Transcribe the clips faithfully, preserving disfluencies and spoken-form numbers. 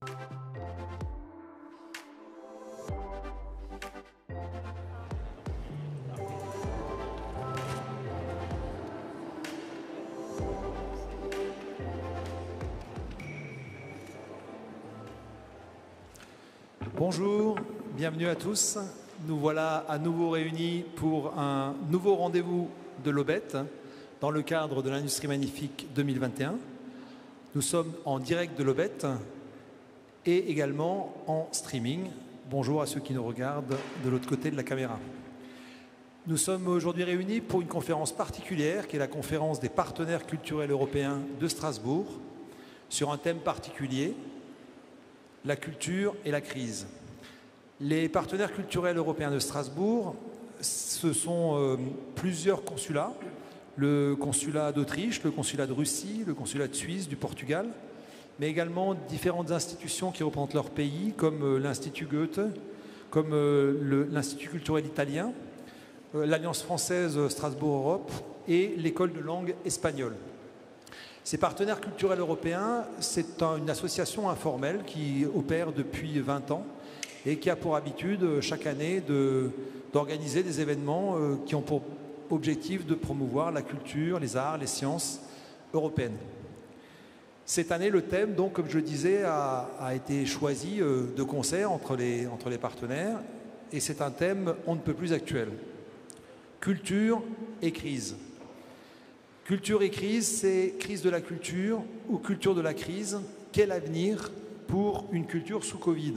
Bonjour, bienvenue à tous. Nous voilà à nouveau réunis pour un nouveau rendez-vous de l'Aubette dans le cadre de l'Industrie Magnifique deux mille vingt et un. Nous sommes en direct de l'Aubette et également en streaming. Bonjour à ceux qui nous regardent de l'autre côté de la caméra. Nous sommes aujourd'hui réunis pour une conférence particulière qui est la conférence des partenaires culturels européens de Strasbourg sur un thème particulier, la culture et la crise. Les partenaires culturels européens de Strasbourg, ce sont euh, plusieurs consulats, le consulat d'Autriche, le consulat de Russie, le consulat de Suisse, du Portugal, mais également différentes institutions qui représentent leur pays, comme euh, l'Institut Goethe, comme euh, l'Institut culturel italien, euh, l'Alliance française Strasbourg-Europe et l'École de langue espagnole. Ces partenaires culturels européens, c'est une association informelle qui opère depuis vingt ans et qui a pour habitude chaque année d'organiser des événements qui ont pour objectif de promouvoir la culture, les arts, les sciences européennes. Cette année, le thème, donc, comme je le disais, a, a été choisi de concert entre les, entre les partenaires et c'est un thème on ne peut plus actuel. Culture et crise. Culture et crise, c'est crise de la culture ou culture de la crise. Quel avenir pour une culture sous Covid?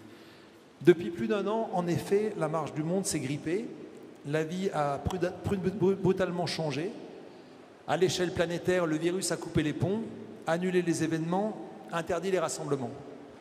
Depuis plus d'un an, en effet, la marche du monde s'est grippée. La vie a brutalement changé. À l'échelle planétaire, le virus a coupé les ponts, annulé les événements, interdit les rassemblements.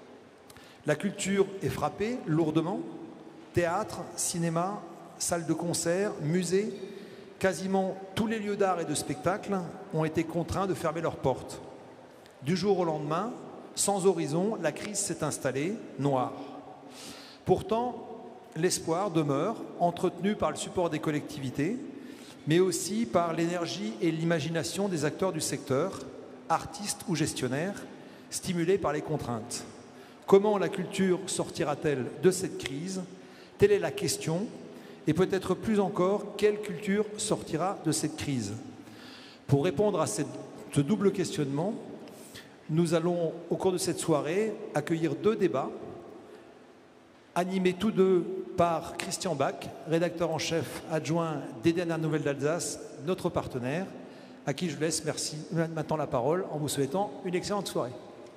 La culture est frappée lourdement. Théâtre, cinéma, salles de concert, musées, quasiment tous les lieux d'art et de spectacle ont été contraints de fermer leurs portes. Du jour au lendemain, sans horizon, la crise s'est installée, noire. Pourtant, l'espoir demeure, entretenu par le support des collectivités, mais aussi par l'énergie et l'imagination des acteurs du secteur, artistes ou gestionnaires, stimulés par les contraintes. Comment la culture sortira-t-elle de cette crise? Telle est la question. Et peut-être plus encore, quelle culture sortira de cette crise? Pour répondre à cette, ce double questionnement, nous allons, au cours de cette soirée, accueillir deux débats, animés tous deux par Christian Bach, rédacteur en chef adjoint des Dernières Nouvelles d'Alsace, notre partenaire, à qui je laisse merci, maintenant la parole en vous souhaitant une excellente soirée.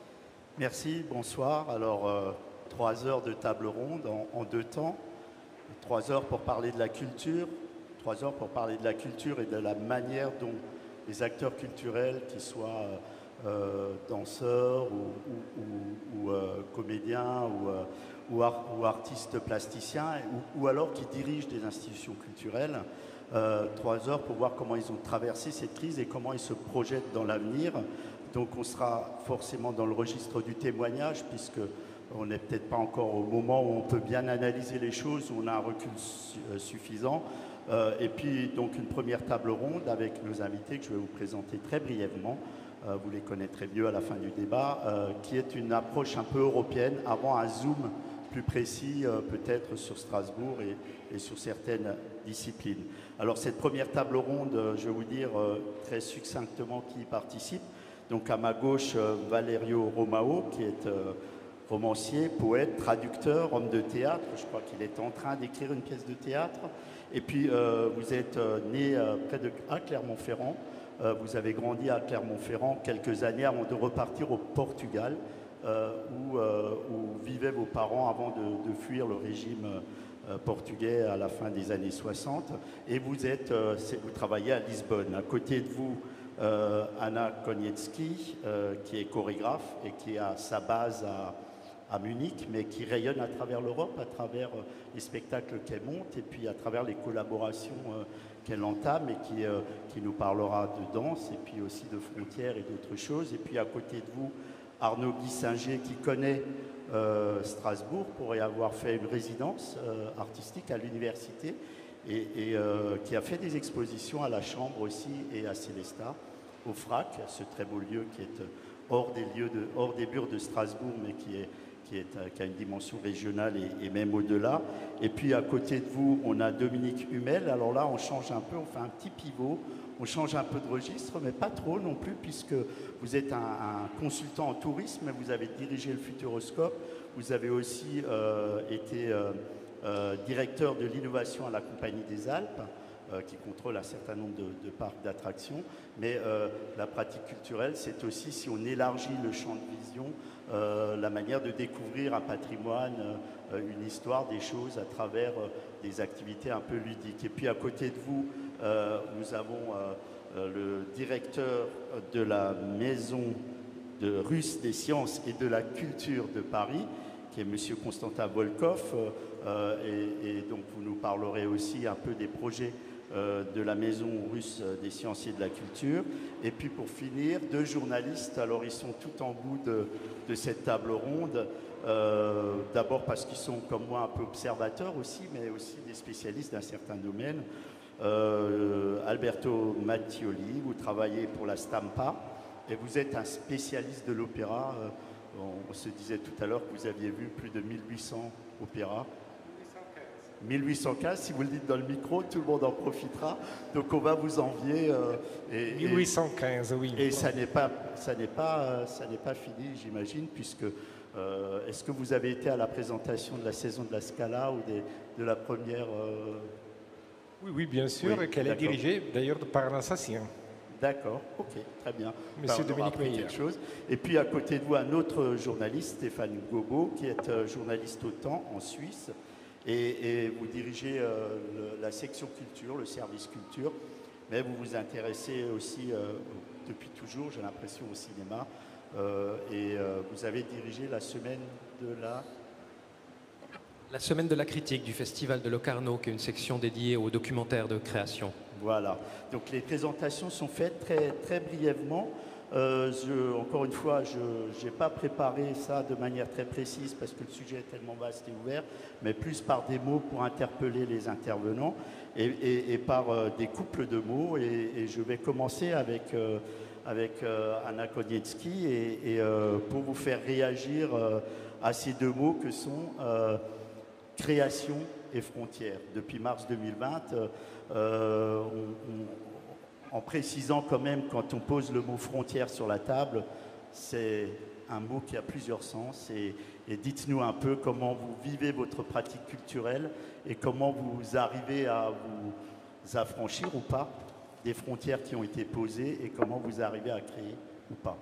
Merci, bonsoir. Alors, euh, trois heures de table ronde en, en deux temps. Trois heures pour parler de la culture, trois heures pour parler de la culture et de la manière dont les acteurs culturels, qu'ils soient euh, danseurs ou, ou, ou, ou euh, comédiens ou, euh, ou, art, ou artistes plasticiens, ou, ou alors qui dirigent des institutions culturelles, euh, trois heures pour voir comment ils ont traversé cette crise et comment ils se projettent dans l'avenir. Donc on sera forcément dans le registre du témoignage, puisque on n'est peut-être pas encore au moment où on peut bien analyser les choses, où on a un recul su suffisant. Euh, et puis, donc, une première table ronde avec nos invités que je vais vous présenter très brièvement. Euh, vous les connaîtrez mieux à la fin du débat, euh, qui est une approche un peu européenne, avant un zoom plus précis, euh, peut-être sur Strasbourg et, et sur certaines disciplines. Alors, cette première table ronde, euh, je vais vous dire euh, très succinctement qui y participe. Donc, à ma gauche, euh, Valerio Romao, qui est... Euh, romancier, poète, traducteur, homme de théâtre. Je crois qu'il est en train d'écrire une pièce de théâtre. Et puis, euh, vous êtes euh, né euh, près de à Clermont-Ferrand. Euh, vous avez grandi à Clermont-Ferrand quelques années avant de repartir au Portugal, euh, où, euh, où vivaient vos parents avant de, de fuir le régime euh, portugais à la fin des années soixante. Et vous, êtes, euh, vous travaillez à Lisbonne. À côté de vous, euh, Anna Koniecki, euh, qui est chorégraphe et qui a sa base à à Munich, mais qui rayonne à travers l'Europe, à travers euh, les spectacles qu'elle monte et puis à travers les collaborations euh, qu'elle entame et qui, euh, qui nous parlera de danse et puis aussi de frontières et d'autres choses. Et puis à côté de vous, Arnaud Guy-Singer, qui connaît euh, Strasbourg pour y avoir fait une résidence euh, artistique à l'université et, et euh, qui a fait des expositions à la Chambre aussi et à Célestat, au F R A C, ce très beau lieu qui est hors des lieux, de, hors des murs de Strasbourg, mais qui est Qui, est, qui a une dimension régionale et, et même au-delà. Et puis à côté de vous, on a Dominique Hummel. Alors là, on change un peu, on fait un petit pivot, on change un peu de registre, mais pas trop non plus, puisque vous êtes un, un consultant en tourisme, vous avez dirigé le Futuroscope, vous avez aussi euh, été euh, euh, directeur de l'innovation à la Compagnie des Alpes, euh, qui contrôle un certain nombre de, de parcs d'attractions. Mais euh, la pratique culturelle, c'est aussi, si on élargit le champ de vision, Euh, la manière de découvrir un patrimoine, euh, une histoire, des choses à travers euh, des activités un peu ludiques. Et puis à côté de vous, euh, nous avons euh, euh, le directeur de la maison de russe des sciences et de la culture de Paris, qui est M. Constantin Volkov, euh, et, et donc vous nous parlerez aussi un peu des projets euh, de la maison russe des sciences et de la culture. Et puis pour finir, deux journalistes, alors ils sont tout en bout de, de cette table ronde, euh, d'abord parce qu'ils sont comme moi un peu observateurs aussi, mais aussi des spécialistes d'un certain domaine. Euh, Alberto Mattioli, vous travaillez pour la Stampa, et vous êtes un spécialiste de l'opéra. Euh, on, on se disait tout à l'heure que vous aviez vu plus de mille huit cents opéras. mille huit cent quinze, si vous le dites dans le micro, tout le monde en profitera. Donc on va vous envier. Euh, et, mille huit cent quinze, oui. Et ça n'est pas, ça n'est pas, euh, ça n'est pas fini, j'imagine, puisque euh, est-ce que vous avez été à la présentation de la saison de la Scala ou des, de la première euh... Oui, oui, bien sûr, oui, qu'elle est dirigée d'ailleurs par un assassin. D'accord, ok, très bien. Monsieur enfin, Dominique Meyer. Quelque chose. Et puis à côté de vous, un autre journaliste, Stéphane Gobo, qui est euh, journaliste au Temps en Suisse. Et, et vous dirigez euh, le, la section culture, le service culture, mais vous vous intéressez aussi euh, depuis toujours, j'ai l'impression, au cinéma. Euh, et euh, vous avez dirigé la semaine de la... La semaine de la critique du Festival de Locarno, qui est une section dédiée aux documentaires de création. Voilà. Donc les présentations sont faites très, très brièvement. Euh, je, encore une fois, je n'ai pas préparé ça de manière très précise parce que le sujet est tellement vaste et ouvert, mais plus par des mots pour interpeller les intervenants et, et, et par euh, des couples de mots. Et, et je vais commencer avec, euh, avec euh, Anna Koniecki et, et euh, pour vous faire réagir euh, à ces deux mots que sont euh, création et frontières. Depuis mars deux mille vingt, euh, on, on en précisant quand même, quand on pose le mot frontière sur la table, c'est un mot qui a plusieurs sens. Et, et dites-nous un peu comment vous vivez votre pratique culturelle et comment vous arrivez à vous affranchir ou pas des frontières qui ont été posées et comment vous arrivez à créer ou pas.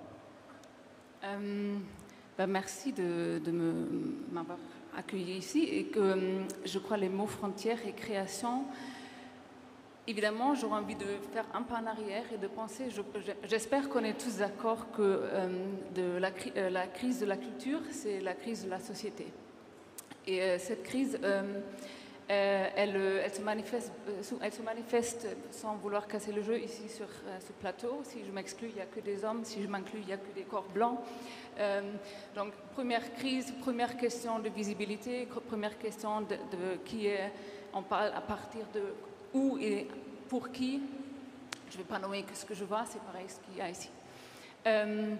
Euh, bah merci de, de m'avoir accueilli ici. Et que euh, je crois les mots frontières et création... Évidemment, j'aurais envie de faire un pas en arrière et de penser, j'espère qu'on est tous d'accord que euh, de la, euh, la crise de la culture, c'est la crise de la société. Et euh, cette crise, euh, euh, elle, elle, se manifeste, elle se manifeste, sans vouloir casser le jeu, ici sur euh, ce plateau. Si je m'exclus, il n'y a que des hommes. Si je m'inclus, il n'y a que des corps blancs. Euh, donc, première crise, première question de visibilité, première question de, de qui est, on parle à partir de... Où et pour qui, je ne vais pas nommer que ce que je vois, c'est pareil ce qu'il y a ici. Euh,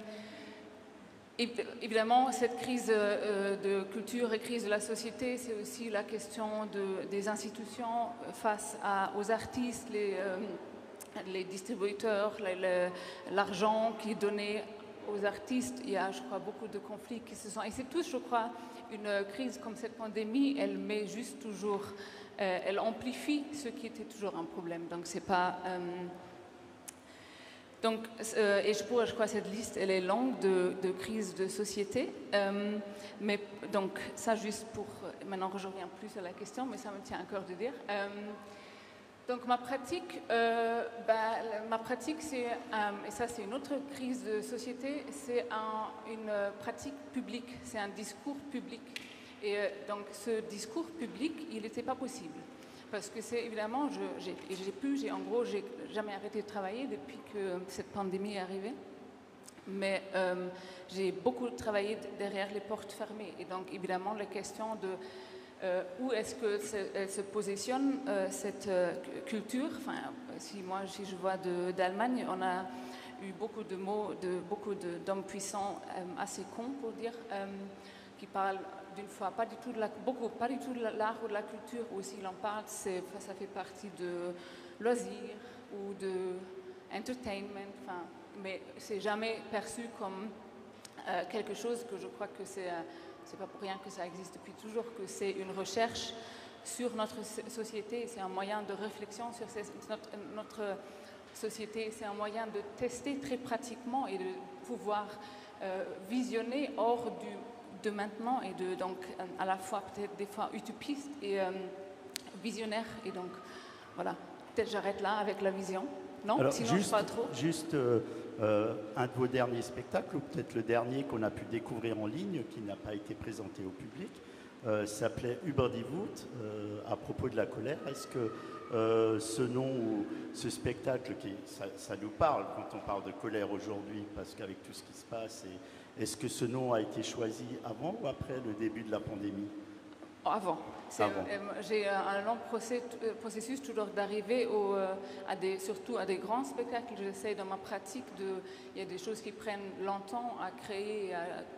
évidemment, cette crise euh, de culture et crise de la société, c'est aussi la question de, des institutions face à, aux artistes, les, euh, les distributeurs, l'argent qui est donné aux artistes. Il y a, je crois, beaucoup de conflits qui se sont... Et c'est tous, je crois, une crise comme cette pandémie, elle met juste toujours... Euh, elle amplifie ce qui était toujours un problème. Donc, c'est pas... Euh, donc, euh, et je, pourrais, je crois que cette liste, elle est longue de, de crises de société. Euh, mais donc, ça juste pour... Maintenant, je reviens plus à la question, mais ça me tient à cœur de dire. Euh, donc, ma pratique, euh, bah, ma pratique, c'est... Euh, et ça, c'est une autre crise de société. C'est un, une pratique publique. C'est un discours public. Et euh, donc, ce discours public, il n'était pas possible. Parce que c'est évidemment, j'ai pu, j'ai en gros, j'ai jamais arrêté de travailler depuis que cette pandémie est arrivée. Mais euh, j'ai beaucoup travaillé derrière les portes fermées. Et donc, évidemment, la question de euh, où est-ce qu'elle se positionne, euh, cette euh, culture. Enfin, si moi, si je vois d'Allemagne, on a eu beaucoup de mots, de, beaucoup d'hommes puissants euh, assez cons, pour dire, euh, qui parlent d'une fois, pas du tout de la, beaucoup, pas du tout de l'art ou de la culture, ou s'il en parle, c'est, ça fait partie de loisirs ou de entertainment, enfin, mais c'est jamais perçu comme euh, quelque chose que je crois que c'est, euh, c'est pas pour rien que ça existe depuis toujours, que c'est une recherche sur notre société, c'est un moyen de réflexion sur ces, notre, notre société, c'est un moyen de tester très pratiquement et de pouvoir euh, visionner hors du, de maintenant et de, donc à la fois peut-être des fois utopiste et euh, visionnaire. Et donc voilà, peut-être j'arrête là avec la vision. Non, alors, sinon juste, pas trop. Juste euh, euh, un de vos derniers spectacles, ou peut-être le dernier qu'on a pu découvrir en ligne, qui n'a pas été présenté au public, euh, s'appelait Über die Wut, euh, à propos de la colère. Est-ce que euh, ce nom ou ce spectacle, qui, ça, ça nous parle quand on parle de colère aujourd'hui, parce qu'avec tout ce qui se passe, et, est-ce que ce nom a été choisi avant ou après le début de la pandémie? Avant. Avant. Euh, j'ai un long procès, processus toujours d'arriver au, euh, à des, surtout à des grands spectacles. J'essaie dans ma pratique de, il y a des choses qui prennent longtemps à créer,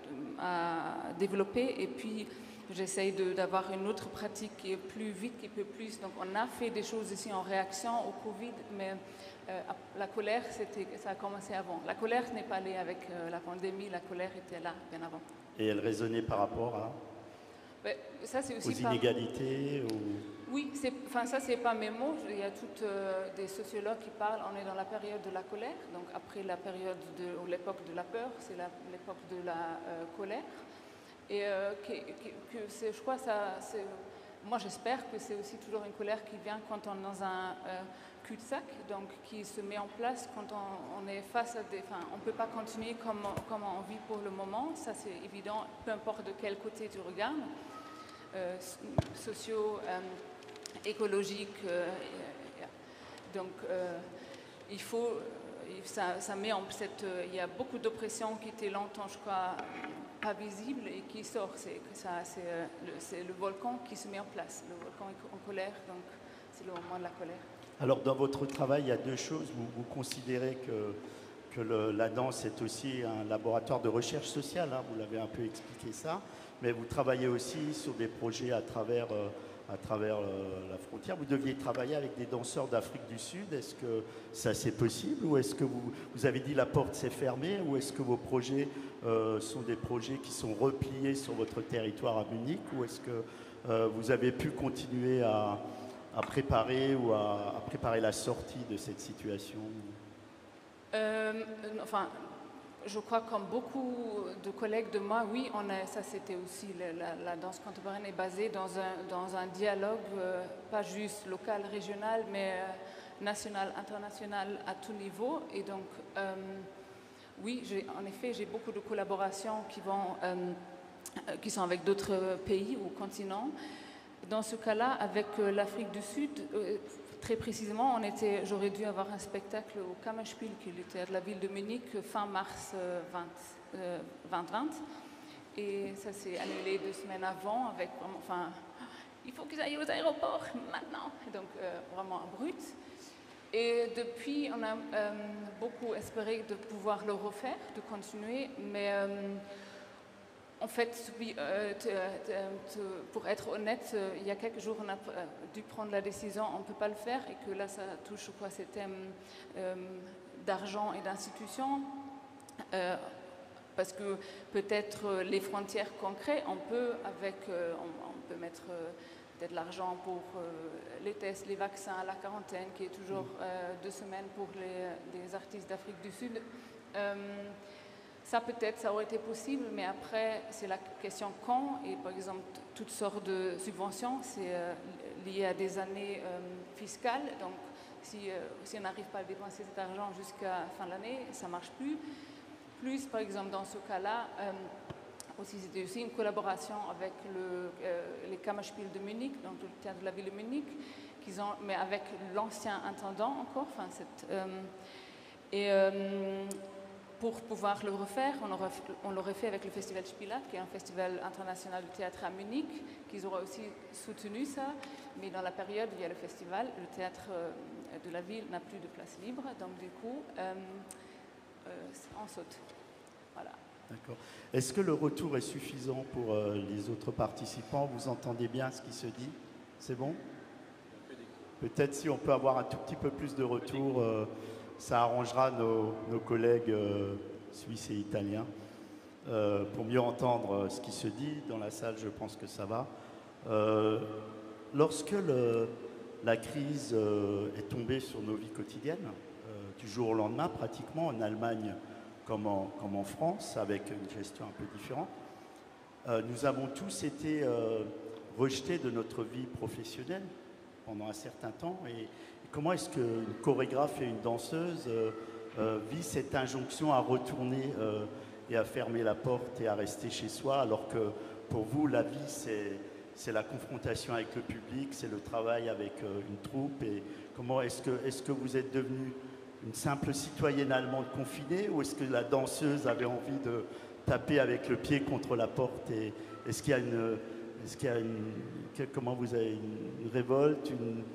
à, à développer, et puis j'essaie d'avoir une autre pratique qui est plus vite, qui peut plus. Donc on a fait des choses ici en réaction au Covid, mais euh, la colère, c'était, ça a commencé avant. La colère n'est pas allée avec euh, la pandémie, la colère était là bien avant. Et elle résonnait par rapport à Ben, ça, c'est aussi aux par... inégalités ou... Oui, enfin, ça, c'est pas mes mots. Il y a toutes euh, des sociologues qui parlent. On est dans la période de la colère, donc après la période de, ou l'époque de la peur, c'est l'époque de la euh, colère. Et euh, que, que, que je crois, ça, moi, j'espère que c'est aussi toujours une colère qui vient quand on est dans un euh, cul-de-sac, donc qui se met en place quand on, on est face à des... Enfin, on ne peut pas continuer comme, comme on vit pour le moment, ça c'est évident, peu importe de quel côté tu regardes. Euh, sociaux, euh, écologiques. Euh, donc, euh, il faut, ça, ça met en cette, il y a beaucoup d'oppression qui était longtemps, je crois, pas visible et qui sort. C'est le, le volcan qui se met en place. Le volcan est en colère, donc c'est le moment de la colère. Alors, dans votre travail, il y a deux choses. Vous, vous considérez que, que le, la danse est aussi un laboratoire de recherche sociale, hein, vous l'avez un peu expliqué ça. Mais vous travaillez aussi sur des projets à travers, euh, à travers euh, la frontière. Vous deviez travailler avec des danseurs d'Afrique du Sud. Est-ce que ça c'est possible ou est-ce que vous, vous avez dit la porte s'est fermée ou est-ce que vos projets euh, sont des projets qui sont repliés sur votre territoire à Munich ou est-ce que euh, vous avez pu continuer à, à préparer ou à, à préparer la sortie de cette situation? euh, Enfin... Je crois comme beaucoup de collègues de moi, oui, on a, ça c'était aussi, la, la, la danse contemporaine est basée dans un, dans un dialogue, euh, pas juste local, régional, mais euh, national, international, à tout niveau. Et donc, euh, oui, en effet, j'ai beaucoup de collaborations qui, vont, euh, qui sont avec d'autres pays ou continents. Dans ce cas-là, avec euh, l'Afrique du Sud, euh, très précisément, on était, j'aurais dû avoir un spectacle au Kammerspiel, qui était à la ville de Munich, fin mars vingt vingt. Et ça s'est annulé deux semaines avant, avec vraiment, enfin, il faut qu'ils aillent aux aéroports maintenant. Et donc, euh, vraiment brut. Et depuis, on a euh, beaucoup espéré de pouvoir le refaire, de continuer, mais euh, en fait, euh, te, te, te, pour être honnête, euh, il y a quelques jours, on a euh, dû prendre la décision, on ne peut pas le faire, et que là, ça touche quoi, ces thèmes euh, d'argent et d'institutions, euh, parce que peut-être euh, les frontières concrètes, on peut, avec, euh, on, on peut mettre euh, peut-être de l'argent pour euh, les tests, les vaccins, la quarantaine, qui est toujours euh, deux semaines pour les, les artistes d'Afrique du Sud. Euh, Ça peut-être, ça aurait été possible, mais après, c'est la question quand, et par exemple, toutes sortes de subventions, c'est euh, lié à des années euh, fiscales, donc si, euh, si on n'arrive pas à dépenser cet argent jusqu'à la fin de l'année, ça ne marche plus. Plus, par exemple, dans ce cas-là, euh, aussi, c'était aussi une collaboration avec le, euh, les Kammerspiel de Munich, donc le théâtre de la ville de Munich, qu'ils ont, mais avec l'ancien intendant encore, enfin, cette, euh, et euh, pour pouvoir le refaire, on l'aurait fait avec le Festival Spilat, qui est un festival international de théâtre à Munich, qu'ils auraient aussi soutenu ça. Mais dans la période où il y a le festival, le théâtre de la ville n'a plus de place libre. Donc du coup, euh, euh, on saute. Voilà. D'accord. Est-ce que le retour est suffisant pour euh, les autres participants? Vous entendez bien ce qui se dit? C'est bon? Peut-être si on peut avoir un tout petit peu plus de retour, euh, ça arrangera nos, nos collègues euh, suisses et italiens. Euh, pour mieux entendre ce qui se dit dans la salle, je pense que ça va. Euh, lorsque le, la crise euh, est tombée sur nos vies quotidiennes, euh, du jour au lendemain, pratiquement, en Allemagne comme en, comme en France, avec une gestion un peu différente, euh, nous avons tous été euh, rejetés de notre vie professionnelle pendant un certain temps. Et, et comment est-ce qu'une chorégraphe et une danseuse euh, euh, vit cette injonction à retourner euh, et à fermer la porte et à rester chez soi, alors que pour vous, la vie, c'est, c'est la confrontation avec le public, c'est le travail avec euh, une troupe. Et comment est-ce que, est-ce que vous êtes devenue une simple citoyenne allemande confinée, ou est-ce que la danseuse avait envie de taper avec le pied contre la porte? Et est-ce qu'il y a une... Est-ce qu'il y a une... Comment vous avez une, une révolte, une,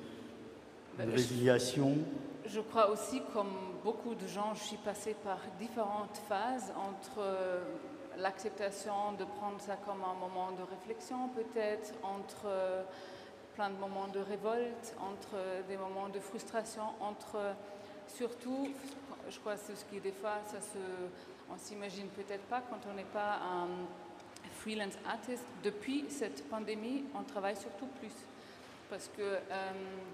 une résignation? Je crois aussi, comme beaucoup de gens, je suis passée par différentes phases entre euh, l'acceptation de prendre ça comme un moment de réflexion peut-être, entre euh, plein de moments de révolte, entre euh, des moments de frustration, entre euh, surtout, je crois que c'est ce qui des fois, ça se, on s'imagine peut-être pas quand on n'est pas un freelance artist. Depuis cette pandémie, on travaille surtout plus parce que euh,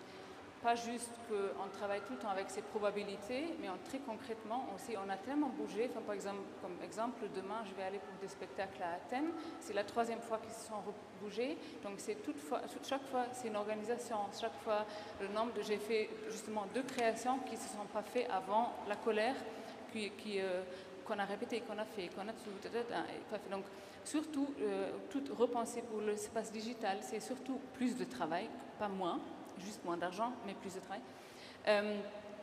pas juste qu'on travaille tout le temps avec ses probabilités, mais on, très concrètement aussi, on a tellement bougé. Enfin, par exemple, comme exemple, demain, je vais aller pour des spectacles à Athènes. C'est la troisième fois qu'ils se sont bougés. Donc, c'est toute fois, toute, chaque fois, c'est une organisation. Chaque fois, le nombre de... J'ai fait justement deux créations qui ne se sont pas faites avant la colère, qui, qui, euh, qu'on a répété, qu'on a fait, qu'on a tout... Donc, surtout, euh, tout repenser pour l'espace digital, c'est surtout plus de travail, pas moins. Juste moins d'argent, mais plus de travail. Euh,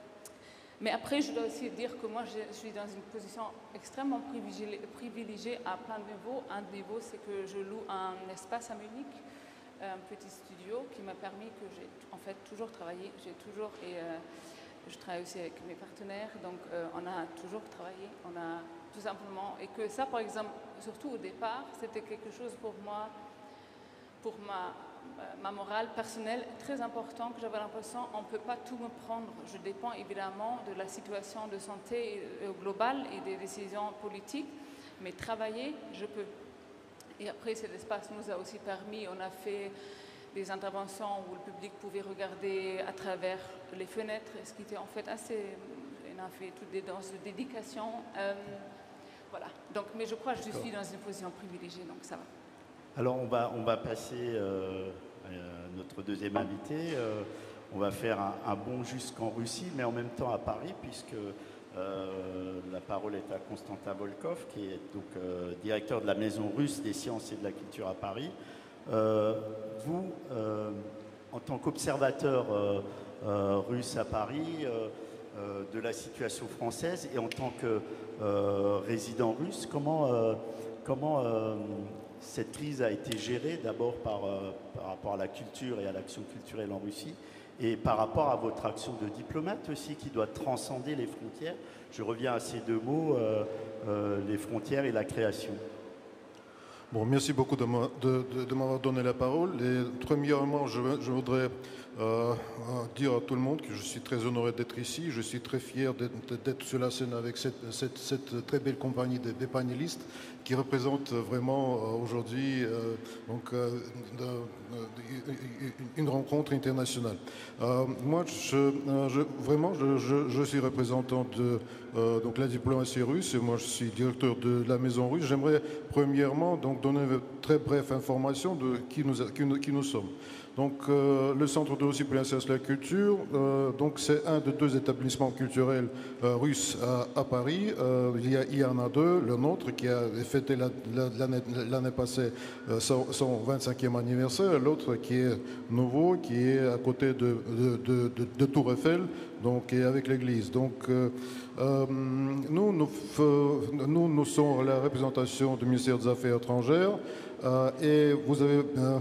mais après, je dois aussi dire que moi, je, je suis dans une position extrêmement privilégiée, privilégiée à plein de niveaux. Un niveau, c'est que je loue un espace à Munich, un petit studio qui m'a permis que j'ai en fait toujours travaillé. J'ai toujours, et euh, je travaille aussi avec mes partenaires, donc euh, on a toujours travaillé. On a tout simplement, et que ça, par exemple, surtout au départ, c'était quelque chose pour moi, pour ma ma morale personnelle très important, que j'avais l'impression on ne peut pas tout me prendre. Je dépends évidemment de la situation de santé globale et des décisions politiques, mais travailler, je peux. Et après, cet espace nous a aussi permis, on a fait des interventions où le public pouvait regarder à travers les fenêtres, ce qui était en fait assez... On a fait toutes des danses de dédication. Euh, voilà. Donc, mais je crois que je suis dans une position privilégiée, donc ça va. Alors, on va, on va passer euh, à notre deuxième invité. Euh, on va faire un, un bond jusqu'en Russie, mais en même temps à Paris, puisque euh, la parole est à Constantin Volkov, qui est donc euh, directeur de la Maison russe des sciences et de la culture à Paris. Euh, vous, euh, en tant qu'observateur euh, euh, russe à Paris, euh, euh, de la situation française, et en tant que euh, résident russe, comment... Euh, comment euh, cette crise a été gérée d'abord par, euh, par rapport à la culture et à l'action culturelle en Russie, et par rapport à votre action de diplomate aussi, qui doit transcender les frontières. Je reviens à ces deux mots, euh, euh, les frontières et la création. Bon, merci beaucoup de, de, de, de m'avoir donné la parole. Et premièrement, je, je voudrais euh, dire à tout le monde que je suis très honoré d'être ici. Je suis très fier d'être sur la scène avec cette, cette, cette très belle compagnie de, des panélistes qui représente vraiment euh, aujourd'hui euh, donc, euh, de, de, une rencontre internationale. Euh, moi, je, euh, je, vraiment, je, je, je suis représentant de euh, donc, la diplomatie russe, et moi je suis directeur de la Maison russe. J'aimerais premièrement donc, donner une très brève information de qui nous, qui nous, qui nous sommes. Donc, euh, le Centre de Russie pour la science et la culture, euh, donc c'est un des deux établissements culturels euh, russes à, à Paris. Euh, il, y a, il y en a deux, le nôtre qui a fêté l'année la, la, passée euh, son, son vingt-cinquième anniversaire, l'autre qui est nouveau, qui est à côté de, de, de, de, de Tour Eiffel, donc et avec l'église. Donc, euh, euh, nous, nous, nous, nous sommes la représentation du ministère des Affaires étrangères Euh, et vous avez euh,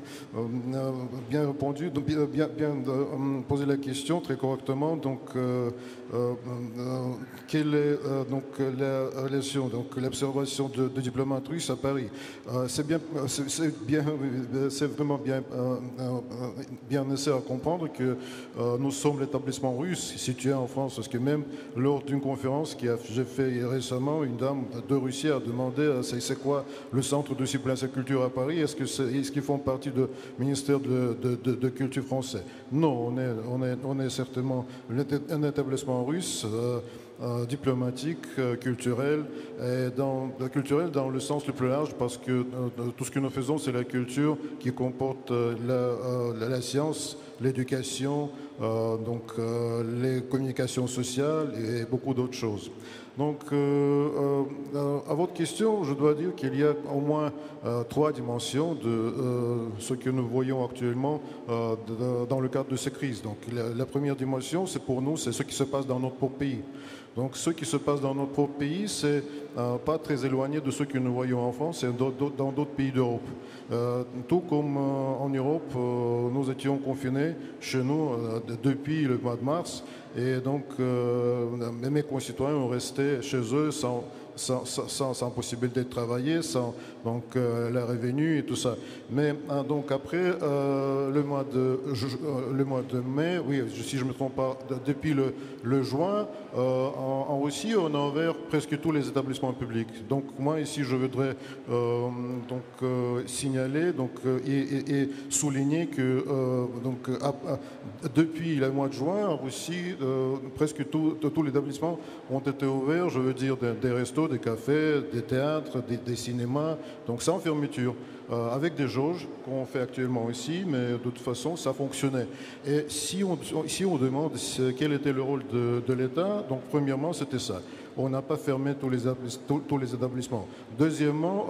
euh, bien répondu, donc bien, bien, bien euh, posé la question très correctement. Donc, euh, euh, euh, quelle est euh, donc la relation, donc l'observation de, de diplomates russes à Paris? euh, C'est bien, c'est c'est bien, c'est vraiment bien, euh, euh, bien nécessaire à comprendre que euh, nous sommes l'établissement russe situé en France, parce que même lors d'une conférence que j'ai fait récemment, une dame de Russie a demandé c'est, c'est quoi le centre de discipline et culture à Paris? Est-ce que c'est, est-ce qu'ils font partie du ministère de, de, de, de culture français? Non, on est, on est, on est certainement un établissement russe. Euh, Euh, diplomatique, euh, culturel, et dans, euh, culturel dans le sens le plus large, parce que euh, tout ce que nous faisons, c'est la culture qui comporte euh, la, euh, la, la science, l'éducation, euh, donc euh, les communications sociales et beaucoup d'autres choses. Donc, euh, euh, à votre question, je dois dire qu'il y a au moins euh, trois dimensions de euh, ce que nous voyons actuellement euh, de, dans le cadre de ces crises. Donc, la, la première dimension, c'est pour nous, c'est ce qui se passe dans notre propre pays. Donc, ce qui se passe dans notre propre pays, c'est euh, pas très éloigné de ce que nous voyons en France et dans d'autres pays d'Europe. Euh, tout comme euh, en Europe, euh, nous étions confinés chez nous euh, depuis le mois de mars, et donc euh, mes concitoyens ont resté chez eux sans, sans, sans, sans possibilité de travailler, sans donc, euh, la revenu et tout ça. Mais hein, donc après euh, le, mois de, je, euh, le mois de mai, oui, si je ne me trompe pas, de, depuis le, le juin, euh, en, en Russie, on a ouvert presque tous les établissements publics. Donc moi ici, je voudrais euh, donc, euh, signaler donc, euh, et, et, et souligner que euh, donc, à, à, depuis le mois de juin, en Russie, euh, presque tous les établissements ont été ouverts, je veux dire des, des restos, des cafés, des théâtres, des, des cinémas, donc sans fermeture. Euh, avec des jauges qu'on fait actuellement ici, mais de toute façon, ça fonctionnait. Et si on, si on demande quel était le rôle de, de l'État, donc premièrement, c'était ça. On n'a pas fermé tous les, tous, tous les établissements. Deuxièmement,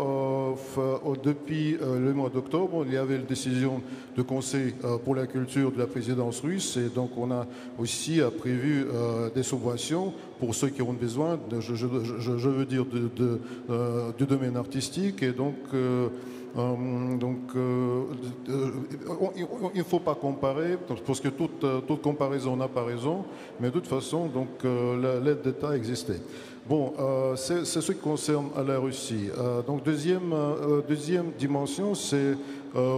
euh, depuis euh, le mois d'octobre, il y avait une décision de Conseil euh, pour la culture de la présidence russe, et donc on a aussi a prévu euh, des subventions pour ceux qui ont besoin, de, je, je, je, je veux dire, de, de, euh, du domaine artistique, et donc... Euh, Euh, donc, euh, euh, il ne faut pas comparer, parce que toute, toute comparaison n'a pas raison, mais de toute façon, donc, euh, l'aide d'État existait. Bon, euh, c'est ce qui concerne la Russie. Euh, donc, deuxième, euh, deuxième dimension, c'est euh,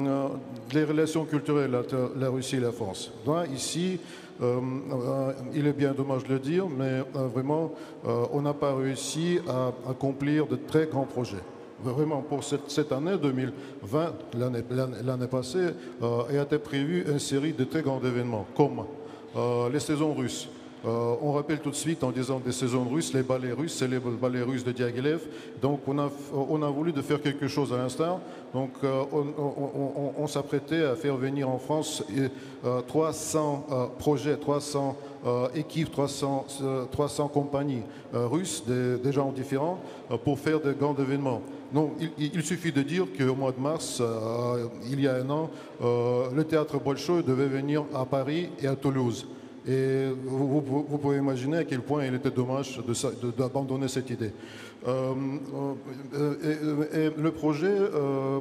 les relations culturelles entre la Russie et la France. Donc, ici, Euh, euh, il est bien dommage de le dire, mais euh, vraiment, euh, on n'a pas réussi à accomplir de très grands projets. Vraiment, pour cette, cette année deux mille vingt, l'année passée, euh, il a été prévu une série de très grands événements, comme euh, les saisons russes. Euh, on rappelle tout de suite en disant des saisons russes, les ballets russes, c'est les ballets russes de Diaghilev. Donc on a, on a voulu de faire quelque chose à l'instar. Donc euh, on, on, on, on s'apprêtait à faire venir en France euh, trois cents euh, projets, trois cents euh, équipes, trois cents, euh, trois cents compagnies euh, russes, des, des genres différents, euh, pour faire de grands événements. Non, il, il suffit de dire qu'au mois de mars, euh, il y a un an, euh, le théâtre Bolchoï devait venir à Paris et à Toulouse. Et vous, vous, vous pouvez imaginer à quel point il était dommage d'abandonner cette idée. Euh, et, et le projet euh,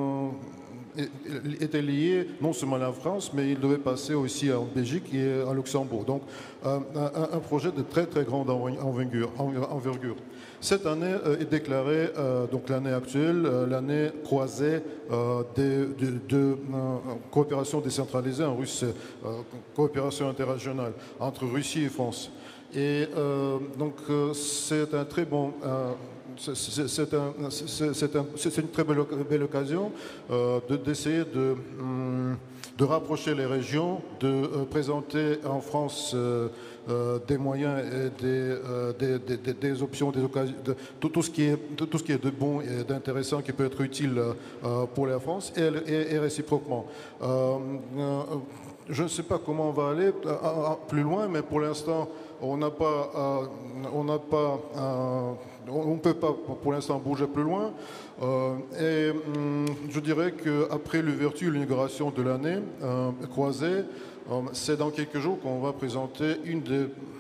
était lié non seulement à la France, mais il devait passer aussi en Belgique et à Luxembourg. Donc un, un, un projet de très très grande envergure. envergure. Cette année euh, est déclarée, euh, donc l'année actuelle, euh, l'année croisée euh, de, de, de euh, coopération décentralisée en russe, euh, coopération interrégionale entre Russie et France. Et euh, donc euh, c'est un très bon... Euh, c'est un, un, une très belle, belle occasion euh, d'essayer de, de, de rapprocher les régions, de euh, présenter en France euh, euh, des moyens et des, euh, des, des, des options, des occasions, de, tout, tout, ce qui est, tout, tout ce qui est de bon et d'intéressant qui peut être utile euh, pour la France et, et, et réciproquement. Euh, euh, je ne sais pas comment on va aller euh, plus loin, mais pour l'instant, on n'a pas... Euh, on n'a pas euh, on ne peut pas pour l'instant bouger plus loin. Euh, et hum, je dirais qu'après l'ouverture, l'inauguration de l'année euh, croisée, euh, c'est dans quelques jours qu'on va présenter une des,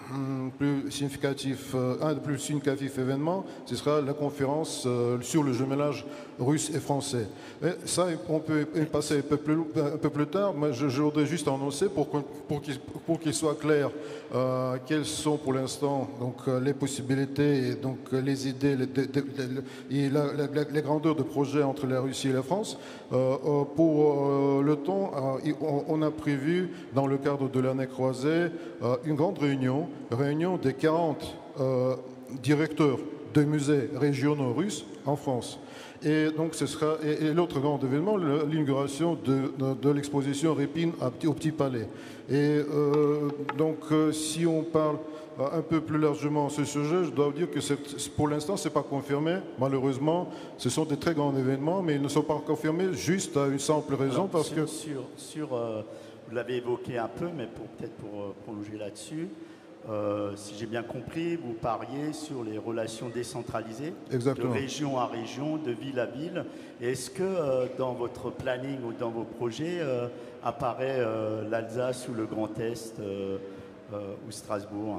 plus significatifs, un des plus significatifs événements, ce sera la conférence sur le jumelage russe et français. Et ça, on peut y passer un peu plus, un peu plus tard, mais je, je voudrais juste annoncer pour, pour qu'il pour qu'il soit clair euh, quelles sont pour l'instant donc les possibilités et donc les idées les, les, les, et la, la, les grandeurs de projets entre la Russie et la France. Euh, pour euh, le temps, euh, on, on a prévu dans le cadre de l'année croisée euh, une grande réunion, réunion des quarante euh, directeurs de musées régionaux russes en France. Et donc ce sera et, et l'autre grand événement, l'inauguration de, de, de l'exposition Répine au Petit Palais. Et euh, donc euh, si on parle un peu plus largement ce sujet, je dois vous dire que pour l'instant c'est pas confirmé. Malheureusement, ce sont des très grands événements, mais ils ne sont pas confirmés juste à une simple raison. Alors, parce sur, que sur, sur euh, vous l'avez évoqué un peu, mais pour peut-être pour euh, prolonger là-dessus. Euh, si j'ai bien compris, vous pariez sur les relations décentralisées, Exactement. de région à région, de ville à ville. Et est-ce que euh, dans votre planning ou dans vos projets euh, apparaît euh, l'Alsace ou le Grand Est euh, euh, ou Strasbourg?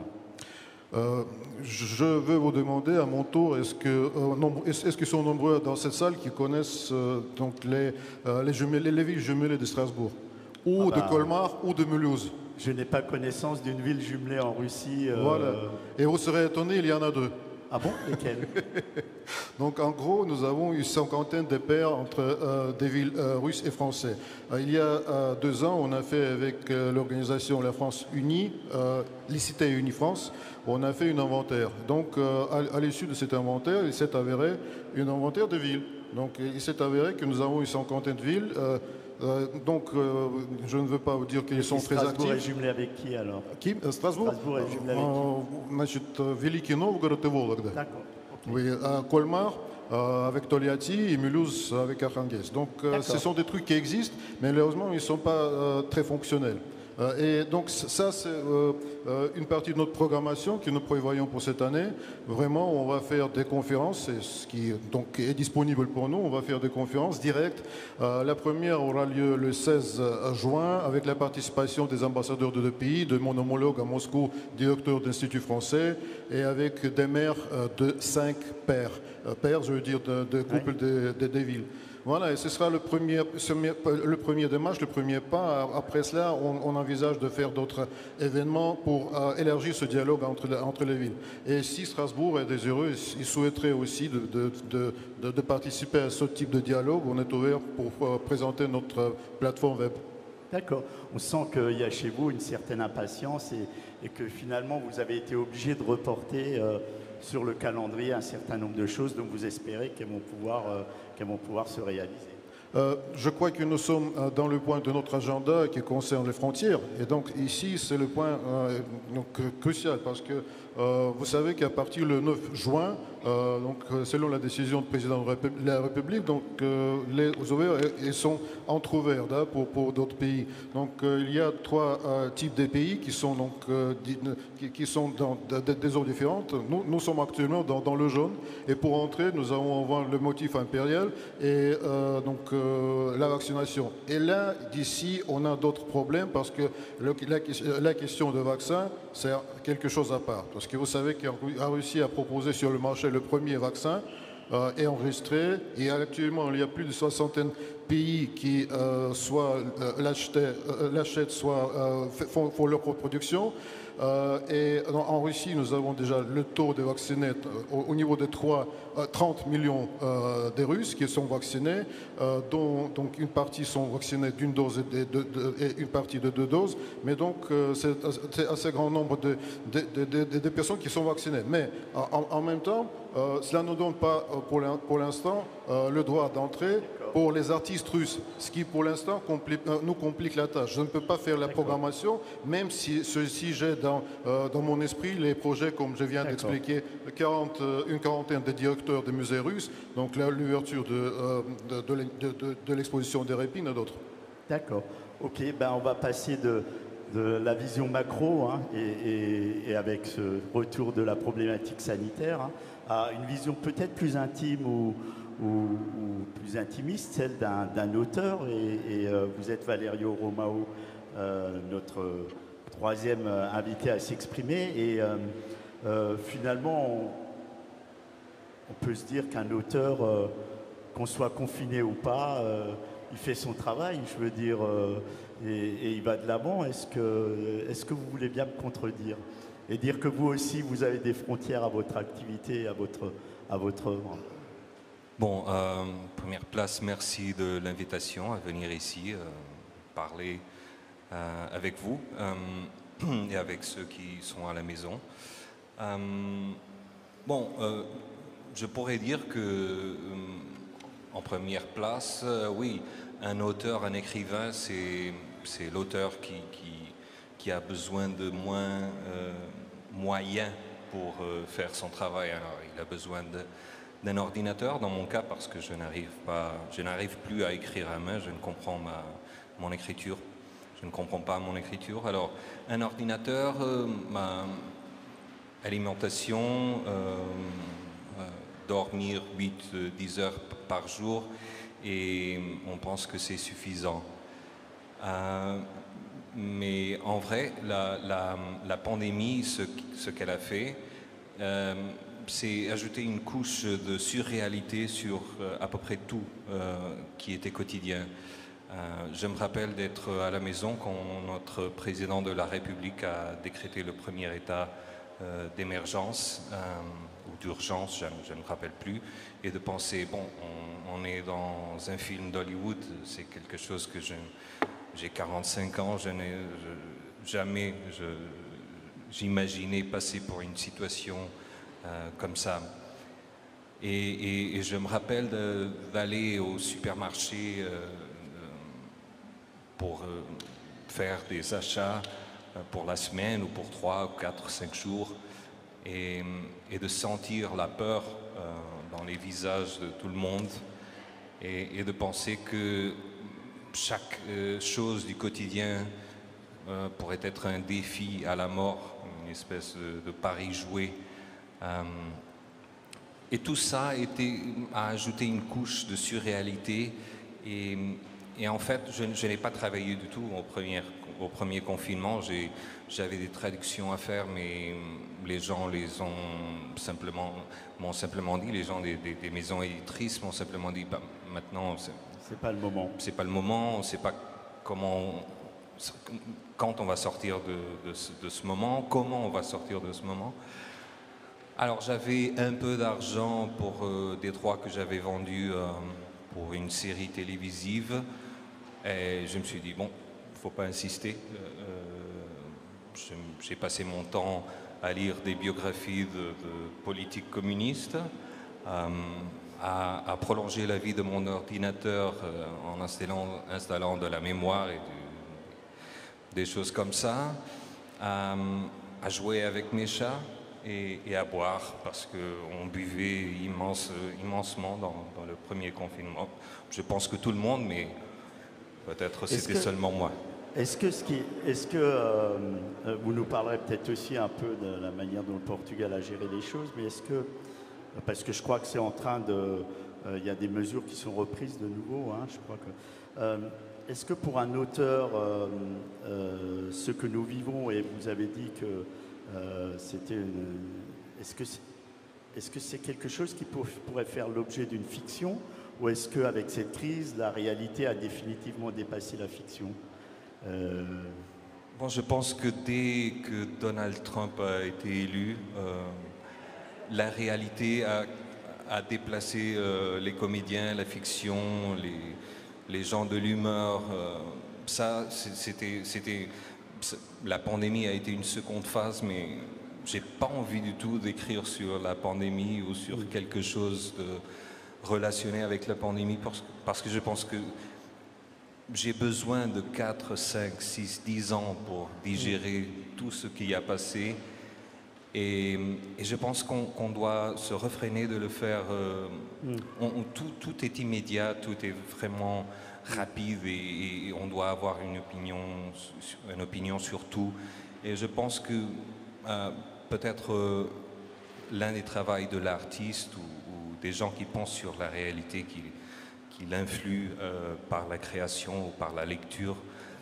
Euh, je veux vous demander à mon tour, est-ce que euh, est-ce qu'ils sont nombreux dans cette salle qui connaissent euh, donc les, euh, les, jumelés, les villes jumelées de Strasbourg, ou ah bah, de Colmar, ou de Mulhouse? Je n'ai pas connaissance d'une ville jumelée en Russie. Euh... Voilà. Et vous serez étonné, il y en a deux. Ah bon? Lesquelles? Donc en gros, nous avons une cinquantaine de paires entre euh, des villes euh, russes et françaises. Euh, il y a euh, deux ans, on a fait avec euh, l'organisation La France Unie, euh, les cités Unie France, on a fait un inventaire. Donc euh, à, à l'issue de cet inventaire, il s'est avéré un inventaire de villes. Donc il s'est avéré que nous avons une cinquantaine de villes. Euh, Euh, donc, euh, je ne veux pas vous dire qu'ils sont très actifs. Strasbourg est jumelé avec qui alors? Qui? Strasbourg? Strasbourg est jumelé avec qui? Значит, Великий Новгород et Вологда. D'accord. Okay. Oui, à Colmar euh, avec Toliati et Mulhouse avec Arkhangels. Donc, euh, ce sont des trucs qui existent, mais malheureusement, ils ne sont pas euh, très fonctionnels. Euh, et donc, ça, c'est euh, euh, une partie de notre programmation que nous prévoyons pour cette année. Vraiment, on va faire des conférences, et ce qui donc, est disponible pour nous, on va faire des conférences directes. Euh, la première aura lieu le seize juin avec la participation des ambassadeurs de deux pays, de mon homologue à Moscou, directeur d'Institut français, et avec des maires euh, de cinq pairs. Euh, pairs, je veux dire, de, de couples oui. de, de, de villes. Voilà, et ce sera le premier, le premier démarche, le premier pas. Après cela, on, on envisage de faire d'autres événements pour euh, élargir ce dialogue entre, entre les villes. Et si Strasbourg est désireux, il souhaiterait aussi de, de, de, de, de participer à ce type de dialogue, on est ouvert pour euh, présenter notre plateforme web. D'accord. On sent qu'il y a chez vous une certaine impatience et, et que finalement vous avez été obligé de reporter euh, sur le calendrier un certain nombre de choses dont vous espérez qu'elles vont pouvoir, euh, qu'elles vont pouvoir se réaliser. Euh, je crois que nous sommes dans le point de notre agenda qui concerne les frontières. Et donc ici, c'est le point euh, donc, crucial parce que euh, vous savez qu'à partir du neuf juin, euh, donc, selon la décision du président de la République, donc, euh, les horaires ils sont entrouverts hein, pour, pour d'autres pays. Donc euh, il y a trois euh, types de pays qui sont, donc, euh, qui, qui sont dans des zones différentes. Nous, nous sommes actuellement dans, dans le jaune. Et pour entrer, nous allons avoir le motif impérial et euh, donc euh, la vaccination. Et là, d'ici, on a d'autres problèmes parce que le, la, la question de vaccin, c'est quelque chose à part. Parce que vous savez que la Russie a proposé sur le marché le premier vaccin euh, est enregistré et actuellement il y a plus de soixantaine de pays qui euh, soit euh, l'achètent, soit euh, font, font leur production. Euh, et en Russie, nous avons déjà le taux de vaccinés au, au niveau de trois, euh, trente millions euh, de Russes qui sont vaccinés, euh, dont donc une partie sont vaccinés d'une dose et, de, de, et une partie de deux doses. Mais donc euh, c'est, c'est assez grand nombre de, de, de, de, de personnes qui sont vaccinées. Mais en, en même temps, euh, cela ne donne pas pour l'instant euh, le droit d'entrée pour les artistes russes, ce qui pour l'instant compli- euh, nous complique la tâche. Je ne peux pas faire la programmation, même si ceci j'ai dans, euh, dans mon esprit les projets, comme je viens D'accord. d'expliquer, quarante, euh, une quarantaine de directeurs de musées russes, donc là, l'ouverture de, euh, de, de, de, de, de l'exposition des Répines et d'autres. D'accord. Ok, ben on va passer de, de la vision macro hein, et, et, et avec ce retour de la problématique sanitaire hein, à une vision peut-être plus intime ou Ou, ou plus intimiste, celle d'un, d'un auteur. Et, et euh, vous êtes Valerio Romao, euh, notre troisième euh, invité à s'exprimer. Et euh, euh, finalement, on, on peut se dire qu'un auteur, euh, qu'on soit confiné ou pas, euh, il fait son travail, je veux dire, euh, et, et il va de l'avant. Est-ce que, est-ce que vous voulez bien me contredire et dire que vous aussi, vous avez des frontières à votre activité, à votre, à votre œuvre? Bon, euh, première place, merci de l'invitation à venir ici euh, parler euh, avec vous euh, et avec ceux qui sont à la maison. Euh, bon, euh, je pourrais dire que, euh, en première place, euh, oui, un auteur, un écrivain, c'est c'est l'auteur qui, qui, qui a besoin de moins euh, moyens pour euh, faire son travail. Alors, il a besoin de d'un ordinateur, dans mon cas, parce que je n'arrive pas, je n'arrive plus à écrire à main, je ne comprends ma, mon écriture, je ne comprends pas mon écriture. Alors, un ordinateur, euh, ma alimentation, euh, euh, dormir huit à dix heures par jour, et on pense que c'est suffisant. Euh, mais en vrai, la, la, la pandémie, ce, ce qu'elle a fait, euh, c'est ajouter une couche de surréalité sur euh, à peu près tout euh, qui était quotidien. Euh, je me rappelle d'être à la maison quand notre président de la République a décrété le premier état euh, d'émergence euh, ou d'urgence, je, je ne me rappelle plus, et de penser, bon, on, on est dans un film d'Hollywood, c'est quelque chose que je... J'ai quarante-cinq ans, je n'ai jamais j'imaginais passer pour une situation Euh, comme ça. Et, et, et je me rappelle d'aller au supermarché euh, pour euh, faire des achats euh, pour la semaine ou pour trois ou quatre, cinq jours et, et de sentir la peur euh, dans les visages de tout le monde et, et de penser que chaque euh, chose du quotidien euh, pourrait être un défi à la mort, une espèce de, de pari joué. Euh, et tout ça a, été, a ajouté une couche de surréalité et, et en fait je, je n'ai pas travaillé du tout au premier, au premier confinement. J'avais des traductions à faire mais les gens les ont simplement m'ont simplement dit, les gens des, des, des maisons éditrices m'ont simplement dit bah, maintenant c'est pas le moment, c'est pas le moment, on ne sait pas comment quand on va sortir de, de, ce, de ce moment, comment on va sortir de ce moment. Alors j'avais un peu d'argent pour euh, des droits que j'avais vendus euh, pour une série télévisive et je me suis dit bon, il ne faut pas insister. Euh, J'ai passé mon temps à lire des biographies de, de politiques communistes, euh, à, à prolonger la vie de mon ordinateur euh, en installant, installant de la mémoire et du, des choses comme ça, euh, à jouer avec mes chats. Et, et à boire parce qu'on buvait immense, immensement dans, dans le premier confinement. Je pense que tout le monde, mais peut-être c'était seulement moi. Est-ce que, ce qui, est-ce que euh, vous nous parlerez peut-être aussi un peu de la manière dont le Portugal a géré les choses, mais est-ce que, parce que je crois que c'est en train de... Il euh, y a des mesures qui sont reprises de nouveau, hein, je crois que... Euh, est-ce que pour un auteur, euh, euh, ce que nous vivons, et vous avez dit que Euh, c'était une... Est-ce que c'est... est-ce que c'est quelque chose qui pour... pourrait faire l'objet d'une fiction, ou est-ce qu'avec cette crise, la réalité a définitivement dépassé la fiction? euh... Bon, je pense que dès que Donald Trump a été élu, euh, la réalité a, a déplacé euh, les comédiens, la fiction, les, les gens de l'humeur. Euh, ça, c'était... c'était La pandémie a été une seconde phase, mais j'ai pas envie du tout d'écrire sur la pandémie ou sur quelque chose de relationné avec la pandémie parce, parce que je pense que j'ai besoin de quatre, cinq, six, dix ans pour digérer tout ce qui a passé et, et je pense qu'on qu'on doit se refréner de le faire. Euh, on, on, tout, tout est immédiat, tout est vraiment rapide et, et on doit avoir une opinion, une opinion sur tout. Et je pense que euh, peut-être euh, l'un des travaux de l'artiste ou, ou des gens qui pensent sur la réalité, qui, qui l'influent euh, par la création ou par la lecture,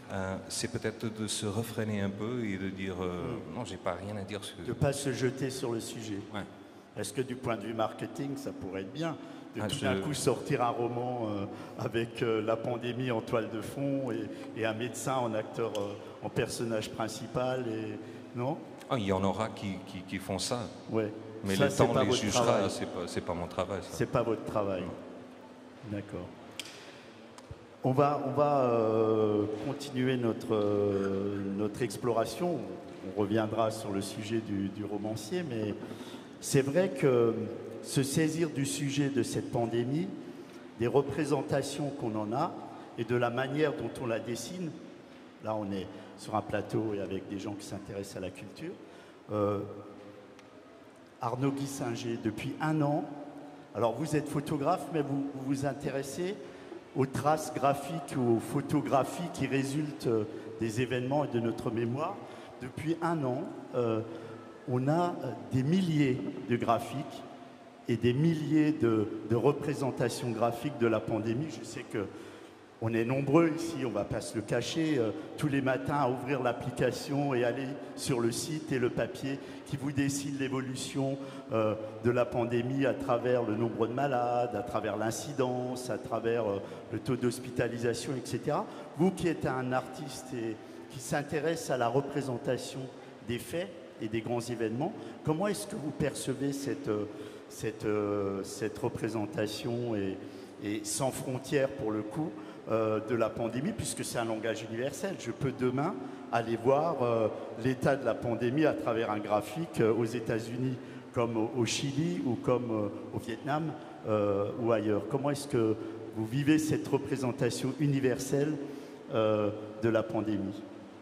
euh, c'est peut-être de se refréner un peu et de dire euh, mmh. non, j'ai pas rien à dire sur... De ne pas se jeter sur le sujet. Ouais. Est-ce que du point de vue marketing, ça pourrait être bien de ah, tout je... d'un coup sortir un roman euh, avec euh, la pandémie en toile de fond et, et un médecin en acteur, euh, en personnage principal et... Non ah, il y en aura qui, qui, qui font ça. Ouais. Mais ça, le temps les jugera, c'est pas, c'est pas mon travail. C'est pas votre travail. D'accord. On va, on va euh, continuer notre, euh, notre exploration. On reviendra sur le sujet du, du romancier, mais c'est vrai que se saisir du sujet de cette pandémie, des représentations qu'on en a et de la manière dont on la dessine, là on est sur un plateau et avec des gens qui s'intéressent à la culture, euh, Arnaud Guissinger, depuis un an, alors vous êtes photographe, mais vous vous, vous intéressez aux traces graphiques ou aux photographies qui résultent des événements et de notre mémoire. Depuis un an, euh, on a des milliers de graphiques et des milliers de, de représentations graphiques de la pandémie. Je sais qu'on est nombreux ici, on ne va pas se le cacher, euh, tous les matins à ouvrir l'application et aller sur le site et le papier qui vous dessine l'évolution euh, de la pandémie à travers le nombre de malades, à travers l'incidence, à travers euh, le taux d'hospitalisation, et cetera. Vous qui êtes un artiste et qui s'intéresse à la représentation des faits et des grands événements, comment est-ce que vous percevez cette, cette, cette représentation et, et sans frontières pour le coup euh, de la pandémie, puisque c'est un langage universel. Je peux demain aller voir euh, l'état de la pandémie à travers un graphique euh, aux États-Unis, comme au, au Chili ou comme euh, au Vietnam euh, ou ailleurs. Comment est-ce que vous vivez cette représentation universelle euh, de la pandémie?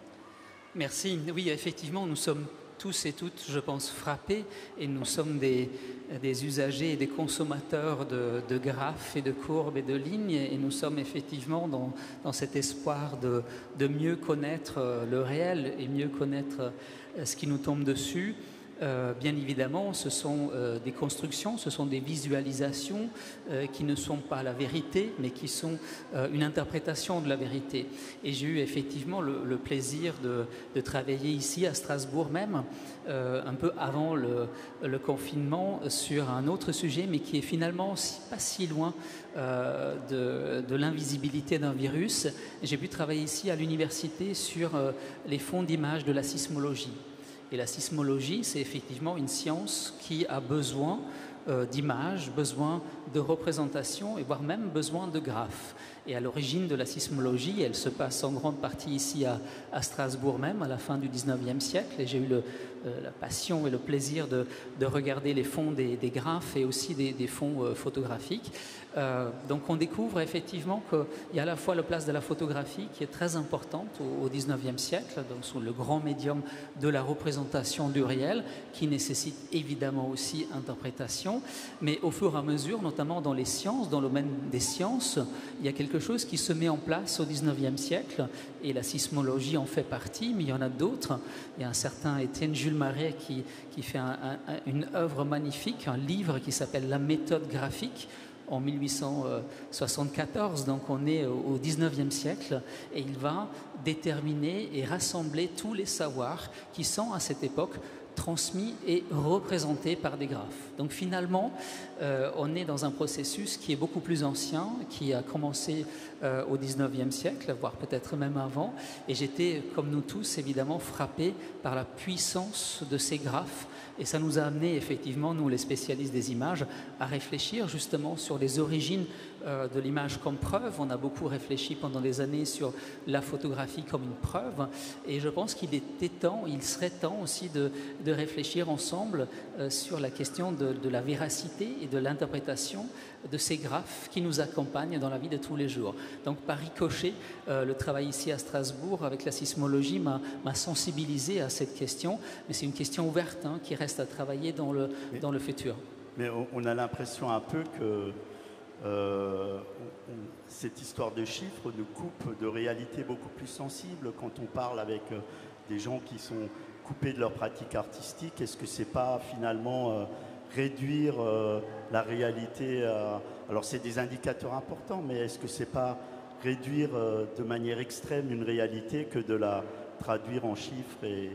Merci. Oui, effectivement, nous sommes tous et toutes, je pense, frappés et nous sommes des, des usagers et des consommateurs de, de graphes et de courbes et de lignes et nous sommes effectivement dans, dans cet espoir de, de mieux connaître le réel et mieux connaître ce qui nous tombe dessus. Euh, bien évidemment, ce sont euh, des constructions, ce sont des visualisations euh, qui ne sont pas la vérité, mais qui sont euh, une interprétation de la vérité. Et j'ai eu effectivement le, le plaisir de, de travailler ici à Strasbourg même, euh, un peu avant le, le confinement, sur un autre sujet, mais qui est finalement si, pas si loin euh, de, de l'invisibilité d'un virus. J'ai pu travailler ici à l'université sur euh, les fonds d'images de la sismologie. Et la sismologie, c'est effectivement une science qui a besoin euh, d'images, besoin de représentations et voire même besoin de graphes. Et à l'origine de la sismologie, elle se passe en grande partie ici à, à Strasbourg même, à la fin du dix-neuvième siècle. Et j'ai eu le, euh, la passion et le plaisir de, de regarder les fonds des, des graphes et aussi des, des fonds euh, photographiques. Euh, donc on découvre effectivement qu'il y a à la fois la place de la photographie qui est très importante au, au dix-neuvième siècle, donc sous le grand médium de la représentation du réel, qui nécessite évidemment aussi interprétation, mais au fur et à mesure, notamment dans les sciences, dans le domaine des sciences, il y a quelque chose qui se met en place au dix-neuvième siècle, et la sismologie en fait partie, mais il y en a d'autres. Il y a un certain Étienne Jules Marais qui, qui fait un, un, une œuvre magnifique, un livre qui s'appelle La méthode graphique, en mille huit cent soixante-quatorze, donc on est au dix-neuvième siècle, et il va déterminer et rassembler tous les savoirs qui sont à cette époque transmis et représentés par des graphes. Donc finalement, euh, on est dans un processus qui est beaucoup plus ancien, qui a commencé euh, au dix-neuvième siècle, voire peut-être même avant, et j'étais, comme nous tous, évidemment frappé par la puissance de ces graphes. Et ça nous a amené effectivement, nous les spécialistes des images, à réfléchir justement sur les origines euh, de l'image comme preuve. On a beaucoup réfléchi pendant des années sur la photographie comme une preuve. Et je pense qu'il était temps, il serait temps aussi de, de réfléchir ensemble euh, sur la question de, de la véracité et de l'interprétation de ces graphes qui nous accompagnent dans la vie de tous les jours. Donc par ricochet, euh, le travail ici à Strasbourg avec la sismologie m'a sensibilisé à cette question, mais c'est une question ouverte hein, qui reste à travailler dans le, mais, dans le futur. Mais on, on a l'impression un peu que euh, on, on, cette histoire de chiffres nous coupe de réalités beaucoup plus sensibles quand on parle avec euh, des gens qui sont coupés de leur pratique artistique. Est-ce que c'est pas finalement euh, réduire euh, la réalité euh, alors c'est des indicateurs importants, mais est-ce que c'est pas réduire euh, de manière extrême une réalité que de la traduire en chiffres et...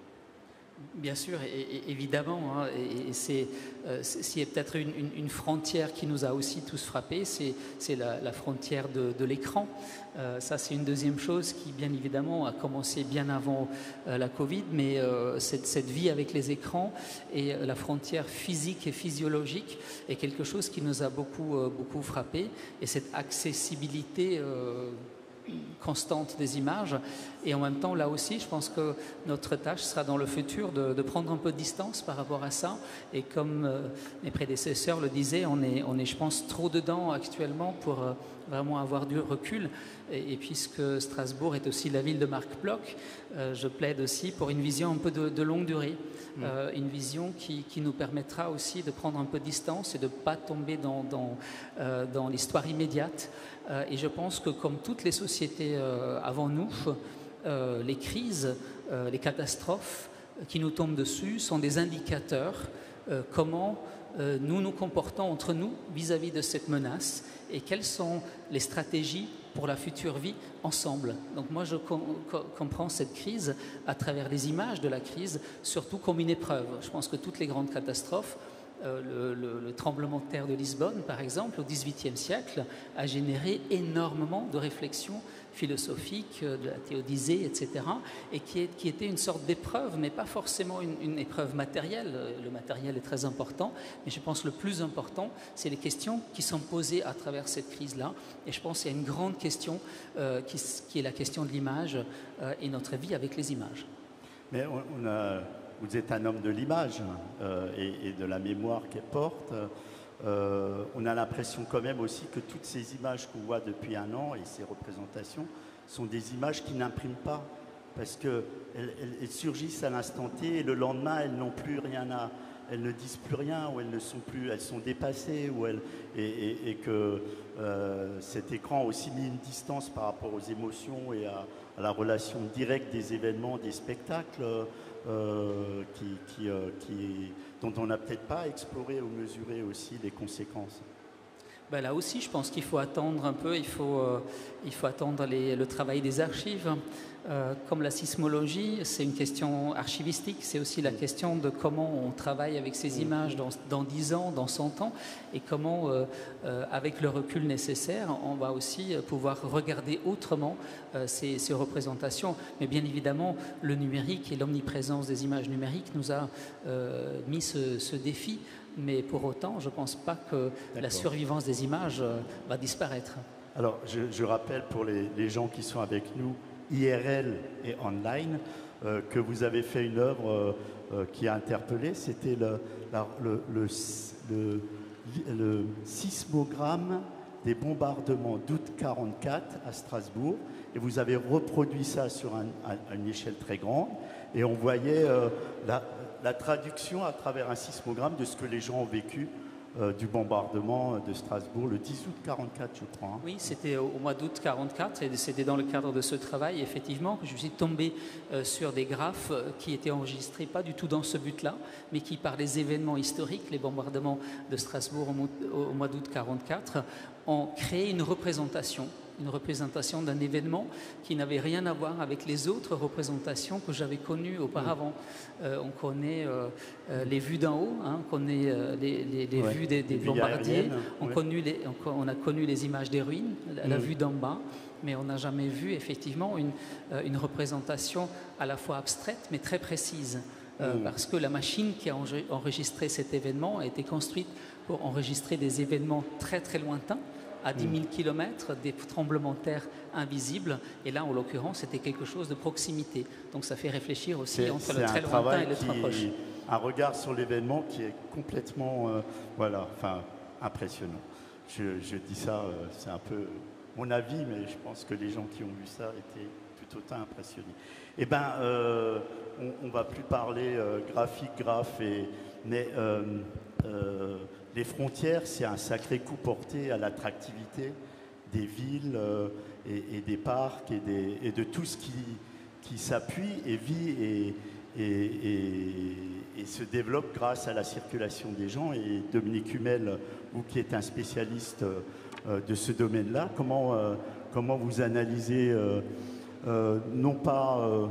Bien sûr, et, et, évidemment, hein, et, et c'est euh, s'il y a peut-être une, une, une frontière qui nous a aussi tous frappés, c'est la, la frontière de, de l'écran. Euh, ça, c'est une deuxième chose qui, bien évidemment, a commencé bien avant euh, la Covid, mais euh, cette, cette vie avec les écrans et la frontière physique et physiologique est quelque chose qui nous a beaucoup, euh, beaucoup frappés, et cette accessibilité euh, constante des images. Et en même temps, là aussi, je pense que notre tâche sera dans le futur de, de prendre un peu de distance par rapport à ça. Et comme euh, mes prédécesseurs le disaient, on est, on est, je pense, trop dedans actuellement pour euh, vraiment avoir du recul. Et, et puisque Strasbourg est aussi la ville de Marc Bloch, euh, je plaide aussi pour une vision un peu de, de longue durée. Mmh. Euh, une vision qui, qui nous permettra aussi de prendre un peu de distance et de ne pas tomber dans, dans, euh, dans l'histoire immédiate. Euh, et je pense que comme toutes les sociétés euh, avant nous, euh, les crises, euh, les catastrophes qui nous tombent dessus sont des indicateurs euh, comment euh, nous nous comportons entre nous vis-à-vis de cette menace et quelles sont les stratégies pour la future vie ensemble. Donc moi je com com comprends cette crise à travers les images de la crise, surtout comme une épreuve. Je pense que toutes les grandes catastrophes, euh, le, le, le tremblement de terre de Lisbonne par exemple au dix-huitième siècle a généré énormément de réflexions philosophiques, de la théodicée, et cetera, et qui, est, qui était une sorte d'épreuve, mais pas forcément une, une épreuve matérielle. Le matériel est très important, mais je pense que le plus important, c'est les questions qui sont posées à travers cette crise-là. Et je pense qu'il y a une grande question euh, qui, qui est la question de l'image euh, et notre vie avec les images. Mais on, on a, vous êtes un homme de l'image euh, et, et de la mémoire qu'elle porte. Euh, on a l'impression quand même aussi que toutes ces images qu'on voit depuis un an et ces représentations sont des images qui n'impriment pas parce qu'elles elles, elles surgissent à l'instant T et le lendemain elles n'ont plus rien à, elles ne disent plus rien ou elles ne sont plus, elles sont dépassées ou elles, et, et, et que euh, cet écran a aussi mis une distance par rapport aux émotions et à, à la relation directe des événements, des spectacles euh, qui, qui, euh, qui dont on n'a peut-être pas exploré ou mesuré aussi les conséquences. Ben là aussi, je pense qu'il faut attendre un peu, il faut, euh, il faut attendre les, le travail des archives. Euh, comme la sismologie, c'est une question archivistique, c'est aussi la question de comment on travaille avec ces images dans, dans dix ans, dans cent ans, et comment, euh, euh, avec le recul nécessaire, on va aussi pouvoir regarder autrement euh, ces, ces représentations. Mais bien évidemment, le numérique et l'omniprésence des images numériques nous a euh, mis ce, ce défi. Mais pour autant, je ne pense pas que la survivance des images euh, va disparaître. Alors, je, je rappelle pour les, les gens qui sont avec nous, I R L et online, euh, que vous avez fait une œuvre euh, euh, qui a interpellé, c'était le, le, le, le, le sismogramme des bombardements d'août quarante-quatre à Strasbourg, et vous avez reproduit ça sur un, un, une échelle très grande, et on voyait euh, la... la traduction à travers un sismogramme de ce que les gens ont vécu euh, du bombardement de Strasbourg le dix août quarante-quatre, je crois. Hein. Oui, c'était au, au mois d'août quarante-quatre et c'était dans le cadre de ce travail, effectivement, que je suis tombé euh, sur des graphes qui étaient enregistrés pas du tout dans ce but-là, mais qui, par les événements historiques, les bombardements de Strasbourg au, au, au mois d'août quarante-quatre, ont créé une représentation. une représentation d'un événement qui n'avait rien à voir avec les autres représentations que j'avais connues auparavant. Euh, on connaît euh, euh, les vues d'en haut, hein, on connaît euh, les, les, les ouais. vues des, des bombardiers, on, ouais. connu les, on, on a connu les images des ruines, la, la mmh. vue d'en bas, mais on n'a jamais vu effectivement une, euh, une représentation à la fois abstraite mais très précise. Euh, mmh. Parce que la machine qui a enregistré cet événement a été construite pour enregistrer des événements très très lointains, à dix mille kilomètres, des tremblements de terre invisibles. Et là, en l'occurrence, c'était quelque chose de proximité. Donc ça fait réfléchir aussi entre le très lointain et le très proche. Un regard sur l'événement qui est complètement euh, voilà, enfin, impressionnant. Je, je dis ça, euh, c'est un peu mon avis, mais je pense que les gens qui ont vu ça étaient tout autant impressionnés. Eh bien, euh, on ne va plus parler euh, graphique, graphe, et, mais... Euh, euh, les frontières, c'est un sacré coup porté à l'attractivité des villes euh, et, et des parcs et, des, et de tout ce qui, qui s'appuie et vit et, et, et, et se développe grâce à la circulation des gens. Et Dominique Hummel, vous qui êtes un spécialiste euh, de ce domaine-là, comment, euh, comment vous analysez, euh, euh, non pas euh,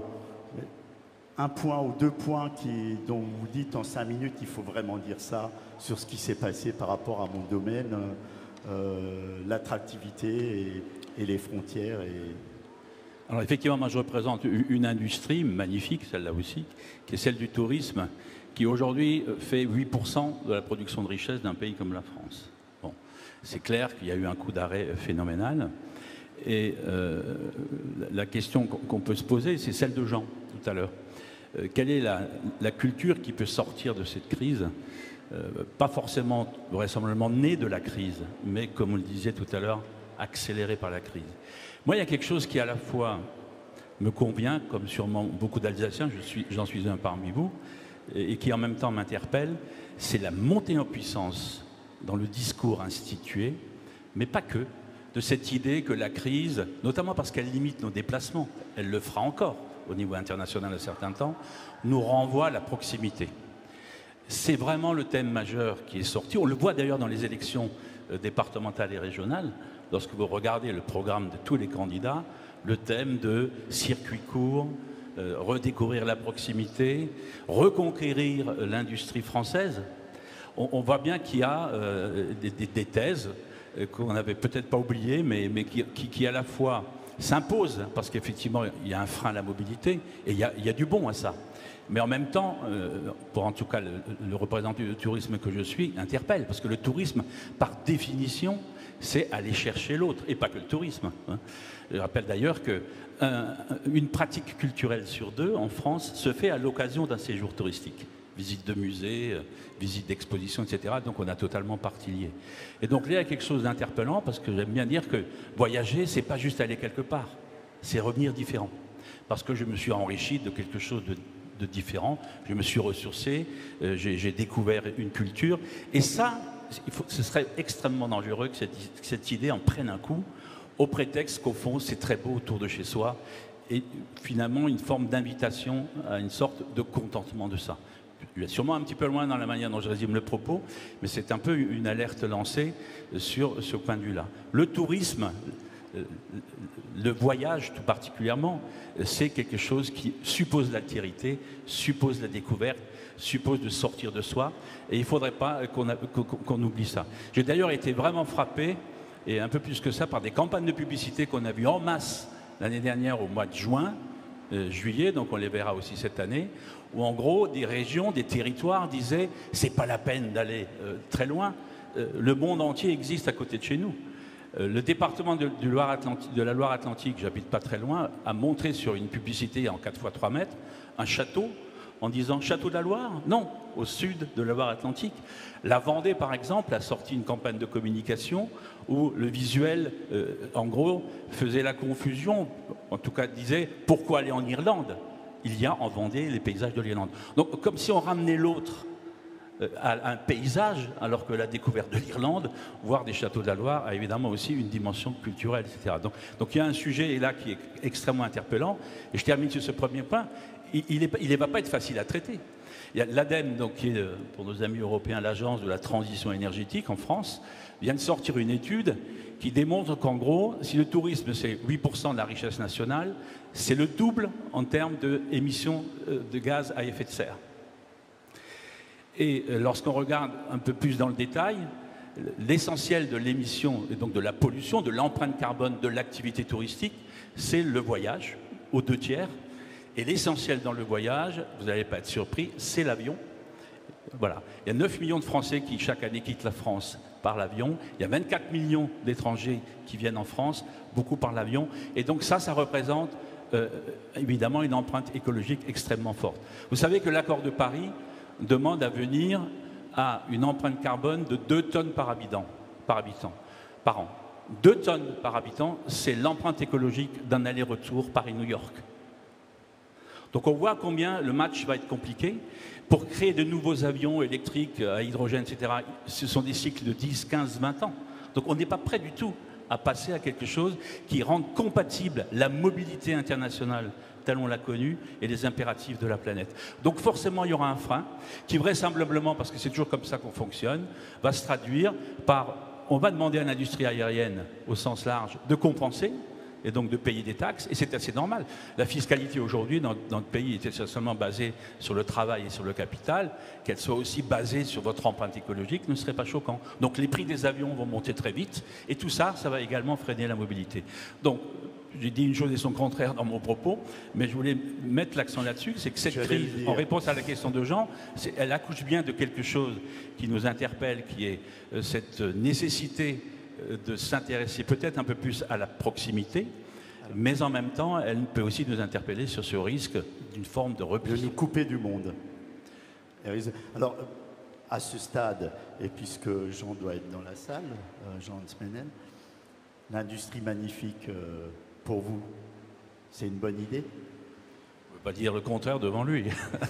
un point ou deux points qui, dont vous dites en cinq minutes, il faut vraiment dire ça, sur ce qui s'est passé par rapport à mon domaine, euh, l'attractivité et, et les frontières et... Alors effectivement, moi je représente une industrie magnifique, celle-là aussi, qui est celle du tourisme, qui aujourd'hui fait huit pour cent de la production de richesse d'un pays comme la France. Bon, c'est clair qu'il y a eu un coup d'arrêt phénoménal. Et euh, la question qu'on peut se poser, c'est celle de Jean, tout à l'heure. Euh, quelle est la, la culture qui peut sortir de cette crise ? euh, Pas forcément, vraisemblablement, née de la crise, mais comme on le disait tout à l'heure, accélérée par la crise. Moi, il y a quelque chose qui à la fois me convient, comme sûrement beaucoup d'Alsaciens, je suis, j'en suis un parmi vous, et qui en même temps m'interpelle, c'est la montée en puissance dans le discours institué, mais pas que, de cette idée que la crise, notamment parce qu'elle limite nos déplacements, elle le fera encore au niveau international à certains temps, nous renvoie à la proximité. C'est vraiment le thème majeur qui est sorti. On le voit d'ailleurs dans les élections départementales et régionales. Lorsque vous regardez le programme de tous les candidats, le thème de circuit court, euh, redécouvrir la proximité, reconquérir l'industrie française, on, on voit bien qu'il y a euh, des, des, des thèses euh, qu'on n'avait peut-être pas oubliées, mais, mais qui, qui, qui à la fois s'imposent, parce qu'effectivement il y a un frein à la mobilité, et il y a, il y a du bon à ça. Mais en même temps, euh, pour en tout cas le, le représentant du tourisme que je suis, interpelle, parce que le tourisme, par définition, c'est aller chercher l'autre, et pas que le tourisme. Hein. Je rappelle d'ailleurs qu'une pratique culturelle sur deux en France se fait à l'occasion d'un séjour touristique. Visite de musée, euh, visite d'exposition, et cetera. Donc on a totalement partie liée. Et donc là, il y a quelque chose d'interpellant, parce que j'aime bien dire que voyager, c'est pas juste aller quelque part, c'est revenir différent. Parce que je me suis enrichi de quelque chose de, de différent, je me suis ressourcé, euh, j'ai découvert une culture, et ça, Il faut, ce serait extrêmement dangereux que cette, que cette idée en prenne un coup, au prétexte qu'au fond, c'est très beau autour de chez soi, et finalement une forme d'invitation à une sorte de contentement de ça. Il y a sûrement un petit peu loin dans la manière dont je résume le propos, mais c'est un peu une alerte lancée sur ce point de vue-là. Le tourisme, le voyage tout particulièrement, c'est quelque chose qui suppose l'altérité, suppose la découverte, suppose de sortir de soi, et il ne faudrait pas qu'on qu'on oublie ça. J'ai d'ailleurs été vraiment frappé, et un peu plus que ça, par des campagnes de publicité qu'on a vues en masse l'année dernière au mois de juin, euh, juillet, donc on les verra aussi cette année, où en gros des régions, des territoires disaient « c'est pas la peine d'aller euh, très loin, euh, le monde entier existe à côté de chez nous ». Le département de, de, Loire-Atlantique, de la Loire-Atlantique, j'habite pas très loin, a montré sur une publicité en quatre fois trois mètres un château en disant « Château de la Loire ?» Non, au sud de la Loire-Atlantique. La Vendée, par exemple, a sorti une campagne de communication où le visuel, euh, en gros, faisait la confusion, en tout cas disait « Pourquoi aller en Irlande ?» Il y a en Vendée les paysages de l'Irlande. Donc, comme si on ramenait l'autre à un paysage, alors que la découverte de l'Irlande, voire des châteaux de la Loire, a évidemment aussi une dimension culturelle, et cetera. Donc, donc il y a un sujet là qui est extrêmement interpellant. Et je termine sur ce premier point. Il ne va pas être facile à traiter. Il y a l'ADEME, donc, qui est, pour nos amis européens, l'agence de la transition énergétique en France, vient de sortir une étude qui démontre qu'en gros, si le tourisme c'est huit pour cent de la richesse nationale, c'est le double en termes d'émissions de gaz à effet de serre. Et lorsqu'on regarde un peu plus dans le détail, l'essentiel de l'émission, et donc de la pollution, de l'empreinte carbone de l'activité touristique, c'est le voyage, aux deux tiers. Et l'essentiel dans le voyage, vous n'allez pas être surpris, c'est l'avion. Voilà. Il y a neuf millions de Français qui, chaque année, quittent la France par l'avion. Il y a vingt-quatre millions d'étrangers qui viennent en France, beaucoup par l'avion. Et donc ça, ça représente euh, évidemment une empreinte écologique extrêmement forte. Vous savez que l'accord de Paris demande à venir à une empreinte carbone de deux tonnes par habitant, par habitant, par an. deux tonnes par habitant, c'est l'empreinte écologique d'un aller-retour Paris-New York. Donc on voit combien le match va être compliqué. Pour créer de nouveaux avions électriques à hydrogène, et cetera, ce sont des cycles de dix, quinze, vingt ans. Donc on n'est pas prêt du tout à passer à quelque chose qui rende compatible la mobilité internationale telle on l'a connue et les impératifs de la planète. Donc forcément, il y aura un frein qui vraisemblablement, parce que c'est toujours comme ça qu'on fonctionne, va se traduire par on va demander à l'industrie aérienne, au sens large, de compenser et donc de payer des taxes, et c'est assez normal. La fiscalité aujourd'hui dans, dans notre pays était seulement basée sur le travail et sur le capital, qu'elle soit aussi basée sur votre empreinte écologique ne serait pas choquant. Donc les prix des avions vont monter très vite, et tout ça, ça va également freiner la mobilité. Donc, j'ai dit une chose et son contraire dans mon propos, mais je voulais mettre l'accent là-dessus, c'est que cette crise, en réponse à la question de Jean, elle accouche bien de quelque chose qui nous interpelle, qui est euh, cette nécessité de s'intéresser peut-être un peu plus à la proximité, mais en même temps, elle peut aussi nous interpeller sur ce risque d'une forme de repli. De nous couper du monde. Alors, à ce stade, et puisque Jean doit être dans la salle, euh, Jean Hansmenen, l'industrie magnifique, euh, pour vous, c'est une bonne idée? Je ne peux pas dire le contraire devant lui.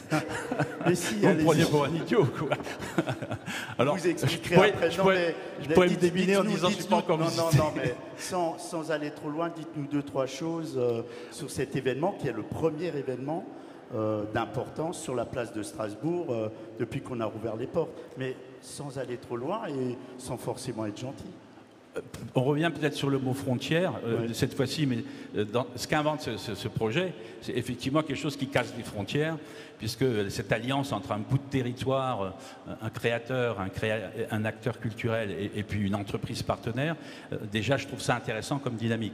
Mais si, vous me prenez pour un idiot, quoi. Alors, vous expliquerez je après. Je non, pourrais, mais, je pourrais me débiner en disant que je ne suis pas encore Non, visité. non, non, mais sans, sans aller trop loin, dites-nous deux, trois choses euh, sur cet événement, qui est le premier événement euh, d'importance sur la place de Strasbourg euh, depuis qu'on a rouvert les portes. Mais sans aller trop loin et sans forcément être gentil. On revient peut-être sur le mot frontière, euh, ouais. cette fois-ci, mais euh, dans, ce qu'invente ce, ce, ce projet, c'est effectivement quelque chose qui casse les frontières, puisque cette alliance entre un bout de territoire, euh, un créateur, un, créa un acteur culturel et, et puis une entreprise partenaire, euh, déjà je trouve ça intéressant comme dynamique.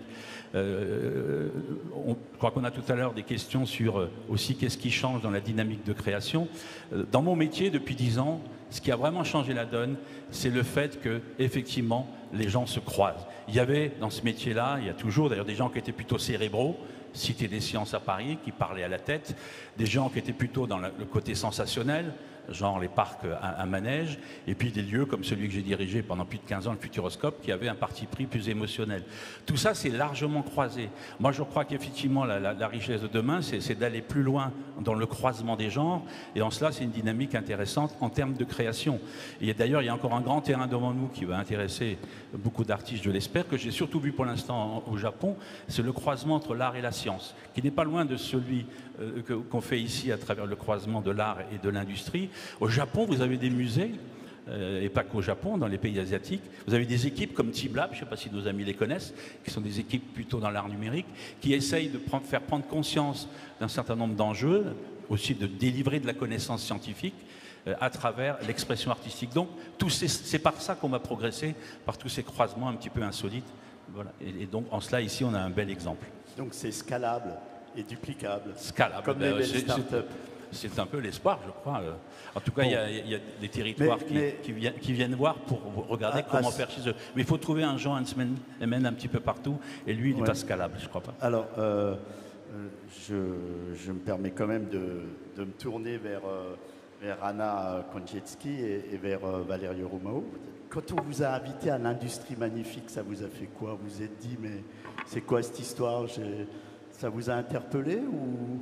Euh, on, je crois qu'on a tout à l'heure des questions sur euh, aussi qu'est-ce qui change dans la dynamique de création. Euh, dans mon métier, depuis dix ans, ce qui a vraiment changé la donne, c'est le fait que, effectivement, les gens se croisent. Il y avait dans ce métier-là, il y a toujours d'ailleurs des gens qui étaient plutôt cérébraux, Cité des sciences à Paris, qui parlaient à la tête, des gens qui étaient plutôt dans le côté sensationnel, genre les parcs à, à manège, et puis des lieux comme celui que j'ai dirigé pendant plus de quinze ans, le Futuroscope, qui avait un parti pris plus émotionnel. Tout ça, c'est largement croisé. Moi, je crois qu'effectivement, la, la, la richesse de demain, c'est d'aller plus loin dans le croisement des genres, et en cela, c'est une dynamique intéressante en termes de création. Et d'ailleurs, il y a encore un grand terrain devant nous qui va intéresser beaucoup d'artistes, je l'espère, que j'ai surtout vu pour l'instant au Japon, c'est le croisement entre l'art et la science, qui n'est pas loin de celui euh, qu'on fait ici à travers le croisement de l'art et de l'industrie. Au Japon, vous avez des musées, euh, et pas qu'au Japon, dans les pays asiatiques. Vous avez des équipes comme TeamLab, je ne sais pas si nos amis les connaissent, qui sont des équipes plutôt dans l'art numérique, qui essayent de prendre, faire prendre conscience d'un certain nombre d'enjeux, aussi de délivrer de la connaissance scientifique euh, à travers l'expression artistique. Donc, c'est par ça qu'on va progresser, par tous ces croisements un petit peu insolites. Voilà. Et, et donc, en cela, ici, on a un bel exemple. Donc, c'est scalable et duplicable. Scalable. Comme ben, les belles startups. C'est un peu l'espoir, je crois. En tout cas, bon. il, y a, il y a des territoires mais, qui, mais... Qui, viennent, qui viennent voir pour regarder ah, comment ah, faire chez eux. Mais il faut trouver un Jean Hansmenen un petit peu partout, et lui, il n'est ouais. pas scalable, je ne crois pas. Alors, euh, je, je me permets quand même de, de me tourner vers, euh, vers Anna Konczewski et, et vers euh, Valerio Romao. Quand on vous a invité à l'industrie magnifique, ça vous a fait quoi? Vous vous êtes dit, mais c'est quoi cette histoire? Ça vous a interpellé ou...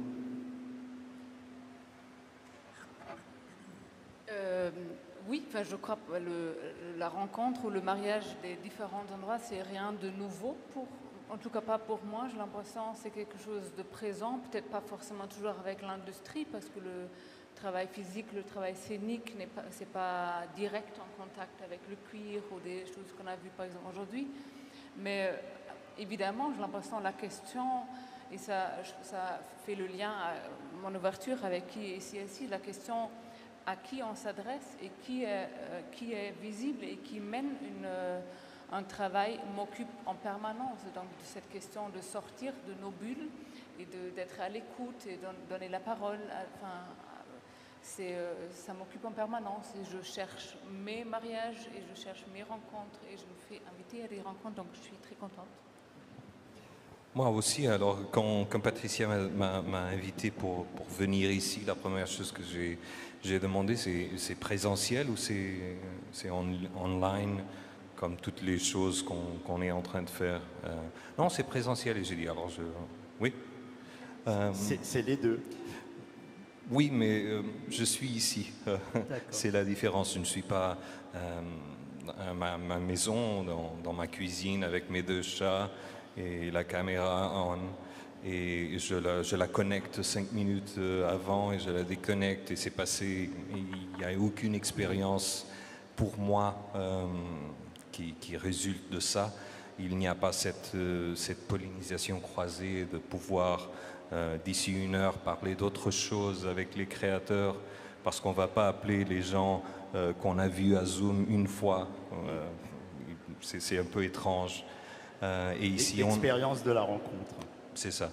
Euh, oui, enfin, je crois que le, la rencontre ou le mariage des différents endroits, c'est rien de nouveau, pour, en tout cas pas pour moi. J'ai l'impression que c'est quelque chose de présent, peut-être pas forcément toujours avec l'industrie, parce que le travail physique, le travail scénique, n'est pas, c'est pas direct en contact avec le cuir ou des choses qu'on a vues par exemple aujourd'hui. Mais euh, évidemment, j'ai l'impression que la question, et ça, ça fait le lien à mon ouverture avec qui est ici, ici, la question à qui on s'adresse et qui est, euh, qui est visible et qui mène une, euh, un travail m'occupe en permanence. Donc de cette question de sortir de nos bulles et d'être à l'écoute et de donner la parole, enfin, euh, ça m'occupe en permanence et je cherche mes mariages et je cherche mes rencontres et je me fais inviter à des rencontres, donc je suis très contente. Moi aussi, alors quand, quand Patricia m'a invité pour, pour venir ici, la première chose que j'ai j'ai demandé, c'est présentiel ou c'est en, online, comme toutes les choses qu'on qu'on est en train de faire? euh, Non, c'est présentiel, et j'ai dit, alors je... Oui. Euh, c'est les deux. Oui, mais euh, je suis ici. C'est la différence. Je ne suis pas euh, à ma, ma maison, dans, dans ma cuisine, avec mes deux chats et la caméra on. Et je la, je la connecte cinq minutes avant et je la déconnecte et c'est passé. Il n'y a aucune expérience pour moi euh, qui, qui résulte de ça. Il n'y a pas cette, euh, cette pollinisation croisée de pouvoir, euh, d'ici une heure, parler d'autre chose avec les créateurs, parce qu'on ne va pas appeler les gens euh, qu'on a vus à Zoom une fois. Euh, c'est un peu étrange. Euh, et ici, l'expérience on... de la rencontre. C'est ça.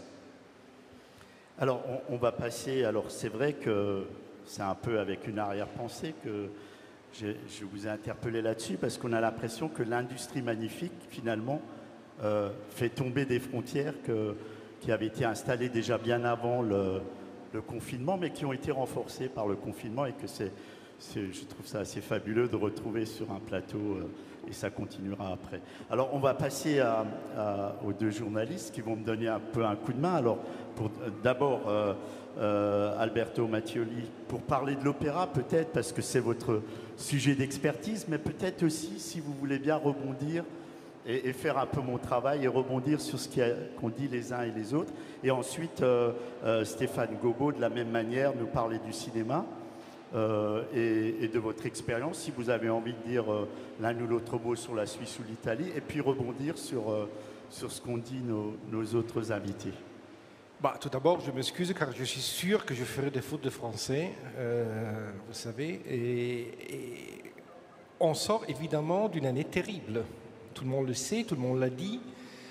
Alors, on, on va passer... Alors, c'est vrai que c'est un peu avec une arrière-pensée que je, je vous ai interpellé là-dessus, parce qu'on a l'impression que l'industrie magnifique, finalement, euh, fait tomber des frontières que, qui avaient été installées déjà bien avant le, le confinement, mais qui ont été renforcées par le confinement, et que c'est, je trouve ça assez fabuleux de retrouver sur un plateau... Euh, et ça continuera après. Alors, on va passer à, à, aux deux journalistes qui vont me donner un peu un coup de main. Alors, pour d'abord, euh, euh, Alberto Mattioli, pour parler de l'opéra, peut-être, parce que c'est votre sujet d'expertise, mais peut-être aussi, si vous voulez bien rebondir et, et faire un peu mon travail et rebondir sur ce qu'on dit les uns et les autres. Et ensuite, euh, euh, Stéphane Gobo, de la même manière, nous parler du cinéma. Euh, et, et de votre expérience, si vous avez envie de dire euh, l'un ou l'autre mot sur la Suisse ou l'Italie, et puis rebondir sur, euh, sur ce qu'ont dit nos, nos autres invités. Bah, tout d'abord, je m'excuse car je suis sûr que je ferai des fautes de français, euh, vous savez, et, et on sort évidemment d'une année terrible. Tout le monde le sait, tout le monde l'a dit.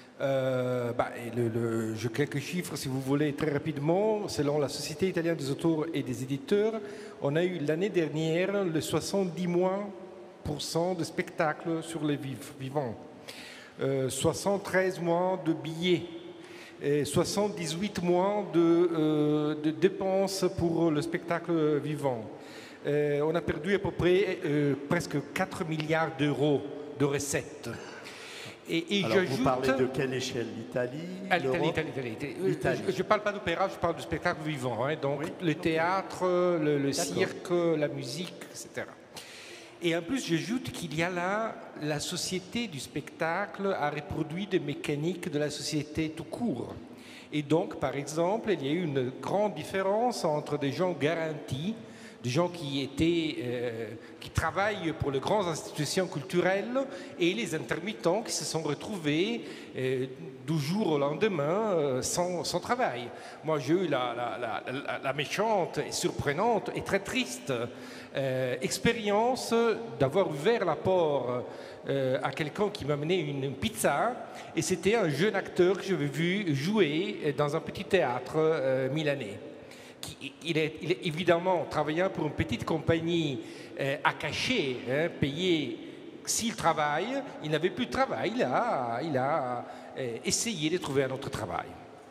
Euh, bah, le, le, je quelques chiffres si vous voulez très rapidement. Selon la Société italienne des auteurs et des éditeurs, on a eu l'année dernière le soixante-dix pour cent de spectacles sur les vivants, euh, soixante-treize mois de billets, et soixante-dix-huit mois de, euh, de dépenses pour le spectacle vivant. Euh, on a perdu à peu près euh, presque quatre milliards d'euros de recettes. Et, et Alors, vous parlez de quelle échelle? L'Italie, ah, l'Italie, l'Italie. Je ne parle pas d'opéra, je parle de spectacle vivant. Hein, donc, oui, le théâtre, le, le cirque, la musique, et cetera. Et en plus, j'ajoute qu'il y a là, la société du spectacle a reproduit des mécaniques de la société tout court. Et donc, par exemple, il y a eu une grande différence entre des gens garantis, des gens qui, étaient, euh, qui travaillent pour les grandes institutions culturelles et les intermittents qui se sont retrouvés euh, du jour au lendemain euh, sans, sans travail. Moi, j'ai eu la, la, la, la méchante et surprenante et très triste euh, expérience d'avoir ouvert la porte euh, à quelqu'un qui m'a amené une, une pizza, et c'était un jeune acteur que j'avais vu jouer dans un petit théâtre euh, milanais. Il est, il est évidemment travaillant pour une petite compagnie euh, à cacher, hein, payé. S'il travaille, il n'avait plus de travail, il a, il a euh, essayé de trouver un autre travail.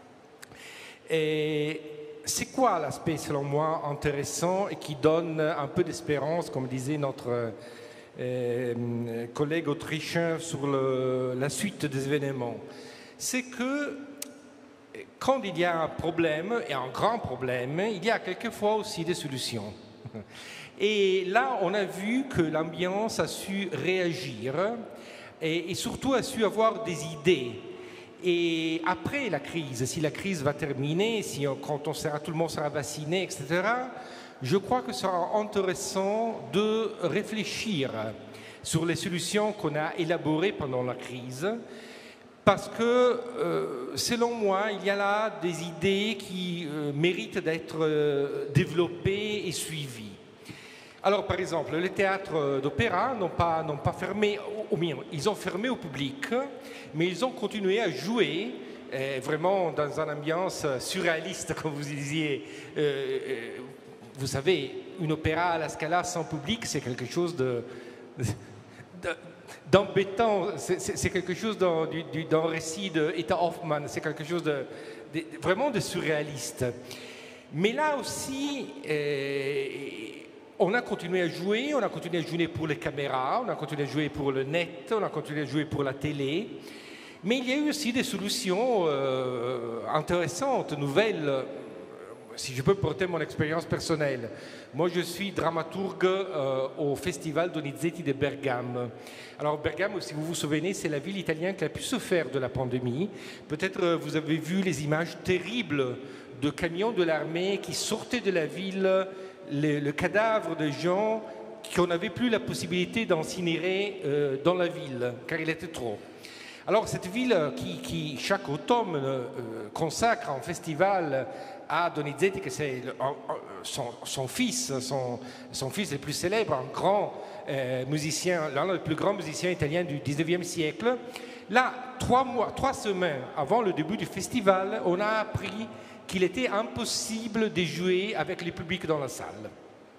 C'est quoi l'aspect, selon moi, intéressant et qui donne un peu d'espérance, comme disait notre euh, collègue autrichien sur le, la suite des événements? C'est que quand il y a un problème, et un grand problème, il y a quelquefois aussi des solutions. Et là, on a vu que l'ambiance a su réagir et, et surtout a su avoir des idées. Et après la crise, si la crise va terminer, si on, quand on sera, tout le monde sera vacciné, et cetera, je crois que ce sera intéressant de réfléchir sur les solutions qu'on a élaborées pendant la crise. Parce que, euh, selon moi, il y a là des idées qui euh, méritent d'être euh, développées et suivies. Alors, par exemple, les théâtres d'opéra n'ont pas, n'ont pas fermé, au, au mieux, ils ont fermé au public, mais ils ont continué à jouer, euh, vraiment dans une ambiance surréaliste, comme vous disiez. Euh, euh, vous savez, une opéra à la Scala sans public, c'est quelque chose de... de d'embêtant, c'est quelque chose dans, du, du, dans le récit d'Etta Hoffmann, c'est quelque chose de, de, vraiment de surréaliste. Mais là aussi, euh, on a continué à jouer, on a continué à jouer pour les caméras, on a continué à jouer pour le net, on a continué à jouer pour la télé. Mais il y a eu aussi des solutions euh, intéressantes, nouvelles. Si je peux porter mon expérience personnelle. Moi, je suis dramaturgue euh, au Festival Donizetti de Bergame. Alors, Bergame, si vous vous souvenez, c'est la ville italienne qui a pu souffrir de la pandémie. Peut-être euh, vous avez vu les images terribles de camions de l'armée qui sortaient de la ville, le, le cadavre de gens qu'on n'avait plus la possibilité d'incinérer euh, dans la ville, car il était trop. Alors cette ville qui, qui chaque automne euh, consacre un festival à Donizetti, que c'est son, son fils, son, son fils le plus célèbre, un grand euh, musicien, l'un des plus grands musiciens italiens du dix-neuvième siècle. Là, trois mois, trois semaines avant le début du festival, on a appris qu'il était impossible de jouer avec le public dans la salle.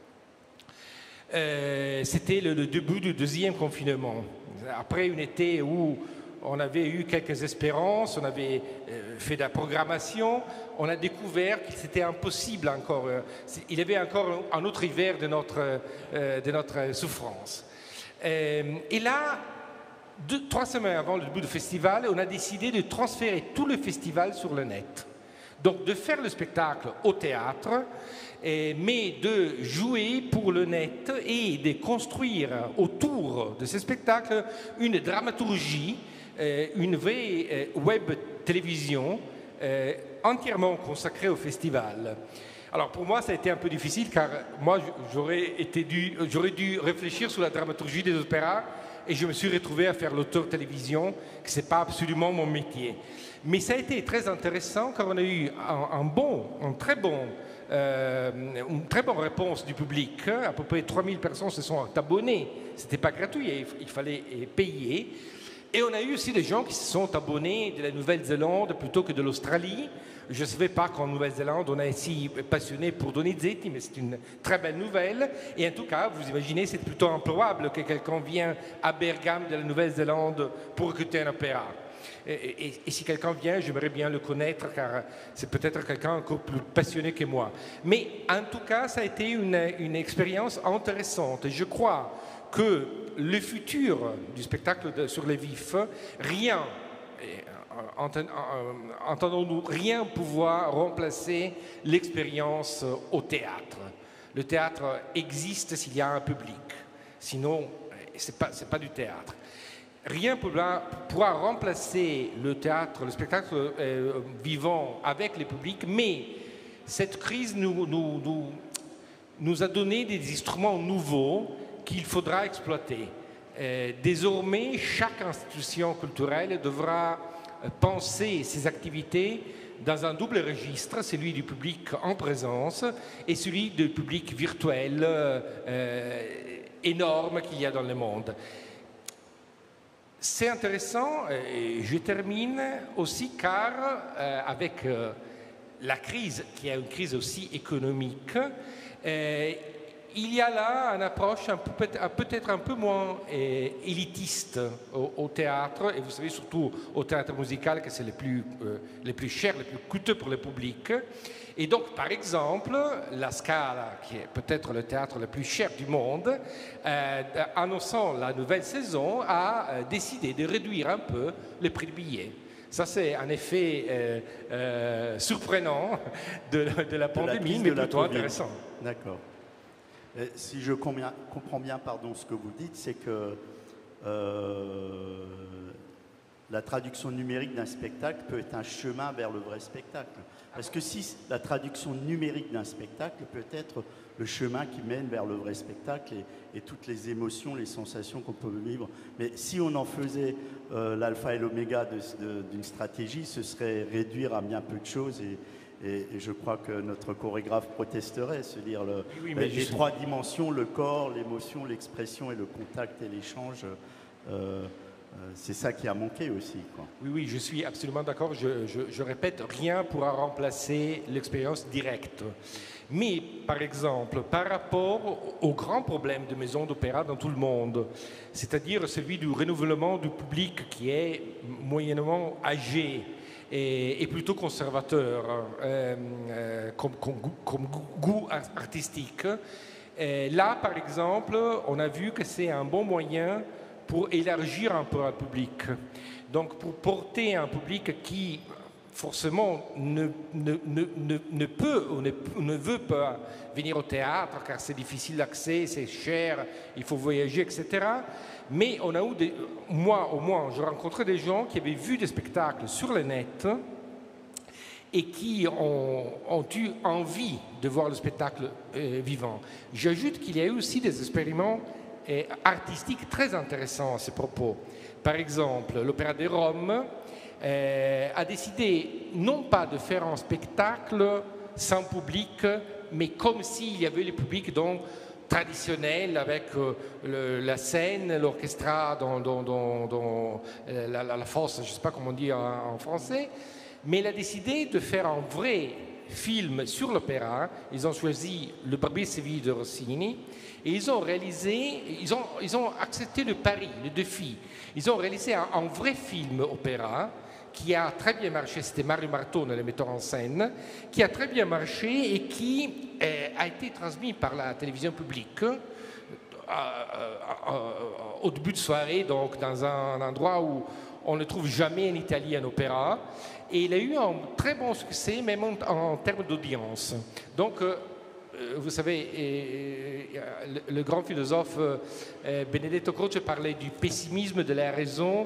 Euh, C'était le, le début du deuxième confinement. Après un été où on avait eu quelques espérances, on avait euh, fait de la programmation, on a découvert qu'il c'était impossible encore. Euh, il y avait encore un autre hiver de notre, euh, de notre souffrance. Euh, et là, deux, trois semaines avant le début du festival, on a décidé de transférer tout le festival sur le net. Donc de faire le spectacle au théâtre, et, mais de jouer pour le net et de construire autour de ce spectacle une dramaturgie, euh, une vraie euh, web télévision euh, entièrement consacrée au festival. Alors pour moi ça a été un peu difficile car moi j'aurais été dû, j'aurais dû réfléchir sur la dramaturgie des opéras et je me suis retrouvé à faire l'auteur télévision, que ce n'est pas absolument mon métier. Mais ça a été très intéressant car on a eu un, un bon, un très bon, euh, une très bonne réponse du public. À peu près trois mille personnes se sont abonnées. Ce n'était pas gratuit, il fallait payer. Et on a eu aussi des gens qui se sont abonnés de la Nouvelle-Zélande plutôt que de l'Australie. Je ne savais pas qu'en Nouvelle-Zélande, on est si passionné pour Donizetti, mais c'est une très belle nouvelle. Et en tout cas, vous imaginez, c'est plutôt improbable que quelqu'un vienne à Bergame de la Nouvelle-Zélande pour écouter un opéra. Et, et, et si quelqu'un vient, j'aimerais bien le connaître, car c'est peut-être quelqu'un encore plus passionné que moi. Mais en tout cas, ça a été une, une expérience intéressante. Et je crois que le futur du spectacle de, sur les vifs, rien, entendons-nous, rien pouvoir remplacer l'expérience au théâtre. Le théâtre existe s'il y a un public. Sinon, ce n'est pas, c'est pas du théâtre. Rien ne pourra, pourra remplacer le théâtre, le spectacle euh, vivant avec le public, mais cette crise nous, nous, nous, nous a donné des instruments nouveaux qu'il faudra exploiter. Euh, désormais, chaque institution culturelle devra penser ses activités dans un double registre, celui du public en présence et celui du public virtuel euh, énorme qu'il y a dans le monde. C'est intéressant, et je termine aussi car euh, avec euh, la crise, qui est une crise aussi économique, euh, il y a là une approche peut-être un peu moins euh, élitiste au, au théâtre, et vous savez surtout au théâtre musical que c'est le plus, euh, le plus cher, le plus coûteux pour le public. Et donc, par exemple, la Scala, qui est peut-être le théâtre le plus cher du monde, euh, annonçant la nouvelle saison, a euh, décidé de réduire un peu le prix du billet. Ça, c'est un effet euh, euh, surprenant de, de la pandémie, de la mais plutôt intéressant. D'accord. Si je comprends bien pardon, ce que vous dites, c'est que euh, la traduction numérique d'un spectacle peut être un chemin vers le vrai spectacle. Parce que si la traduction numérique d'un spectacle peut être le chemin qui mène vers le vrai spectacle et, et toutes les émotions, les sensations qu'on peut vivre. Mais si on en faisait euh, l'alpha et l'oméga d'une stratégie, ce serait réduire à bien peu de choses et, et, et je crois que notre chorégraphe protesterait, se dire le, oui, les, les trois dimensions, le corps, l'émotion, l'expression et le contact et l'échange. Euh, C'est ça qui a manqué aussi, quoi. Oui, oui, je suis absolument d'accord. Je, je, je répète, rien ne pourra remplacer l'expérience directe. Mais, par exemple, par rapport au grand problème de maisons d'opéra dans tout le monde, c'est-à-dire celui du renouvellement du public qui est moyennement âgé et, et plutôt conservateur euh, euh, comme, comme, comme goût artistique, et là, par exemple, on a vu que c'est un bon moyen pour élargir un peu un public. Donc pour porter un public qui forcément ne, ne, ne, ne, ne peut ou ne, ne veut pas venir au théâtre car c'est difficile d'accès, c'est cher, il faut voyager, et cetera. Mais on a eu des, moi au moins, je rencontrais des gens qui avaient vu des spectacles sur le net et qui ont, ont eu envie de voir le spectacle euh, vivant. J'ajoute qu'il y a eu aussi des expériments euh, artistiques très intéressants à ce propos. Par exemple, l'Opéra de Rome euh, a décidé non pas de faire un spectacle sans public, mais comme s'il y avait le public donc, traditionnel avec euh, le, la scène, l'orchestra dans, dans, dans, dans euh, la, la, la fosse, je ne sais pas comment on dit en, en français, mais il a décidé de faire un vrai film sur l'opéra. Ils ont choisi le Barbier Séville de Rossini et ils ont réalisé, ils ont, ils ont accepté le pari, le défi. Ils ont réalisé un, un vrai film opéra qui a très bien marché, c'était Mario Martone, le metteur en scène, qui a très bien marché et qui euh, a été transmis par la télévision publique euh, euh, euh, au début de soirée, donc dans un endroit où on ne trouve jamais en Italie un opéra. Et il a eu un très bon succès, même en, en termes d'audience. Donc, euh, vous savez, euh, le, le grand philosophe euh, Benedetto Croce parlait du pessimisme de la raison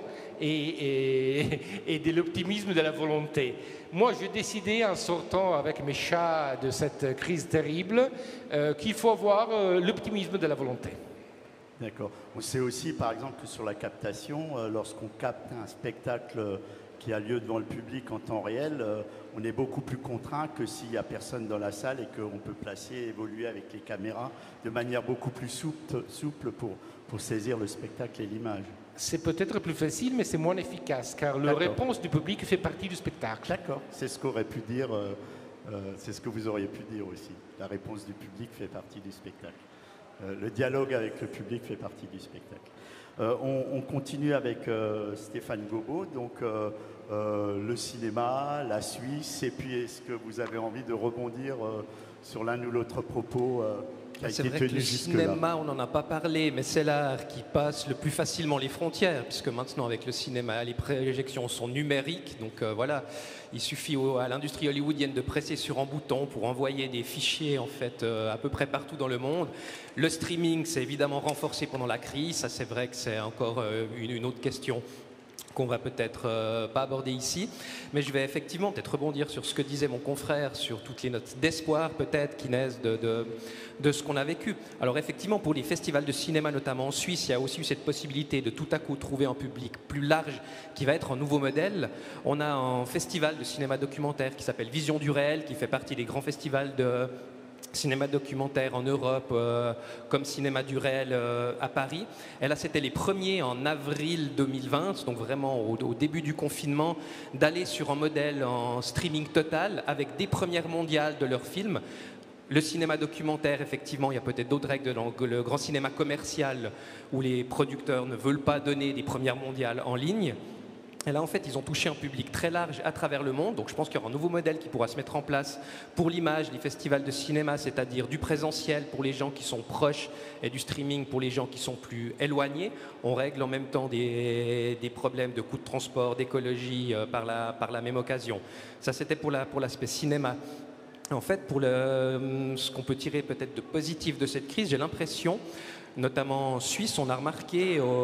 et, et, et de l'optimisme de la volonté. Moi, j'ai décidé, en sortant avec mes chats de cette crise terrible, euh, qu'il faut avoir euh, l'optimisme de la volonté. D'accord. On sait aussi, par exemple, que sur la captation, euh, lorsqu'on capte un spectacle qui a lieu devant le public en temps réel, euh, on est beaucoup plus contraint que s'il n'y a personne dans la salle et qu'on peut placer, évoluer avec les caméras de manière beaucoup plus souple, souple pour, pour saisir le spectacle et l'image. C'est peut-être plus facile, mais c'est moins efficace, car la réponse du public fait partie du spectacle. D'accord, c'est ce qu'aurait pu dire, euh, euh, c'est ce que vous auriez pu dire aussi. La réponse du public fait partie du spectacle. Euh, le dialogue avec le public fait partie du spectacle. Euh, on, on continue avec euh, Stéphane Gobot, donc euh, euh, le cinéma, la Suisse, et puis est-ce que vous avez envie de rebondir euh, sur l'un ou l'autre propos euh, qui a été tenu jusque-là? C'est vrai que le cinéma, on n'en a pas parlé, mais c'est l'art qui passe le plus facilement les frontières, puisque maintenant avec le cinéma, les projections sont numériques, donc euh, voilà, il suffit au, à l'industrie hollywoodienne de presser sur un bouton pour envoyer des fichiers en fait euh, à peu près partout dans le monde. Le streaming s'est évidemment renforcé pendant la crise, ça c'est vrai que c'est encore euh, une, une autre question qu'on va peut-être euh, pas aborder ici, mais je vais effectivement peut-être rebondir sur ce que disait mon confrère, sur toutes les notes d'espoir peut-être qui naissent de, de, de ce qu'on a vécu. Alors effectivement, pour les festivals de cinéma, notamment en Suisse, il y a aussi eu cette possibilité de tout à coup trouver un public plus large qui va être un nouveau modèle. On a un festival de cinéma documentaire qui s'appelle Vision du réel, qui fait partie des grands festivals de cinéma documentaire en Europe, euh, comme Cinéma du réel euh, à Paris. Et là, c'était les premiers en avril deux mille vingt, donc vraiment au, au début du confinement, d'aller sur un modèle en streaming total avec des premières mondiales de leurs films. Le cinéma documentaire, effectivement, il y a peut-être d'autres règles dans le grand cinéma commercial où les producteurs ne veulent pas donner des premières mondiales en ligne. Et là, en fait, ils ont touché un public très large à travers le monde. Donc, je pense qu'il y aura un nouveau modèle qui pourra se mettre en place pour l'image, les festivals de cinéma, c'est-à-dire du présentiel pour les gens qui sont proches et du streaming pour les gens qui sont plus éloignés. On règle en même temps des, des problèmes de coûts de transport, d'écologie euh, par, la, par la même occasion. Ça, c'était pour la, pour l'aspect cinéma. En fait, pour le, ce qu'on peut tirer peut-être de positif de cette crise, j'ai l'impression, notamment en Suisse, on a remarqué au,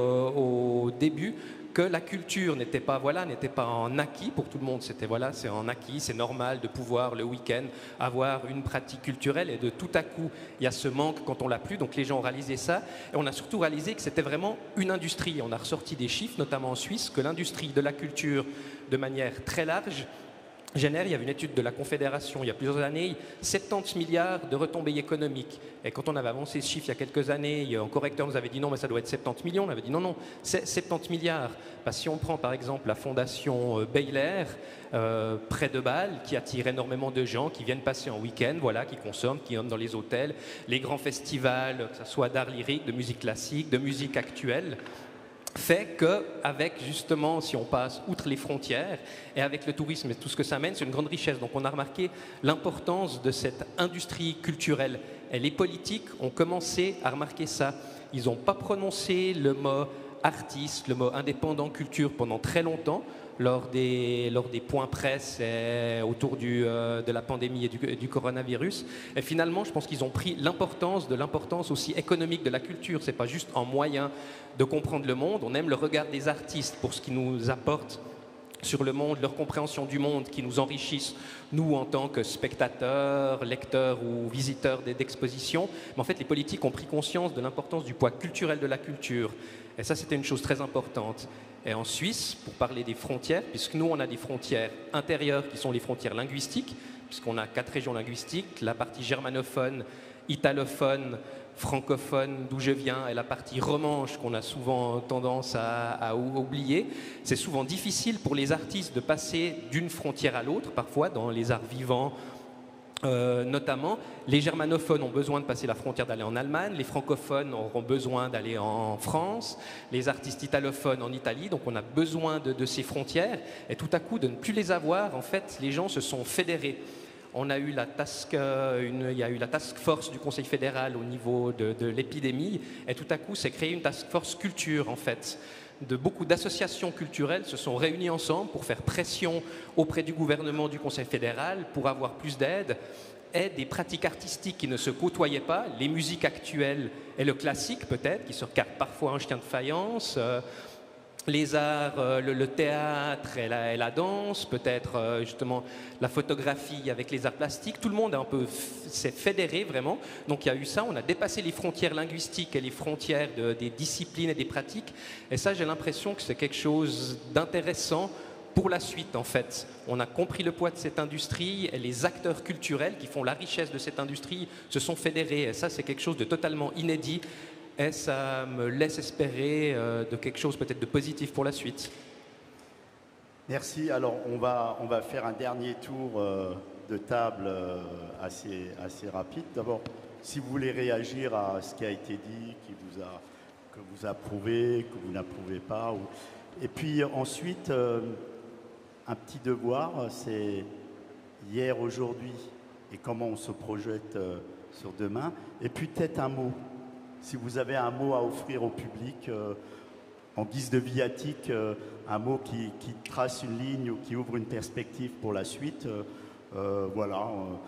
au début que la culture n'était pas, voilà, n'était pas en acquis pour tout le monde. C'était voilà, c'est en acquis, c'est normal de pouvoir le week-end avoir une pratique culturelle et de tout à coup, il y a ce manque quand on l'a plus. Donc les gens ont réalisé ça et on a surtout réalisé que c'était vraiment une industrie. On a ressorti des chiffres, notamment en Suisse, que l'industrie de la culture, de manière très large, génère, il y avait une étude de la Confédération il y a plusieurs années, soixante-dix milliards de retombées économiques. Et quand on avait avancé ce chiffre il y a quelques années, un correcteur nous avait dit non, mais ça doit être soixante-dix millions. On avait dit non, non, c'est soixante-dix milliards. Parce que si on prend par exemple la fondation Baylor, euh, près de Bâle, qui attire énormément de gens qui viennent passer en week-end, voilà, qui consomment, qui viennent dans les hôtels, les grands festivals, que ce soit d'art lyrique, de musique classique, de musique actuelle, fait qu'avec justement, si on passe outre les frontières et avec le tourisme et tout ce que ça amène, c'est une grande richesse. Donc on a remarqué l'importance de cette industrie culturelle. Et les politiques ont commencé à remarquer ça. Ils n'ont pas prononcé le mot artiste, le mot indépendant culture pendant très longtemps lors des, lors des points presse et autour du, euh, de la pandémie et du, du coronavirus. Et finalement, je pense qu'ils ont pris l'importance de l'importance aussi économique de la culture. C'est pas juste un moyen de comprendre le monde. On aime le regard des artistes pour ce qu'ils nous apportent sur le monde, leur compréhension du monde qui nous enrichissent, nous en tant que spectateurs, lecteurs ou visiteurs d'expositions. Mais en fait, les politiques ont pris conscience de l'importance du poids culturel de la culture. Et ça, c'était une chose très importante. Et en Suisse, pour parler des frontières, puisque nous, on a des frontières intérieures qui sont les frontières linguistiques, puisqu'on a quatre régions linguistiques, la partie germanophone, italophone, francophone, d'où je viens, et la partie romanche qu'on a souvent tendance à, à oublier. C'est souvent difficile pour les artistes de passer d'une frontière à l'autre, parfois dans les arts vivants, euh, notamment. Les germanophones ont besoin de passer la frontière, d'aller en Allemagne, les francophones auront besoin d'aller en France, les artistes italophones en Italie, donc on a besoin de, de ces frontières, et tout à coup, de ne plus les avoir, en fait, les gens se sont fédérés. On a eu la task, une, il y a eu la task force du Conseil fédéral au niveau de, de l'épidémie, et tout à coup, s'est créé une task force culture, en fait. De beaucoup d'associations culturelles se sont réunies ensemble pour faire pression auprès du gouvernement, du Conseil fédéral, pour avoir plus d'aide, et des pratiques artistiques qui ne se côtoyaient pas, les musiques actuelles et le classique peut-être, qui se regardent parfois en chien de faïence, euh, les arts, euh, le, le théâtre et la, et la danse, peut-être euh, justement la photographie avec les arts plastiques. Tout le monde a un peu s'est fédéré vraiment. Donc il y a eu ça, on a dépassé les frontières linguistiques et les frontières de, des disciplines et des pratiques. Et ça, j'ai l'impression que c'est quelque chose d'intéressant pour la suite, en fait. On a compris le poids de cette industrie et les acteurs culturels qui font la richesse de cette industrie se sont fédérés. Et ça, c'est quelque chose de totalement inédit. Et ça me laisse espérer euh, de quelque chose peut-être de positif pour la suite. Merci. Alors, on va, on va faire un dernier tour euh, de table euh, assez, assez rapide. D'abord, si vous voulez réagir à ce qui a été dit, qui vous a, que vous approuvez, que vous n'approuvez pas. Ou... Et puis ensuite, euh, un petit devoir, c'est hier, aujourd'hui, et comment on se projette euh, sur demain. Et puis peut-être un mot. Si vous avez un mot à offrir au public, euh, en guise de viatique, euh, un mot qui, qui trace une ligne ou qui ouvre une perspective pour la suite, euh, euh, voilà.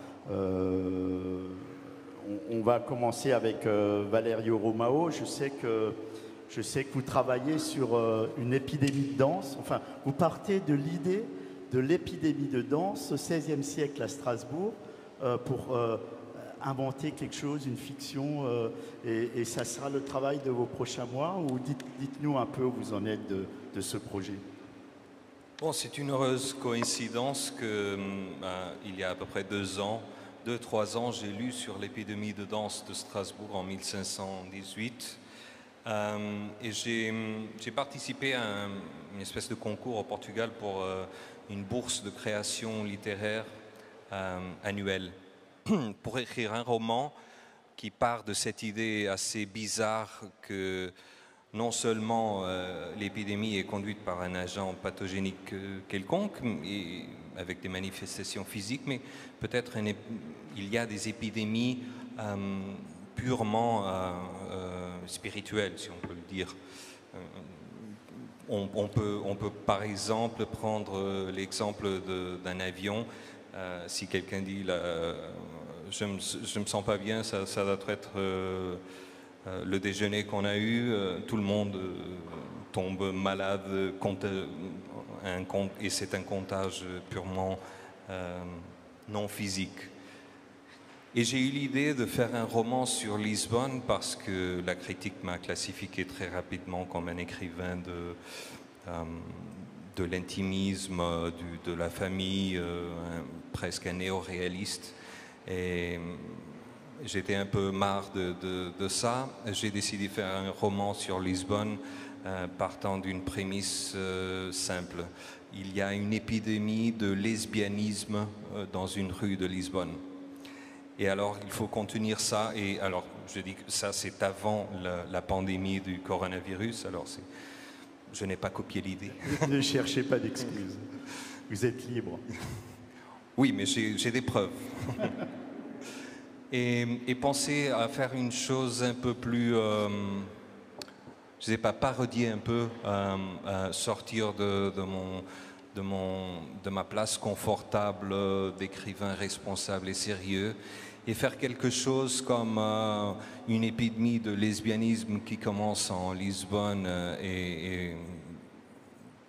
Euh, on, on va commencer avec euh, Valerio Romao. Je sais que, je sais que vous travaillez sur euh, une épidémie de danse. Enfin, vous partez de l'idée de l'épidémie de danse au seizième siècle à Strasbourg euh, pour... Euh, inventer quelque chose, une fiction, euh, et, et ça sera le travail de vos prochains mois, ou dites, dites-nous un peu où vous en êtes de, de ce projet. Bon, c'est une heureuse coïncidence que euh, il y a à peu près deux ans, deux, trois ans, j'ai lu sur l'épidémie de danse de Strasbourg en mille cinq cent dix-huit, euh, et j'ai, j'ai participé à un, une espèce de concours au Portugal pour euh, une bourse de création littéraire euh, annuelle, pour écrire un roman qui part de cette idée assez bizarre que non seulement euh, l'épidémie est conduite par un agent pathogénique euh, quelconque, et avec des manifestations physiques, mais peut-être il y a des épidémies euh, purement euh, euh, spirituelles, si on peut le dire. Euh, on, on, peut, on peut par exemple prendre l'exemple d'un avion. Euh, si quelqu'un dit euh, je ne me, me sens pas bien, ça, ça doit être euh, euh, le déjeuner qu'on a eu, euh, tout le monde euh, tombe malade, compte, un, et c'est un comptage purement euh, non physique. Et j'ai eu l'idée de faire un roman sur Lisbonne parce que la critique m'a classifié très rapidement comme un écrivain de... Euh, de l'intimisme, de la famille, euh, un, presque un néo-réaliste. Et j'étais un peu marre de, de, de ça. J'ai décidé de faire un roman sur Lisbonne euh, partant d'une prémisse euh, simple. Il y a une épidémie de lesbianisme euh, dans une rue de Lisbonne. Et alors, il faut contenir ça. Et alors, je dis que ça, c'est avant la, la pandémie du coronavirus. Alors, c'est... Je n'ai pas copié l'idée. Ne cherchez pas d'excuses. Vous êtes libre. Oui, mais j'ai des preuves. et, et penser à faire une chose un peu plus, euh, je ne sais pas, parodier un peu, euh, euh, sortir de, de, mon, de, mon, de ma place confortable d'écrivain responsable et sérieux, et faire quelque chose comme euh, une épidémie de lesbianisme qui commence en Lisbonne euh, et, et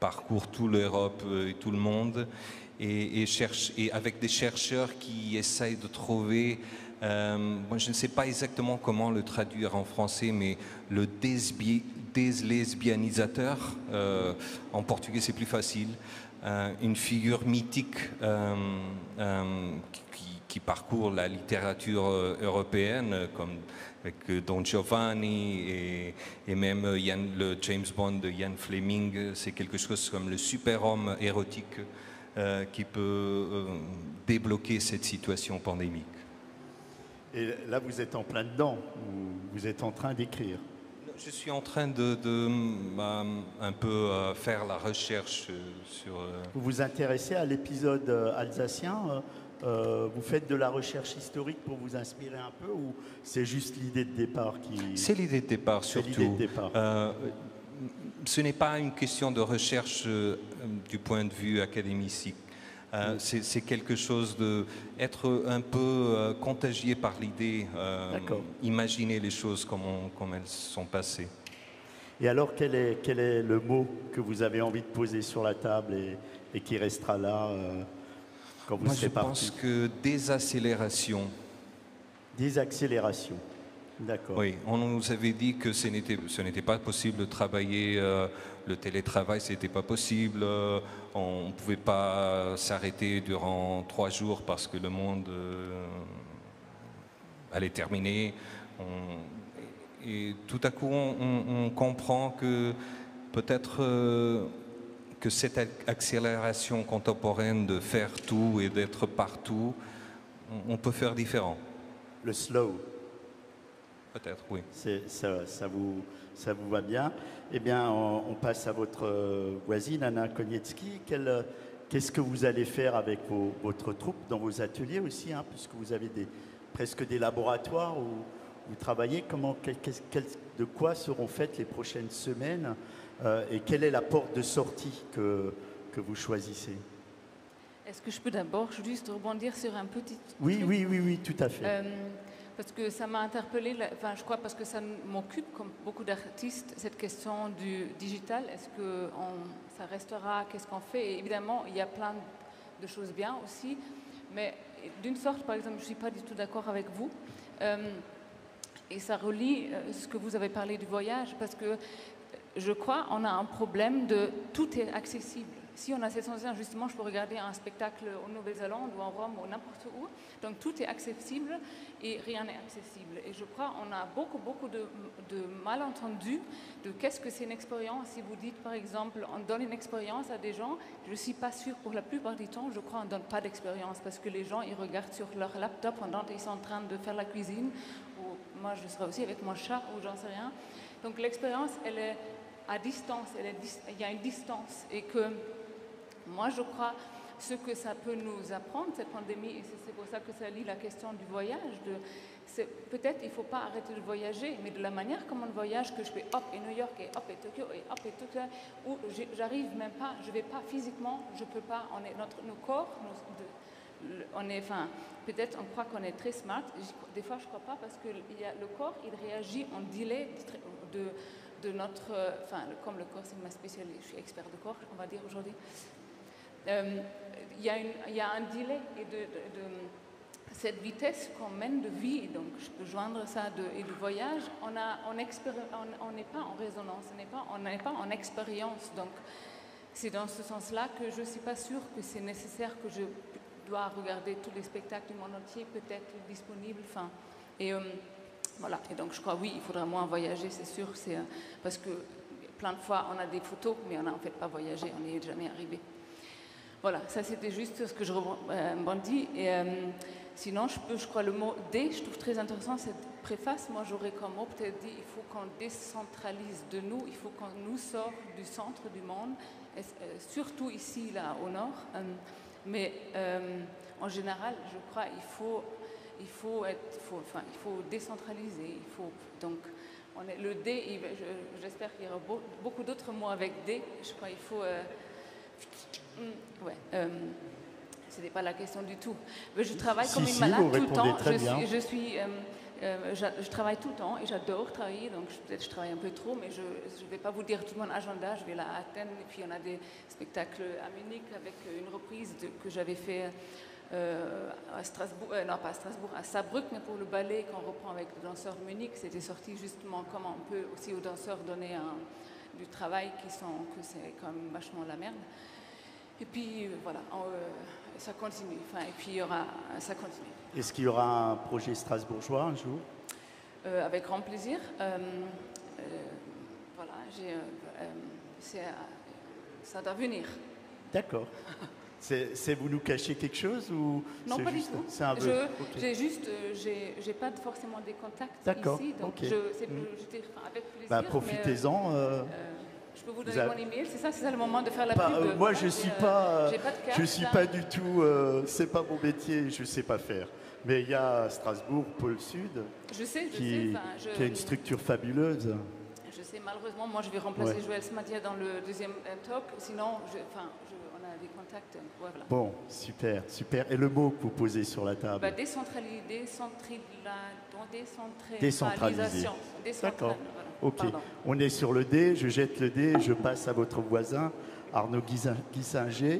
parcourt toute l'Europe et tout le monde, et, et, cherche, et avec des chercheurs qui essayent de trouver, euh, moi je ne sais pas exactement comment le traduire en français, mais le désbi, déslesbianisateur, euh, en portugais c'est plus facile, euh, une figure mythique euh, euh, qui, qui parcourt la littérature européenne, comme avec Don Giovanni et, et même Ian, le James Bond de Ian Fleming. C'est quelque chose comme le super-homme érotique euh, qui peut euh, débloquer cette situation pandémique. Et là, vous êtes en plein dedans, vous êtes en train d'écrire. Je suis en train de, de euh, un peu euh, faire la recherche sur... Euh... Vous vous intéressez à l'épisode euh, alsacien euh, euh, vous faites de la recherche historique pour vous inspirer un peu, ou c'est juste l'idée de départ qui... C'est l'idée de départ surtout. C'est l'idée de départ. Euh, ce n'est pas une question de recherche euh, du point de vue académique. Euh, c'est quelque chose de être un peu euh, contagié par l'idée, euh, imaginer les choses comme, on, comme elles sont passées. Et alors, quel est, quel est le mot que vous avez envie de poser sur la table et, et qui restera là euh, quand vous Moi, serez parti? Je pense que désaccélération. Désaccélération. D'accord. Oui, on nous avait dit que ce n'était ce n'était pas possible de travailler, euh, le télétravail, ce n'était pas possible, euh, on ne pouvait pas s'arrêter durant trois jours parce que le monde euh, allait terminer. On, et tout à coup, on, on, on comprend que peut-être euh, que cette accélération contemporaine de faire tout et d'être partout, on, on peut faire différent. Le slow. Peut-être, oui. Ça, ça, vous, ça vous va bien. Eh bien, on, on passe à votre voisine, Anna Koniecki. Qu'est-ce que vous allez faire avec vos, votre troupe dans vos ateliers aussi, hein, puisque vous avez des, presque des laboratoires où vous travaillez. Comment, quel, quel, de quoi seront faites les prochaines semaines euh, et quelle est la porte de sortie que, que vous choisissez? Est-ce que je peux d'abord juste rebondir sur un petit... Oui, truc oui, oui, oui, tout à fait. Euh, Parce que ça m'a interpellée, enfin, je crois parce que ça m'occupe, comme beaucoup d'artistes, cette question du digital. Est-ce que on, ça restera? Qu'est-ce qu'on fait? Et évidemment, il y a plein de choses bien aussi. Mais d'une sorte, par exemple, je ne suis pas du tout d'accord avec vous. Euh, et ça relie euh, ce que vous avez parlé du voyage, parce que je crois qu'on a un problème de tout est accessible. Si on a cette sensation, justement, je peux regarder un spectacle au Nouvelle-Zélande ou en Rome ou n'importe où. Donc tout est accessible et rien n'est accessible. Et je crois qu'on a beaucoup, beaucoup de, de malentendus de qu'est-ce que c'est une expérience. Si vous dites, par exemple, on donne une expérience à des gens, je ne suis pas sûre pour la plupart du temps, je crois qu'on ne donne pas d'expérience parce que les gens, ils regardent sur leur laptop pendant qu'ils sont en train de faire la cuisine. Ou moi, je serai aussi avec mon chat ou j'en sais rien. Donc l'expérience, elle est à distance, elle est, il y a une distance. Et que moi, je crois, ce que ça peut nous apprendre, cette pandémie, et c'est pour ça que ça lie la question du voyage, peut-être il ne faut pas arrêter de voyager, mais de la manière comme on voyage, que je fais hop et New York et hop et Tokyo et hop et Tokyo, où j'arrive même pas, je ne vais pas physiquement, je ne peux pas, on est, notre, nos corps, nos, de, on est, enfin, peut-être on croit qu'on est très smart, des fois je ne crois pas, parce que il y a, le corps, il réagit en delay de, de notre, enfin, comme le corps c'est ma spécialité, je suis expert de corps, on va dire aujourd'hui. Euh, il, y a une, il y a un délai et de, de, de cette vitesse qu'on mène de vie, donc je peux joindre ça de, et de voyage, on n'est on, on pas en résonance, on n'est pas, on pas en expérience. Donc c'est dans ce sens-là que je ne suis pas sûre que c'est nécessaire que je dois regarder tous les spectacles du monde entier, peut-être disponibles. Enfin, et euh, voilà, et donc je crois, oui, il faudra moins voyager, c'est sûr, c'est, euh, parce que plein de fois on a des photos, mais on n'a en fait pas voyagé, on n'y est jamais arrivé. Voilà, ça c'était juste ce que je rebondis. Et euh, sinon, je, peux, je crois le mot « dé », je trouve très intéressant cette préface. Moi, j'aurais comme mot peut-être dit il faut qu'on décentralise de nous, il faut qu'on nous sorte du centre du monde, et, euh, surtout ici, là, au nord. Euh, mais euh, en général, je crois il faut, il faut, être, faut, enfin, il faut décentraliser. Il faut, donc, on est, le « dé », j'espère qu'il y aura beau, beaucoup d'autres mots avec « dé ». Je crois qu'il faut... Euh, Mmh, ouais, euh, ce n'est pas la question du tout. Mais je travaille si, comme une si, malade tout le temps. Je suis, je suis euh, Euh, je travaille tout le temps et j'adore travailler, donc peut-être je travaille un peu trop, mais je ne vais pas vous dire tout mon agenda. Je vais là à Athènes et puis on a des spectacles à Munich avec une reprise de, que j'avais fait euh, à Strasbourg, euh, non pas à Strasbourg, à Saarbrück, mais pour le ballet qu'on reprend avec les danseurs de Munich. C'était sorti justement comment on peut aussi aux danseurs donner un, du travail qui sont, que c'est quand même vachement la merde. Et puis voilà, on, euh, ça continue. Enfin, et puis il y aura, ça continue. Est-ce qu'il y aura un projet strasbourgeois un jour? euh, Avec grand plaisir. Euh, euh, voilà, j'ai, euh, euh, c'est, euh, ça doit venir. D'accord. C'est, c'est vous nous cachez quelque chose ou non, c'est pas juste, du tout. C'est un je, okay. J'ai juste, euh, j'ai, j'ai pas forcément des contacts D'accord. ici, donc okay. je, c'est, mmh. je dis, enfin, avec plaisir. Bah, profitez-en. Mais, euh, euh... euh, je peux vous donner vous mon email, c'est ça, c'est ça le moment de faire la bah, pub. euh, moi, voilà, je suis euh, pas, j'ai pas de carte, je suis là. pas du tout. Euh, c'est pas mon métier, je sais pas faire. Mais il y a Strasbourg, pôle Sud, je sais, je qui, sais, je, qui a une structure fabuleuse. Je sais, malheureusement, moi, je vais remplacer ouais. Joël Smadia dans le deuxième talk. Sinon, je, enfin, je, on a des contacts. Voilà. Bon, super, super. Et le mot que vous posez sur la table? Bah, décentralisé, décentralisation. Décentralisé. D'accord. Voilà. Ok. Pardon. On est sur le dé. Je jette le dé. Je passe à votre voisin, Arnaud Guissinger.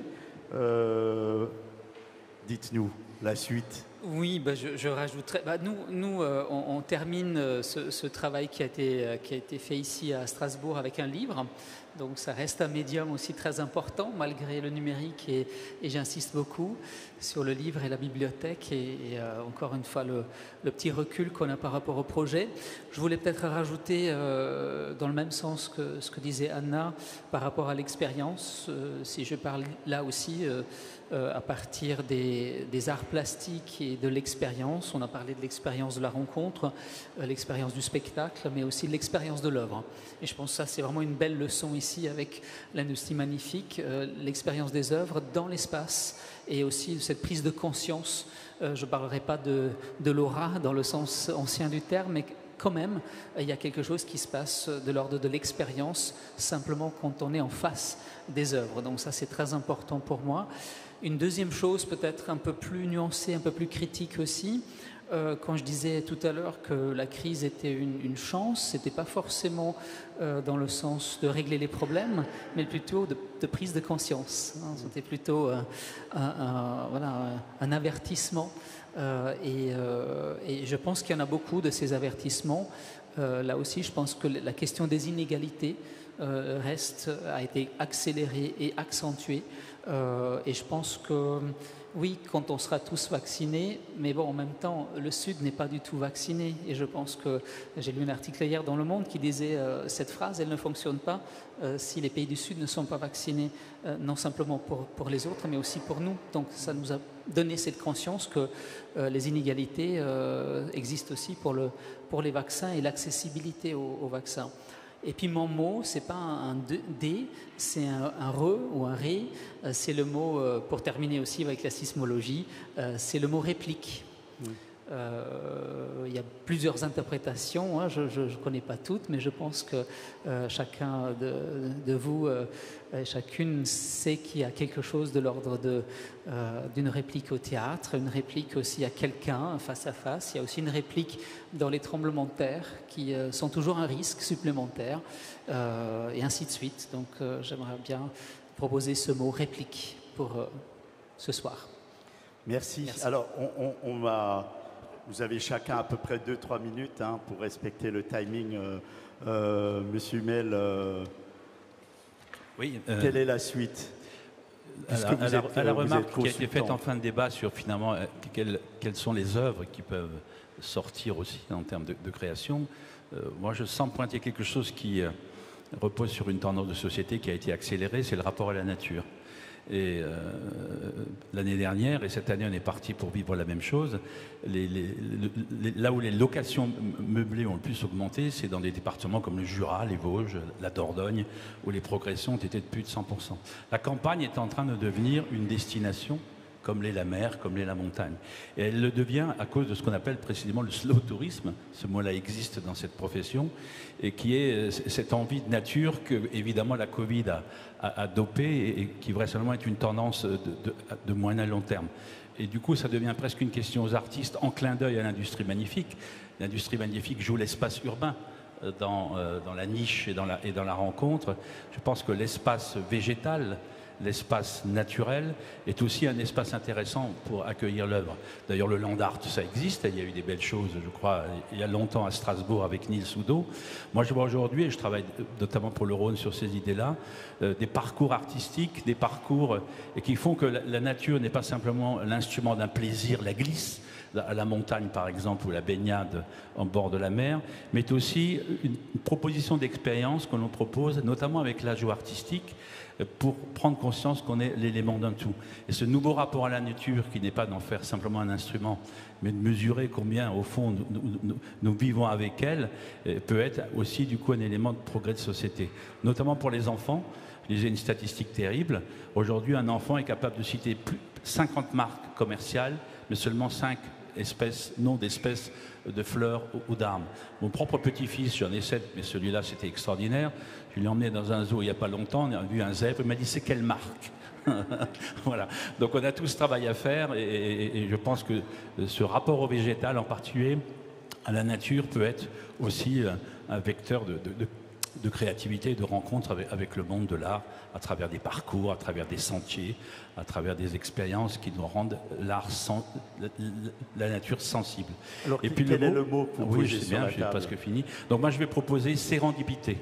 Euh, dites-nous la suite. Oui, bah, je, je rajouterais. Bah, nous, nous euh, on, on termine euh, ce, ce travail qui a, été, euh, qui a été fait ici à Strasbourg avec un livre. Donc ça reste un médium aussi très important malgré le numérique et, et j'insiste beaucoup sur le livre et la bibliothèque et, et euh, encore une fois le, le petit recul qu'on a par rapport au projet. Je voulais peut-être rajouter euh, dans le même sens que ce que disait Anna par rapport à l'expérience, euh, si je parle là aussi euh, euh, à partir des, des arts plastiques et de l'expérience. On a parlé de l'expérience de la rencontre, euh, l'expérience du spectacle, mais aussi de l'expérience de l'œuvre. Et je pense que ça c'est vraiment une belle leçon ici avec l'industrie magnifique, euh, l'expérience des œuvres dans l'espace et aussi cette prise de conscience. Euh, je ne parlerai pas de, de l'aura dans le sens ancien du terme, mais quand même, il y a quelque chose qui se passe de l'ordre de l'expérience, simplement quand on est en face des œuvres. Donc ça, c'est très important pour moi. Une deuxième chose, peut-être un peu plus nuancée, un peu plus critique aussi, Euh, quand je disais tout à l'heure que la crise était une, une chance, ce n'était pas forcément euh, dans le sens de régler les problèmes, mais plutôt de, de prise de conscience. Hein. C'était plutôt euh, un, un, voilà, un avertissement. Euh, et, euh, et je pense qu'il y en a beaucoup de ces avertissements. Euh, là aussi, je pense que la question des inégalités euh, reste, a été accélérée et accentuée. Euh, et je pense que oui, quand on sera tous vaccinés, mais bon, en même temps, le Sud n'est pas du tout vacciné. Et je pense que j'ai lu un article hier dans Le Monde qui disait euh, cette phrase, elle ne fonctionne pas euh, si les pays du Sud ne sont pas vaccinés, euh, non simplement pour, pour les autres, mais aussi pour nous. Donc ça nous a donné cette conscience que euh, les inégalités euh, existent aussi pour, le, pour les vaccins et l'accessibilité aux, aux vaccins. Et puis mon mot, c'est pas un D, c'est un, un re ou un ré. C'est le mot, pour terminer aussi avec la sismologie, c'est le mot réplique. Mmh. Euh, il y a plusieurs interprétations, hein, je ne connais pas toutes, mais je pense que euh, chacun de, de vous, euh, chacune sait qu'il y a quelque chose de l'ordre de, euh, d'une réplique au théâtre, une réplique aussi à quelqu'un face à face. Il y a aussi une réplique dans les tremblements de terre qui euh, sont toujours un risque supplémentaire, euh, et ainsi de suite. Donc euh, j'aimerais bien proposer ce mot réplique pour euh, ce soir. Merci. Merci. Alors on, on, on va... Vous avez chacun à peu près deux trois minutes hein, pour respecter le timing. Euh, euh, Monsieur Hummel, euh, oui, euh, quelle est la suite? À la, à la, êtes, à la remarque qui a été faite en fin de débat sur finalement euh, quelles, quelles sont les œuvres qui peuvent sortir aussi en termes de, de création, euh, moi je sens pointer quelque chose qui euh, repose sur une tendance de société qui a été accélérée, c'est le rapport à la nature. Et euh, l'année dernière, et cette année on est parti pour vivre la même chose, les, les, les, là où les locations meublées ont le plus augmenté, c'est dans des départements comme le Jura, les Vosges, la Dordogne, où les progressions ont été de plus de cent pour cent. La campagne est en train de devenir une destination comme l'est la mer, comme l'est la montagne. Et elle le devient à cause de ce qu'on appelle précisément le slow tourisme, ce mot-là existe dans cette profession, et qui est cette envie de nature que, évidemment, la Covid a, a, a dopé et qui vraisemblablement est une tendance de, de, de moyen à long terme. Et du coup, ça devient presque une question aux artistes en clin d'œil à l'industrie magnifique. L'industrie magnifique joue l'espace urbain dans, euh, dans la niche et dans la, et dans la rencontre. Je pense que l'espace végétal, l'espace naturel est aussi un espace intéressant pour accueillir l'œuvre. D'ailleurs, le land art, ça existe. Il y a eu des belles choses, je crois, il y a longtemps à Strasbourg avec Nils Oudot. Moi, je vois aujourd'hui, et je travaille notamment pour le Rhône sur ces idées-là, euh, des parcours artistiques, des parcours euh, qui font que la, la nature n'est pas simplement l'instrument d'un plaisir, la glisse, à la montagne par exemple, ou la baignade en bord de la mer, mais aussi une, une proposition d'expérience que l'on propose, notamment avec l'ajout artistique, pour prendre conscience qu'on est l'élément d'un tout. Et ce nouveau rapport à la nature, qui n'est pas d'en faire simplement un instrument, mais de mesurer combien, au fond, nous, nous, nous, nous vivons avec elle, peut être aussi, du coup, un élément de progrès de société. Notamment pour les enfants. Je lisais une statistique terrible. Aujourd'hui, un enfant est capable de citer plus cinquante marques commerciales, mais seulement cinq espèces, noms d'espèces de fleurs ou d'arbres. Mon propre petit-fils, j'en ai sept, mais celui-là, c'était extraordinaire. Je l'ai emmené dans un zoo il n'y a pas longtemps, on a vu un zèbre, il m'a dit c'est quelle marque. Voilà. Donc on a tout ce travail à faire et, et, et je pense que ce rapport au végétal, en particulier à la nature, peut être aussi un vecteur de, de, de, de créativité, de rencontre avec, avec le monde de l'art, à travers des parcours, à travers des sentiers, à travers des expériences qui nous rendent l'art, la, la nature sensible. Alors, et puis quel le est mot, le mot pour oui, je sais bien, j'ai presque fini. Donc moi, je vais proposer sérendipité.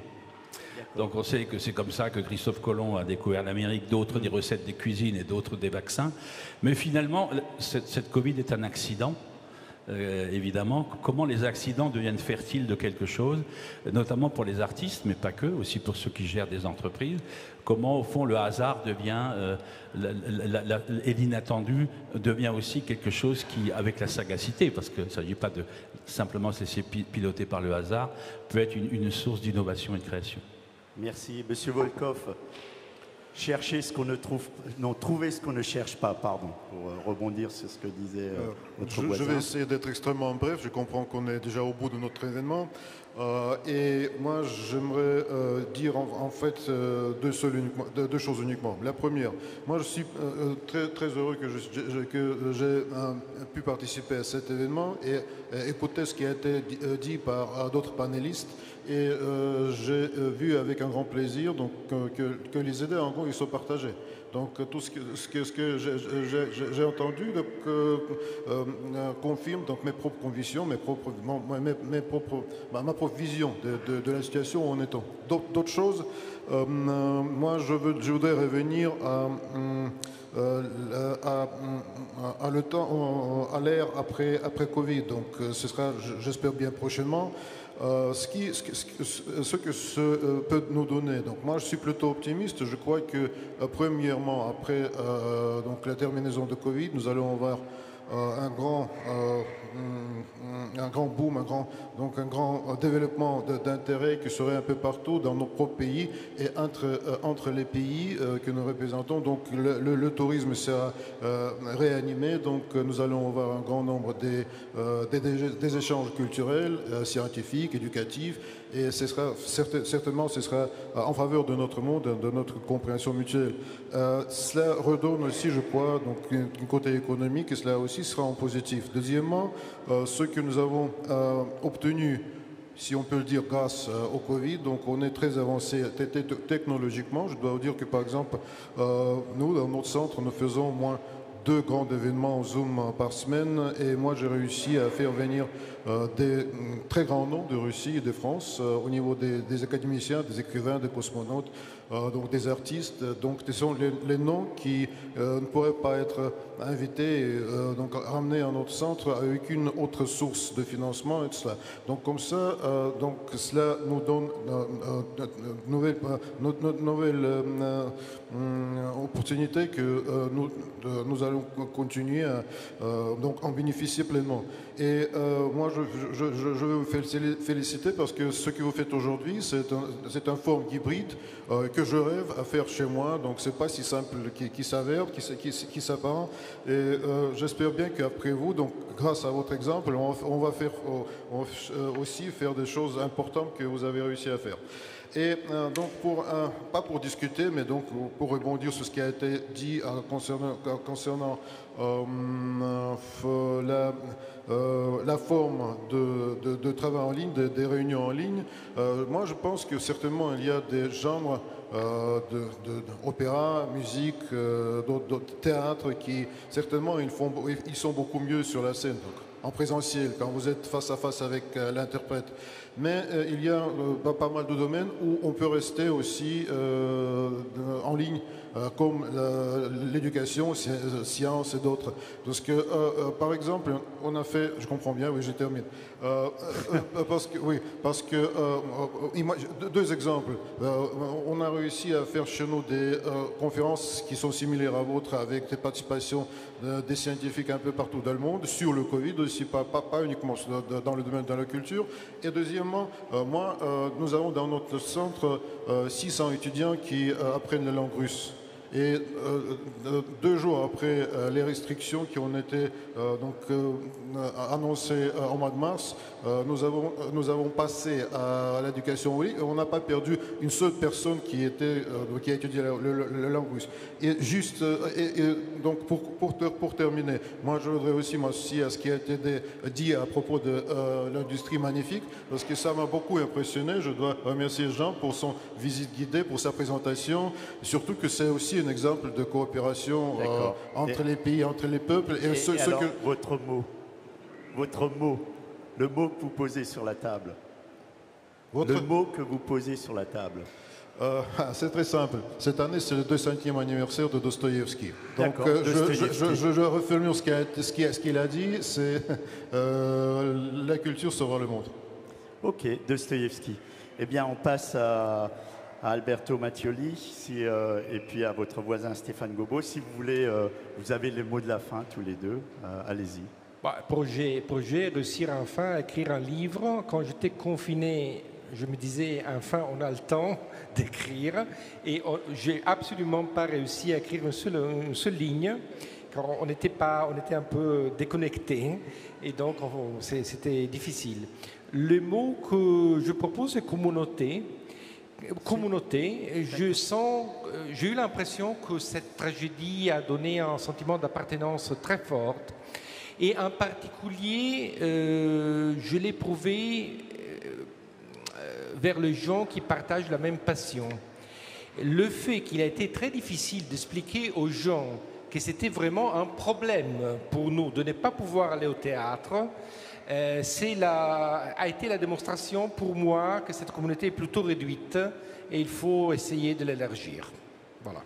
Donc on sait que c'est comme ça que Christophe Colomb a découvert l'Amérique, d'autres des recettes des cuisines et d'autres des vaccins. Mais finalement, cette, cette Covid est un accident. Euh, évidemment, comment les accidents deviennent fertiles de quelque chose, notamment pour les artistes, mais pas que, aussi pour ceux qui gèrent des entreprises. Comment, au fond, le hasard devient, euh, la, la, la, et l'inattendu devient aussi quelque chose qui, avec la sagacité, parce qu'il ne s'agit pas de simplement se laisser piloter par le hasard, peut être une, une source d'innovation et de création. Merci. Monsieur Volkov, chercher ce qu'on ne trouve, non, trouver ce qu'on ne cherche pas, pardon, pour euh, rebondir sur ce que disait euh, notre je, voisin. Je vais essayer d'être extrêmement bref, je comprends qu'on est déjà au bout de notre événement. Euh, et moi, j'aimerais euh, dire en, en fait euh, deux, seules uniquement, deux, deux choses uniquement. La première, moi je suis euh, très, très heureux que j'ai que j'ai euh, pu participer à cet événement et euh, écouter ce qui a été dit, euh, dit par euh, d'autres panélistes. Et euh, j'ai euh, vu avec un grand plaisir donc, euh, que, que les idées, en gros, ils sont partagées. Donc tout ce que, ce que, ce que j'ai entendu donc, euh, euh, confirme donc, mes propres convictions, mes propres, mes, mes propres, ma, ma propre vision de, de, de la situation où on est. D'autres choses, euh, moi je, veux, je voudrais revenir à, euh, à, à, à le temps, à l'ère après, après Covid. Donc ce sera, j'espère bien prochainement. Euh, ce, qui, ce, ce, ce que ce euh, peut nous donner. Donc moi je suis plutôt optimiste. Je crois que euh, premièrement après euh, donc la terminaison de Covid, nous allons avoir euh, un grand euh, un grand boom, un grand, donc un grand développement d'intérêt qui serait un peu partout dans nos propres pays et entre, euh, entre les pays euh, que nous représentons. Donc le, le, le tourisme sera euh, réanimé, donc nous allons avoir un grand nombre des, euh, des, des, des échanges culturels, euh, scientifiques, éducatifs, et ce sera, certainement ce sera en faveur de notre monde, de notre compréhension mutuelle. Euh, cela redonne aussi, je crois, donc un côté économique, et cela aussi sera en positif. Deuxièmement, euh, ce que nous avons euh, obtenu, si on peut le dire, grâce euh, au Covid, donc on est très avancé technologiquement. Je dois vous dire que, par exemple, euh, nous, dans notre centre, nous faisons au moins deux grands événements en Zoom par semaine, et moi j'ai réussi à faire venir euh, des très grands noms de Russie et de France euh, au niveau des, des académiciens, des écrivains, des cosmonautes, euh, donc des artistes. Donc ce sont les, les noms qui euh, ne pourraient pas être invités, euh, donc ramenés à notre centre avec une autre source de financement, et cetera. Donc comme ça, euh, donc cela nous donne euh, euh, nouvelle, euh, nouvelle euh, euh, opportunité que euh, nous, euh, nous allons continuer à euh, donc en bénéficier pleinement. Et euh, moi, je, je, je, je veux vous féliciter parce que ce que vous faites aujourd'hui, c'est un, c'est un forme hybride euh, que je rêve à faire chez moi. Donc, c'est pas si simple qui, qui s'avère, qui, qui, qui s'apparent. Et euh, j'espère bien qu'après vous, donc grâce à votre exemple, on, on va faire on, on, aussi faire des choses importantes que vous avez réussi à faire. Et euh, donc, pour, euh, pas pour discuter, mais donc pour rebondir sur ce qui a été dit euh, concernant, concernant euh, la, euh, la forme de, de, de travail en ligne, de, des réunions en ligne. Euh, moi, je pense que certainement il y a des genres euh, de, de, d'opéra, musique, euh, d'autres, d'autres théâtres qui certainement ils, font, ils sont beaucoup mieux sur la scène. Donc, en présentiel, quand vous êtes face à face avec euh, l'interprète. Mais euh, il y a euh, pas mal de domaines où on peut rester aussi euh, en ligne, euh, comme la, l'éducation, sciences et d'autres. Parce que, euh, euh, par exemple, on a fait, je comprends bien, oui, je termine. Euh, euh, parce que, oui, parce que, euh, deux exemples. Euh, on a réussi à faire chez nous des euh, conférences qui sont similaires à vôtres, avec des participations de, des scientifiques un peu partout dans le monde, sur le Covid aussi, pas, pas, pas uniquement dans le domaine de la culture. Et deuxièmement, euh, moi, euh, nous avons dans notre centre euh, six cents étudiants qui euh, apprennent la langue russe. Et euh, deux jours après euh, les restrictions qui ont été euh, donc, euh, annoncées euh, en mois de mars, euh, nous, avons, nous avons passé à l'éducation en ligne et on n'a pas perdu une seule personne qui, était, euh, qui a étudié la, la, la langue russe. Et juste, euh, et, et donc pour, pour, pour terminer, moi je voudrais aussi m'associer à ce qui a été dit à propos de euh, l'industrie magnifique, parce que ça m'a beaucoup impressionné. Je dois remercier Jean pour son visite guidée, pour sa présentation, surtout que c'est aussi un exemple de coopération euh, entre et, les pays, entre les peuples. Et, et, ce, et ce alors, que... votre mot, votre mot, le mot que vous posez sur la table, votre... le mot que vous posez sur la table. Euh, c'est très simple. Cette année, c'est le deux centième anniversaire de Dostoïevski. Donc, euh, je, je, je, je, je reformule ce qu'il a, ce qu'il a, ce qu'il a dit, c'est euh, la culture sauvera le monde. Ok, Dostoïevski. Eh bien, on passe à... à Alberto Mattioli, si, euh, et puis à votre voisin Stéphane Gobot. Si vous voulez, euh, vous avez les mots de la fin, tous les deux. Euh, allez-y. Bah, projet, projet, réussir enfin à écrire un livre. Quand j'étais confiné, je me disais, enfin, on a le temps d'écrire. Et je n'ai absolument pas réussi à écrire une seule, une seule ligne, car on était, pas, on était un peu déconnectés. Et donc, c'était difficile. Le mot que je propose, c'est communauté. Communauté, je sens, j'ai eu l'impression que cette tragédie a donné un sentiment d'appartenance très fort. Et en particulier, euh, je l'ai éprouvé euh, vers les gens qui partagent la même passion. Le fait qu'il a été très difficile d'expliquer aux gens que c'était vraiment un problème pour nous de ne pas pouvoir aller au théâtre, Euh, c'est la, a été la démonstration pour moi que cette communauté est plutôt réduite et il faut essayer de l'élargir. Voilà.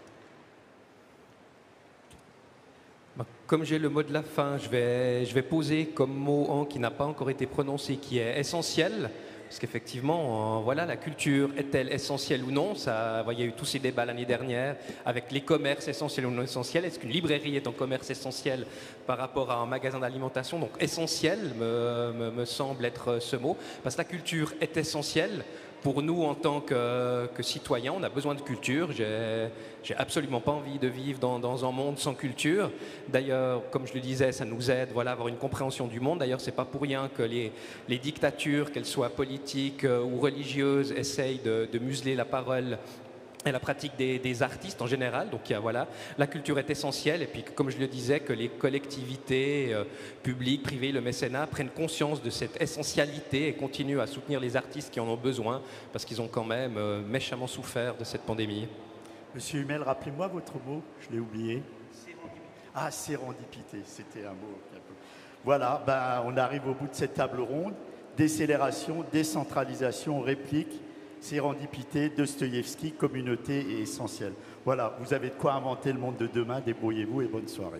Comme j'ai le mot de la fin, je vais, je vais poser comme mot hein, qui n'a pas encore été prononcé, qui est essentiel. Parce qu'effectivement, euh, voilà, la culture est-elle essentielle ou non? Ça, il y a eu tous ces débats l'année dernière avec les commerces essentiels ou non essentiels. Est-ce qu'une librairie est un commerce essentiel par rapport à un magasin d'alimentation? Donc essentiel me, me, me semble être ce mot. Parce que la culture est essentielle. Pour nous, en tant que, que citoyens, on a besoin de culture. J'ai, j'ai absolument pas envie de vivre dans, dans un monde sans culture. D'ailleurs, comme je le disais, ça nous aide voilà, à avoir une compréhension du monde. D'ailleurs, c'est pas pour rien que les, les dictatures, qu'elles soient politiques euh, ou religieuses, essayent de, de museler la parole et la pratique des, des artistes en général. Donc voilà, la culture est essentielle et puis comme je le disais, que les collectivités euh, publiques, privées, le mécénat prennent conscience de cette essentialité et continuent à soutenir les artistes qui en ont besoin parce qu'ils ont quand même euh, méchamment souffert de cette pandémie. Monsieur Hummel, rappelez-moi votre mot, je l'ai oublié. Sérendipité. Ah, sérendipité, c'était un mot. Voilà, ben, on arrive au bout de cette table ronde. Décélération, décentralisation, réplique. Sérendipité, Dostoïevski, communauté et essentiel. Voilà, vous avez de quoi inventer le monde de demain, débrouillez-vous et bonne soirée.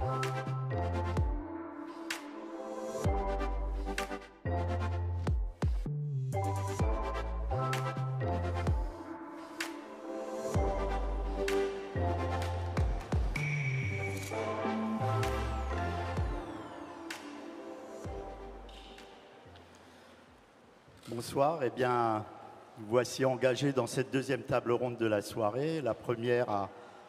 Bonsoir, eh bien, nous voici engagés dans cette deuxième table ronde de la soirée. La première a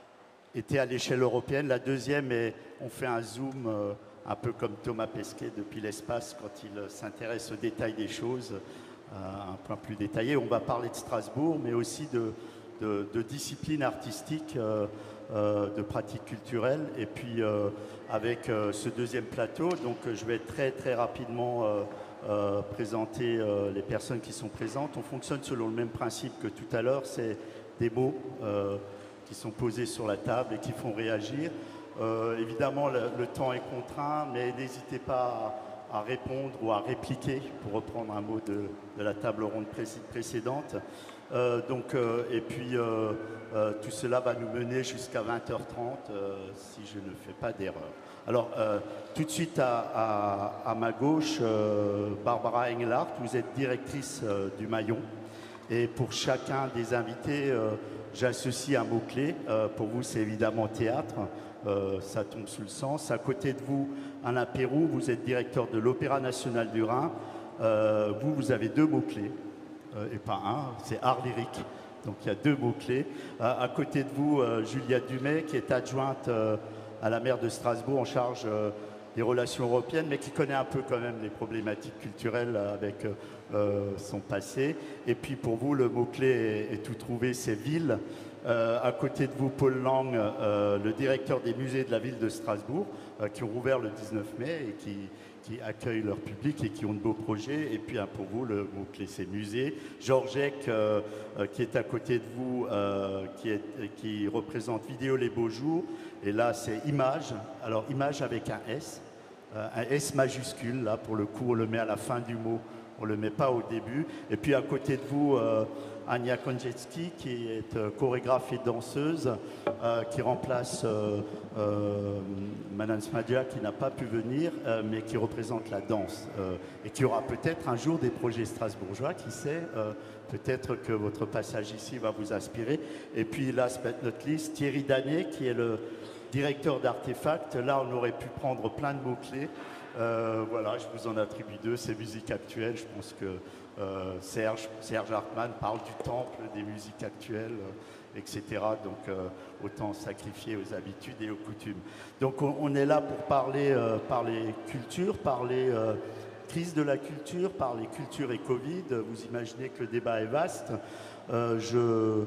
été à l'échelle européenne, la deuxième, est, on fait un zoom euh, un peu comme Thomas Pesquet depuis l'espace quand il euh, s'intéresse aux détails des choses, euh, un point plus détaillé. On va parler de Strasbourg, mais aussi de, de, de disciplines artistiques, euh, euh, de pratiques culturelles. Et puis, euh, avec euh, ce deuxième plateau, donc je vais très très rapidement euh, Euh, présenter euh, les personnes qui sont présentes. On fonctionne selon le même principe que tout à l'heure, c'est des mots euh, qui sont posés sur la table et qui font réagir. Euh, évidemment, le, le temps est contraint, mais n'hésitez pas à, à répondre ou à répliquer, pour reprendre un mot de, de la table ronde précédente. Euh, donc, euh, et puis, euh, euh, tout cela va nous mener jusqu'à vingt heures trente, euh, si je ne fais pas d'erreur. Alors, euh, tout de suite à, à, à ma gauche, euh, Barbara Engelhardt, vous êtes directrice euh, du Maillon. Et pour chacun des invités, euh, j'associe un mot-clé. Euh, pour vous, c'est évidemment théâtre. Euh, ça tombe sous le sens. À côté de vous, Alain Pérou, vous êtes directeur de l'Opéra National du Rhin. Euh, vous, vous avez deux mots-clés, euh, et pas un, c'est art lyrique. Donc, il y a deux mots-clés. Euh, à côté de vous, euh, Julia Dumay, qui est adjointe euh, à la maire de Strasbourg en charge euh, des relations européennes, mais qui connaît un peu quand même les problématiques culturelles avec euh, son passé. Et puis pour vous, le mot-clé est, est tout trouvé, c'est ville. Euh, à côté de vous, Paul Lang, euh, le directeur des musées de la ville de Strasbourg, euh, qui ont rouvert le dix-neuf mai et qui, qui accueillent leur public et qui ont de beaux projets. Et puis hein, pour vous, le mot-clé, c'est musée. Georges Eck, euh, euh, qui est à côté de vous, euh, qui, est, qui représente Vidéo Les Beaux Jours. Et là, c'est image. Alors, image avec un S, euh, un S majuscule. Là, pour le coup, on le met à la fin du mot. On ne le met pas au début. Et puis, à côté de vous, euh, Ania Konjetski, qui est euh, chorégraphe et danseuse, euh, qui remplace euh, euh, Madame Smadia, qui n'a pas pu venir, euh, mais qui représente la danse. Euh, et qui aura peut-être un jour des projets strasbourgeois, qui sait. Euh, peut-être que votre passage ici va vous inspirer. Et puis, last but not least, Thierry Danet, qui est le directeur d'Artefact. Là, on aurait pu prendre plein de mots-clés. Euh, voilà, je vous en attribue deux. C'est musique actuelle. Je pense que euh, Serge, Serge Hartmann parle du temple des musiques actuelles, euh, et cetera. Donc, euh, autant sacrifier aux habitudes et aux coutumes. Donc, on, on est là pour parler, euh, parler culture, parler euh, crise de la culture, parler culture et Covid. Vous imaginez que le débat est vaste. Euh, je,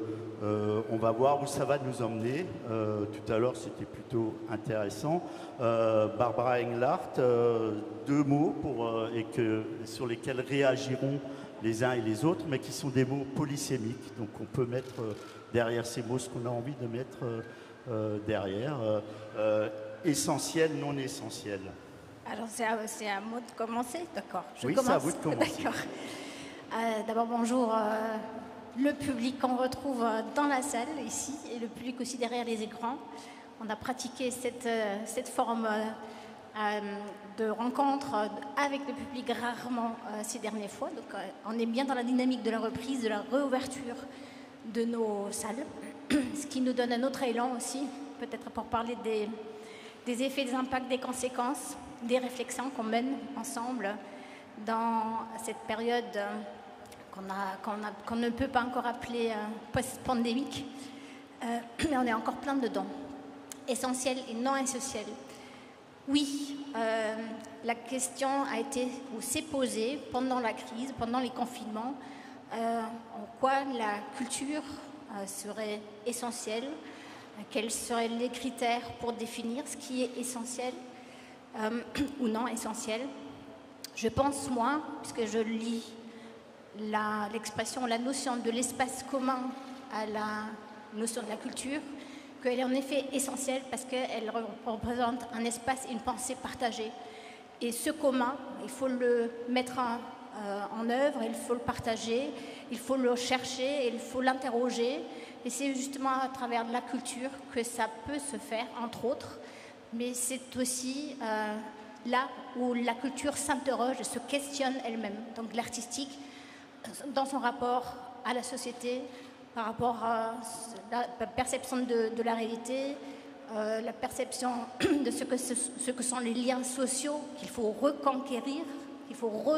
euh, on va voir où ça va nous emmener. Euh, tout à l'heure, c'était plutôt intéressant. Euh, Barbara Engelhardt, euh, deux mots pour, euh, et que, sur lesquels réagiront les uns et les autres, mais qui sont des mots polysémiques. Donc, on peut mettre euh, derrière ces mots ce qu'on a envie de mettre euh, euh, derrière. Euh, euh, essentiel, non essentiel. Alors, c'est à, c'est à moi de commencer, d'accord. Je oui, commence. c'est à vous de commencer. D'accord. Euh, d'abord, bonjour. Euh, le public qu'on retrouve dans la salle ici et le public aussi derrière les écrans. On a pratiqué cette, cette forme euh, de rencontre avec le public rarement euh, ces dernières fois. Donc euh, on est bien dans la dynamique de la reprise, de la réouverture de nos salles, ce qui nous donne un autre élan aussi, peut-être pour parler des, des effets, des impacts, des conséquences, des réflexions qu'on mène ensemble dans cette période qu'on a, qu'on a, qu'on ne peut pas encore appeler euh, post-pandémique, euh, mais on est encore plein dedans. Essentiel et non essentiel. Oui, euh, la question a été ou s'est posée pendant la crise, pendant les confinements, euh, en quoi la culture euh, serait essentielle, euh, quels seraient les critères pour définir ce qui est essentiel euh, ou non essentiel. Je pense, moi, puisque je lis La, l'expression, la notion de l'espace commun à la notion de la culture, qu'elle est en effet essentielle parce qu'elle représente un espace et une pensée partagée. Et ce commun, il faut le mettre en, euh, en œuvre, il faut le partager, il faut le chercher, il faut l'interroger. Et c'est justement à travers de la culture que ça peut se faire, entre autres, mais c'est aussi euh, là où la culture s'interroge et se questionne elle-même. Donc l'artistique, dans son rapport à la société, par rapport à la perception de, de la réalité, euh, la perception de ce que, ce, ce que sont les liens sociaux qu'il faut reconquérir, qu'il faut re,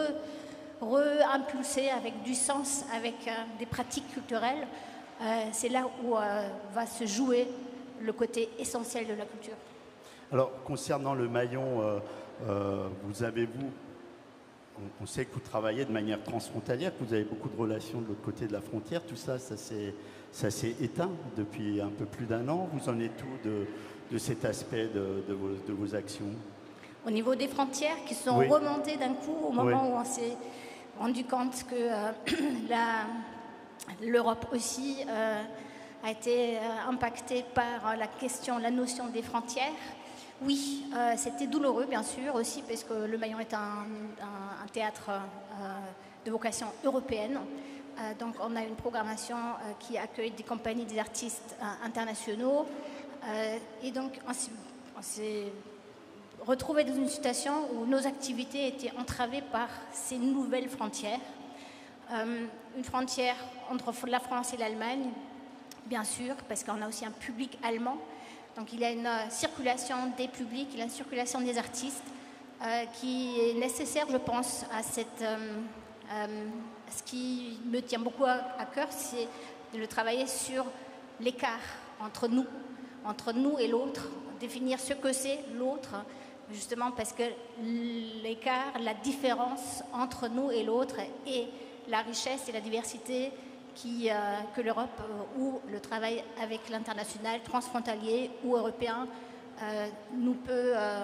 re-impulser avec du sens, avec euh, des pratiques culturelles. Euh, c'est là où euh, va se jouer le côté essentiel de la culture. Alors, concernant le maillon, euh, euh, vous avez, vous, on, on sait que vous travaillez de manière transfrontalière, que vous avez beaucoup de relations de l'autre côté de la frontière. Tout ça, ça s'est, ça s'est éteint depuis un peu plus d'un an. Vous en êtes où de, de cet aspect de, de, vos, de vos actions? Au niveau des frontières qui sont oui. remontées d'un coup au moment oui. où on s'est rendu compte que euh, la, l'Europe aussi euh, a été euh, impactée par la question, la notion des frontières. Oui, euh, c'était douloureux bien sûr aussi parce que le Maillon est un, un, un théâtre euh, de vocation européenne. Euh, donc on a une programmation euh, qui accueille des compagnies, des artistes euh, internationaux. Euh, et donc on s'est, on s'est retrouvé dans une situation où nos activités étaient entravées par ces nouvelles frontières. Euh, une frontière entre la France et l'Allemagne, bien sûr, parce qu'on a aussi un public allemand. Donc il y a une euh, circulation des publics, il y a une circulation des artistes euh, qui est nécessaire, je pense, à cette... Euh, euh, ce qui me tient beaucoup à, à cœur, c'est de le travailler sur l'écart entre nous, entre nous et l'autre, définir ce que c'est l'autre, justement parce que l'écart, la différence entre nous et l'autre est la richesse et la diversité qui, euh, que l'Europe euh, ou le travail avec l'international, transfrontalier ou européen, euh, nous peut euh,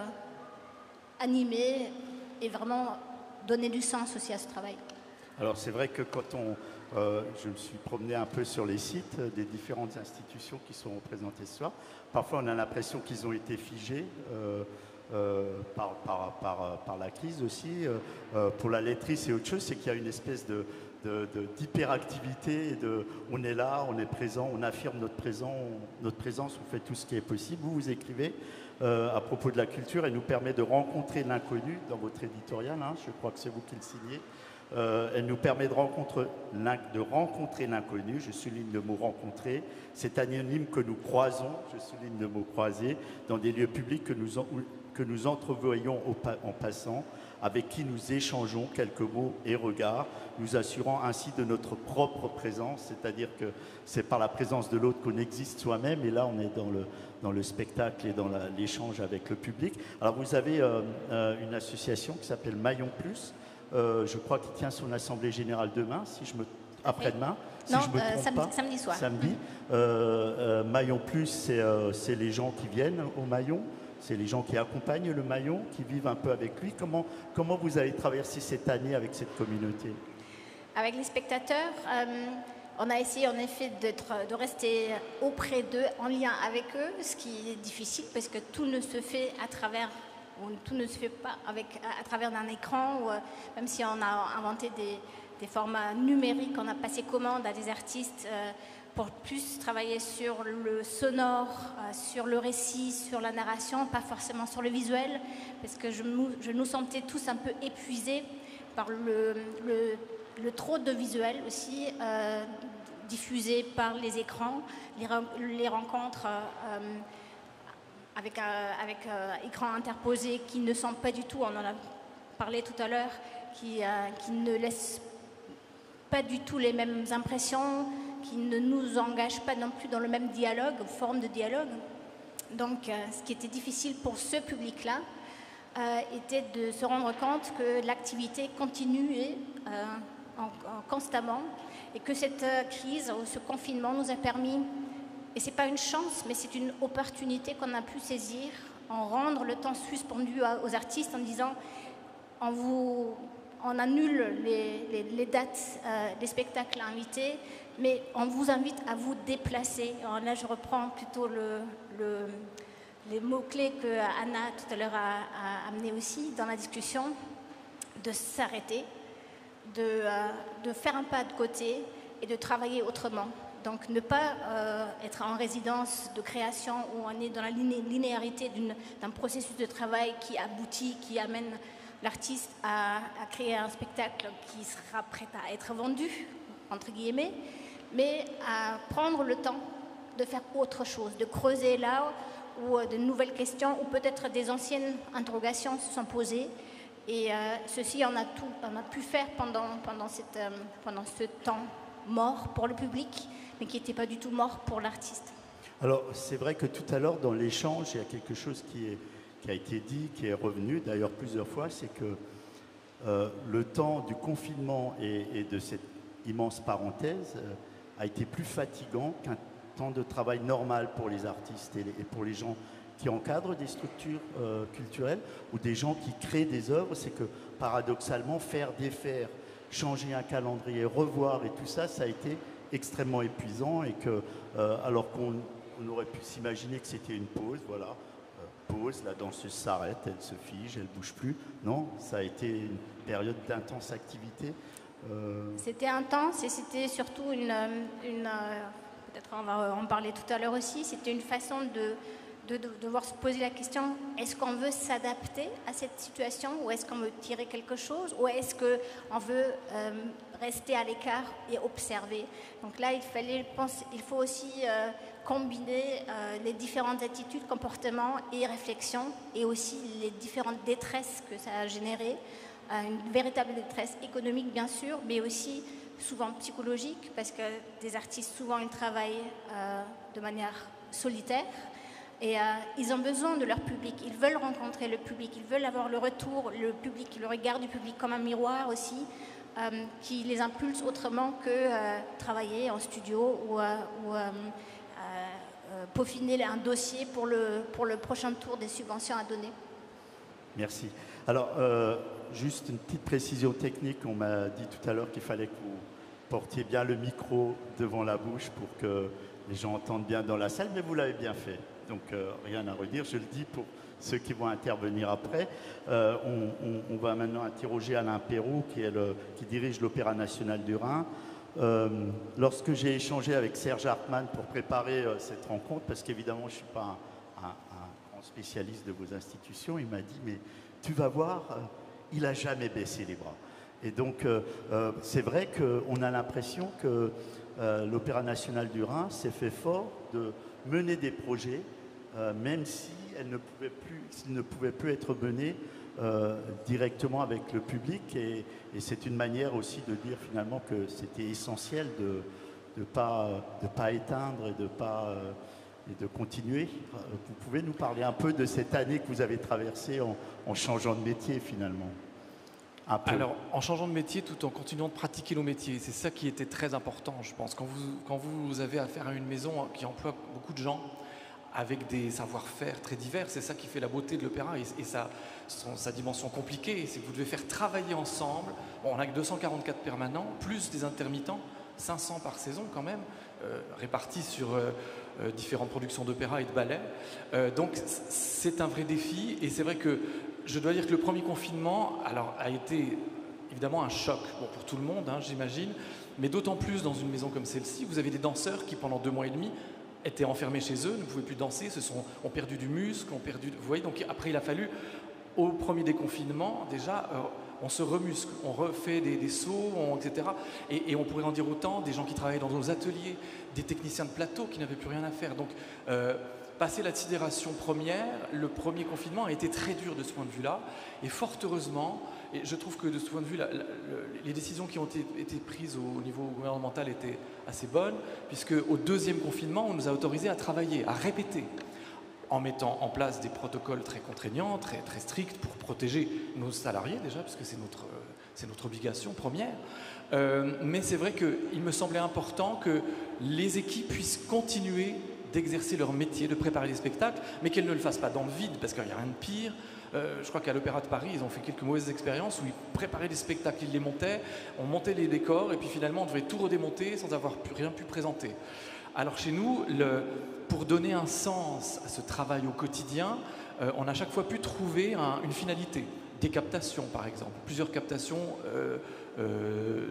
animer et vraiment donner du sens aussi à ce travail. Alors c'est vrai que quand on, euh, je me suis promené un peu sur les sites des différentes institutions qui sont représentées ce soir, parfois on a l'impression qu'ils ont été figés euh, euh, par, par, par, par la crise aussi. Euh, pour la laiterie c'est autre chose, c'est qu'il y a une espèce de De, de, d'hyperactivité, de, on est là, on est présent, on affirme notre, présent, on, notre présence, on fait tout ce qui est possible. Vous, vous écrivez euh, à propos de la culture et nous permet de rencontrer l'inconnu dans votre éditorial, hein, je crois que c'est vous qui le signez. Euh, elle nous permet de rencontrer, de rencontrer l'inconnu, je souligne le mot rencontrer, c'est anonyme que nous croisons, je souligne le mot croiser, dans des lieux publics que nous, en, que nous entrevoyons au, en passant, avec qui nous échangeons quelques mots et regards, nous assurant ainsi de notre propre présence, c'est-à-dire que c'est par la présence de l'autre qu'on existe soi-même, et là on est dans le, dans le spectacle et dans la, l'échange avec le public. Alors vous avez euh, euh, une association qui s'appelle Maillon Plus, euh, je crois qu'il tient son assemblée générale demain, si je me après-demain, si non, je me euh, trompe samedi, pas. samedi soir. Samedi. Euh, euh, Maillon Plus, c'est, euh, c'est les gens qui viennent au Maillon. C'est les gens qui accompagnent le Maillon, qui vivent un peu avec lui. Comment, comment vous avez traversé cette année avec cette communauté? Avec les spectateurs, euh, on a essayé en effet d'être, de rester auprès d'eux, en lien avec eux, ce qui est difficile parce que tout ne se fait à travers, ou tout ne se fait pas avec, à, à travers d'un écran, ou, euh, même si on a inventé des, des formats numériques, on a passé commande à des artistes euh, pour plus travailler sur le sonore, euh, sur le récit, sur la narration, pas forcément sur le visuel, parce que je, je nous sentais tous un peu épuisés par le, le, le trop de visuels aussi, euh, diffusés par les écrans, les, les rencontres euh, avec, euh, avec euh, écran interposé qui ne sont pas du tout, on en a parlé tout à l'heure, qui, euh, qui ne laissent pas du tout les mêmes impressions, qui ne nous engage pas non plus dans le même dialogue, forme de dialogue. Donc, euh, ce qui était difficile pour ce public-là euh, était de se rendre compte que l'activité continuait euh, en, en, constamment et que cette euh, crise ou ce confinement nous a permis, et ce n'est pas une chance, mais c'est une opportunité qu'on a pu saisir, en rendre le temps suspendu à, aux artistes en disant on, vous, on annule les, les, les dates euh, des spectacles invités, mais on vous invite à vous déplacer. Alors là, je reprends plutôt le, le, les mots-clés que Anna tout à l'heure a, a amené aussi dans la discussion, de s'arrêter, de, euh, de faire un pas de côté et de travailler autrement. Donc ne pas euh, être en résidence de création où on est dans la liné linéarité d'un processus de travail qui aboutit, qui amène l'artiste à, à créer un spectacle qui sera prêt à être vendu, entre guillemets, mais à prendre le temps de faire autre chose, de creuser là où de nouvelles questions, ou peut-être des anciennes interrogations se sont posées. Et euh, ceci, on a, tout, on a pu faire pendant, pendant, cette, euh, pendant ce temps mort pour le public, mais qui n'était pas du tout mort pour l'artiste. Alors, c'est vrai que tout à l'heure, dans l'échange, il y a quelque chose qui, est, qui a été dit, qui est revenu d'ailleurs plusieurs fois, c'est que euh, le temps du confinement et, et de cette immense parenthèse euh, a été plus fatigant qu'un temps de travail normal pour les artistes et, les, et pour les gens qui encadrent des structures euh, culturelles ou des gens qui créent des œuvres. C'est que paradoxalement, faire, défaire, changer un calendrier, revoir et tout ça, ça a été extrêmement épuisant, et que euh, alors qu'on on aurait pu s'imaginer que c'était une pause, voilà, euh, pause, la danseuse s'arrête, elle se fige, elle bouge plus. Non, ça a été une période d'intense activité. Euh... C'était intense et c'était surtout une, une euh, peut-être on va en parler tout à l'heure aussi, c'était une façon de de, de devoir se poser la question, est-ce qu'on veut s'adapter à cette situation, ou est-ce qu'on veut tirer quelque chose, ou est-ce qu'on veut euh, rester à l'écart et observer. Donc là, il fallait, je pense, il faut aussi euh, combiner euh, les différentes attitudes, comportements et réflexions, et aussi les différentes détresses que ça a générées, euh, une véritable détresse économique bien sûr, mais aussi souvent psychologique, parce que des artistes souvent ils travaillent euh, de manière solitaire. Et euh, ils ont besoin de leur public, ils veulent rencontrer le public, ils veulent avoir le retour, le public, le regard du public comme un miroir aussi, euh, qui les impulse autrement que euh, travailler en studio ou, euh, ou euh, euh, peaufiner un dossier pour le, pour le prochain tour des subventions à donner. Merci. Alors, euh, juste une petite précision technique, on m'a dit tout à l'heure qu'il fallait que vous portiez bien le micro devant la bouche pour que les gens entendent bien dans la salle, mais vous l'avez bien fait. Donc, euh, rien à redire, je le dis pour ceux qui vont intervenir après. Euh, on, on, on va maintenant interroger Alain Perroux, qui, est le, qui dirige l'Opéra National du Rhin. Euh, lorsque j'ai échangé avec Serge Hartmann pour préparer euh, cette rencontre, parce qu'évidemment, je ne suis pas un, un, un grand spécialiste de vos institutions, il m'a dit, mais tu vas voir, euh, il n'a jamais baissé les bras. Et donc, euh, euh, c'est vrai qu'on a l'impression que euh, l'Opéra National du Rhin s'est fait fort de mener des projets, Euh, même si elle ne pouvait plus, ne pouvait plus être menée euh, directement avec le public. Et, et c'est une manière aussi de dire finalement que c'était essentiel de ne pas, de pas éteindre et de, pas, euh, et de continuer. Vous pouvez nous parler un peu de cette année que vous avez traversée en, en changeant de métier finalement? Un peu. Alors, en changeant de métier tout en continuant de pratiquer nos métiers, c'est ça qui était très important, je pense. Quand vous, quand vous avez affaire à une maison qui emploie beaucoup de gens, avec des savoir-faire très divers, c'est ça qui fait la beauté de l'opéra et, et sa, son, sa dimension compliquée, c'est que vous devez faire travailler ensemble. Bon, on n'a que deux cent quarante-quatre permanents, plus des intermittents, cinq cents par saison quand même, euh, répartis sur euh, euh, différentes productions d'opéra et de ballet. Euh, donc c'est un vrai défi, et c'est vrai que je dois dire que le premier confinement alors, a été évidemment un choc bon, pour tout le monde, hein, j'imagine, mais d'autant plus dans une maison comme celle-ci, vous avez des danseurs qui pendant deux mois et demi étaient enfermés chez eux, ne pouvaient plus danser, se sont, ont perdu du muscle, ont perdu... Vous voyez, donc après il a fallu, au premier déconfinement, déjà, euh, on se remuscle, on refait des, des sauts, on, et cetera. Et, et on pourrait en dire autant, des gens qui travaillaient dans nos ateliers, des techniciens de plateau qui n'avaient plus rien à faire. Donc, euh, passé la sidération première, le premier confinement a été très dur de ce point de vue-là. Et fort heureusement, et je trouve que de ce point de vue, la, la, les décisions qui ont été, été prises au niveau gouvernemental étaient assez bonnes, puisque au deuxième confinement, on nous a autorisés à travailler, à répéter, en mettant en place des protocoles très contraignants, très, très stricts pour protéger nos salariés déjà, puisque c'est notre, c'est notre obligation première. Euh, mais c'est vrai qu'il me semblait important que les équipes puissent continuer d'exercer leur métier, de préparer des spectacles, mais qu'elles ne le fassent pas dans le vide, parce qu'il n'y a rien de pire. Euh, je crois qu'à l'Opéra de Paris, ils ont fait quelques mauvaises expériences où ils préparaient des spectacles, ils les montaient, on montait les décors, et puis finalement on devait tout redémonter sans avoir pu, rien pu présenter. Alors chez nous, le, pour donner un sens à ce travail au quotidien, euh, on a chaque fois pu trouver un, une finalité. Des captations par exemple, plusieurs captations euh, euh,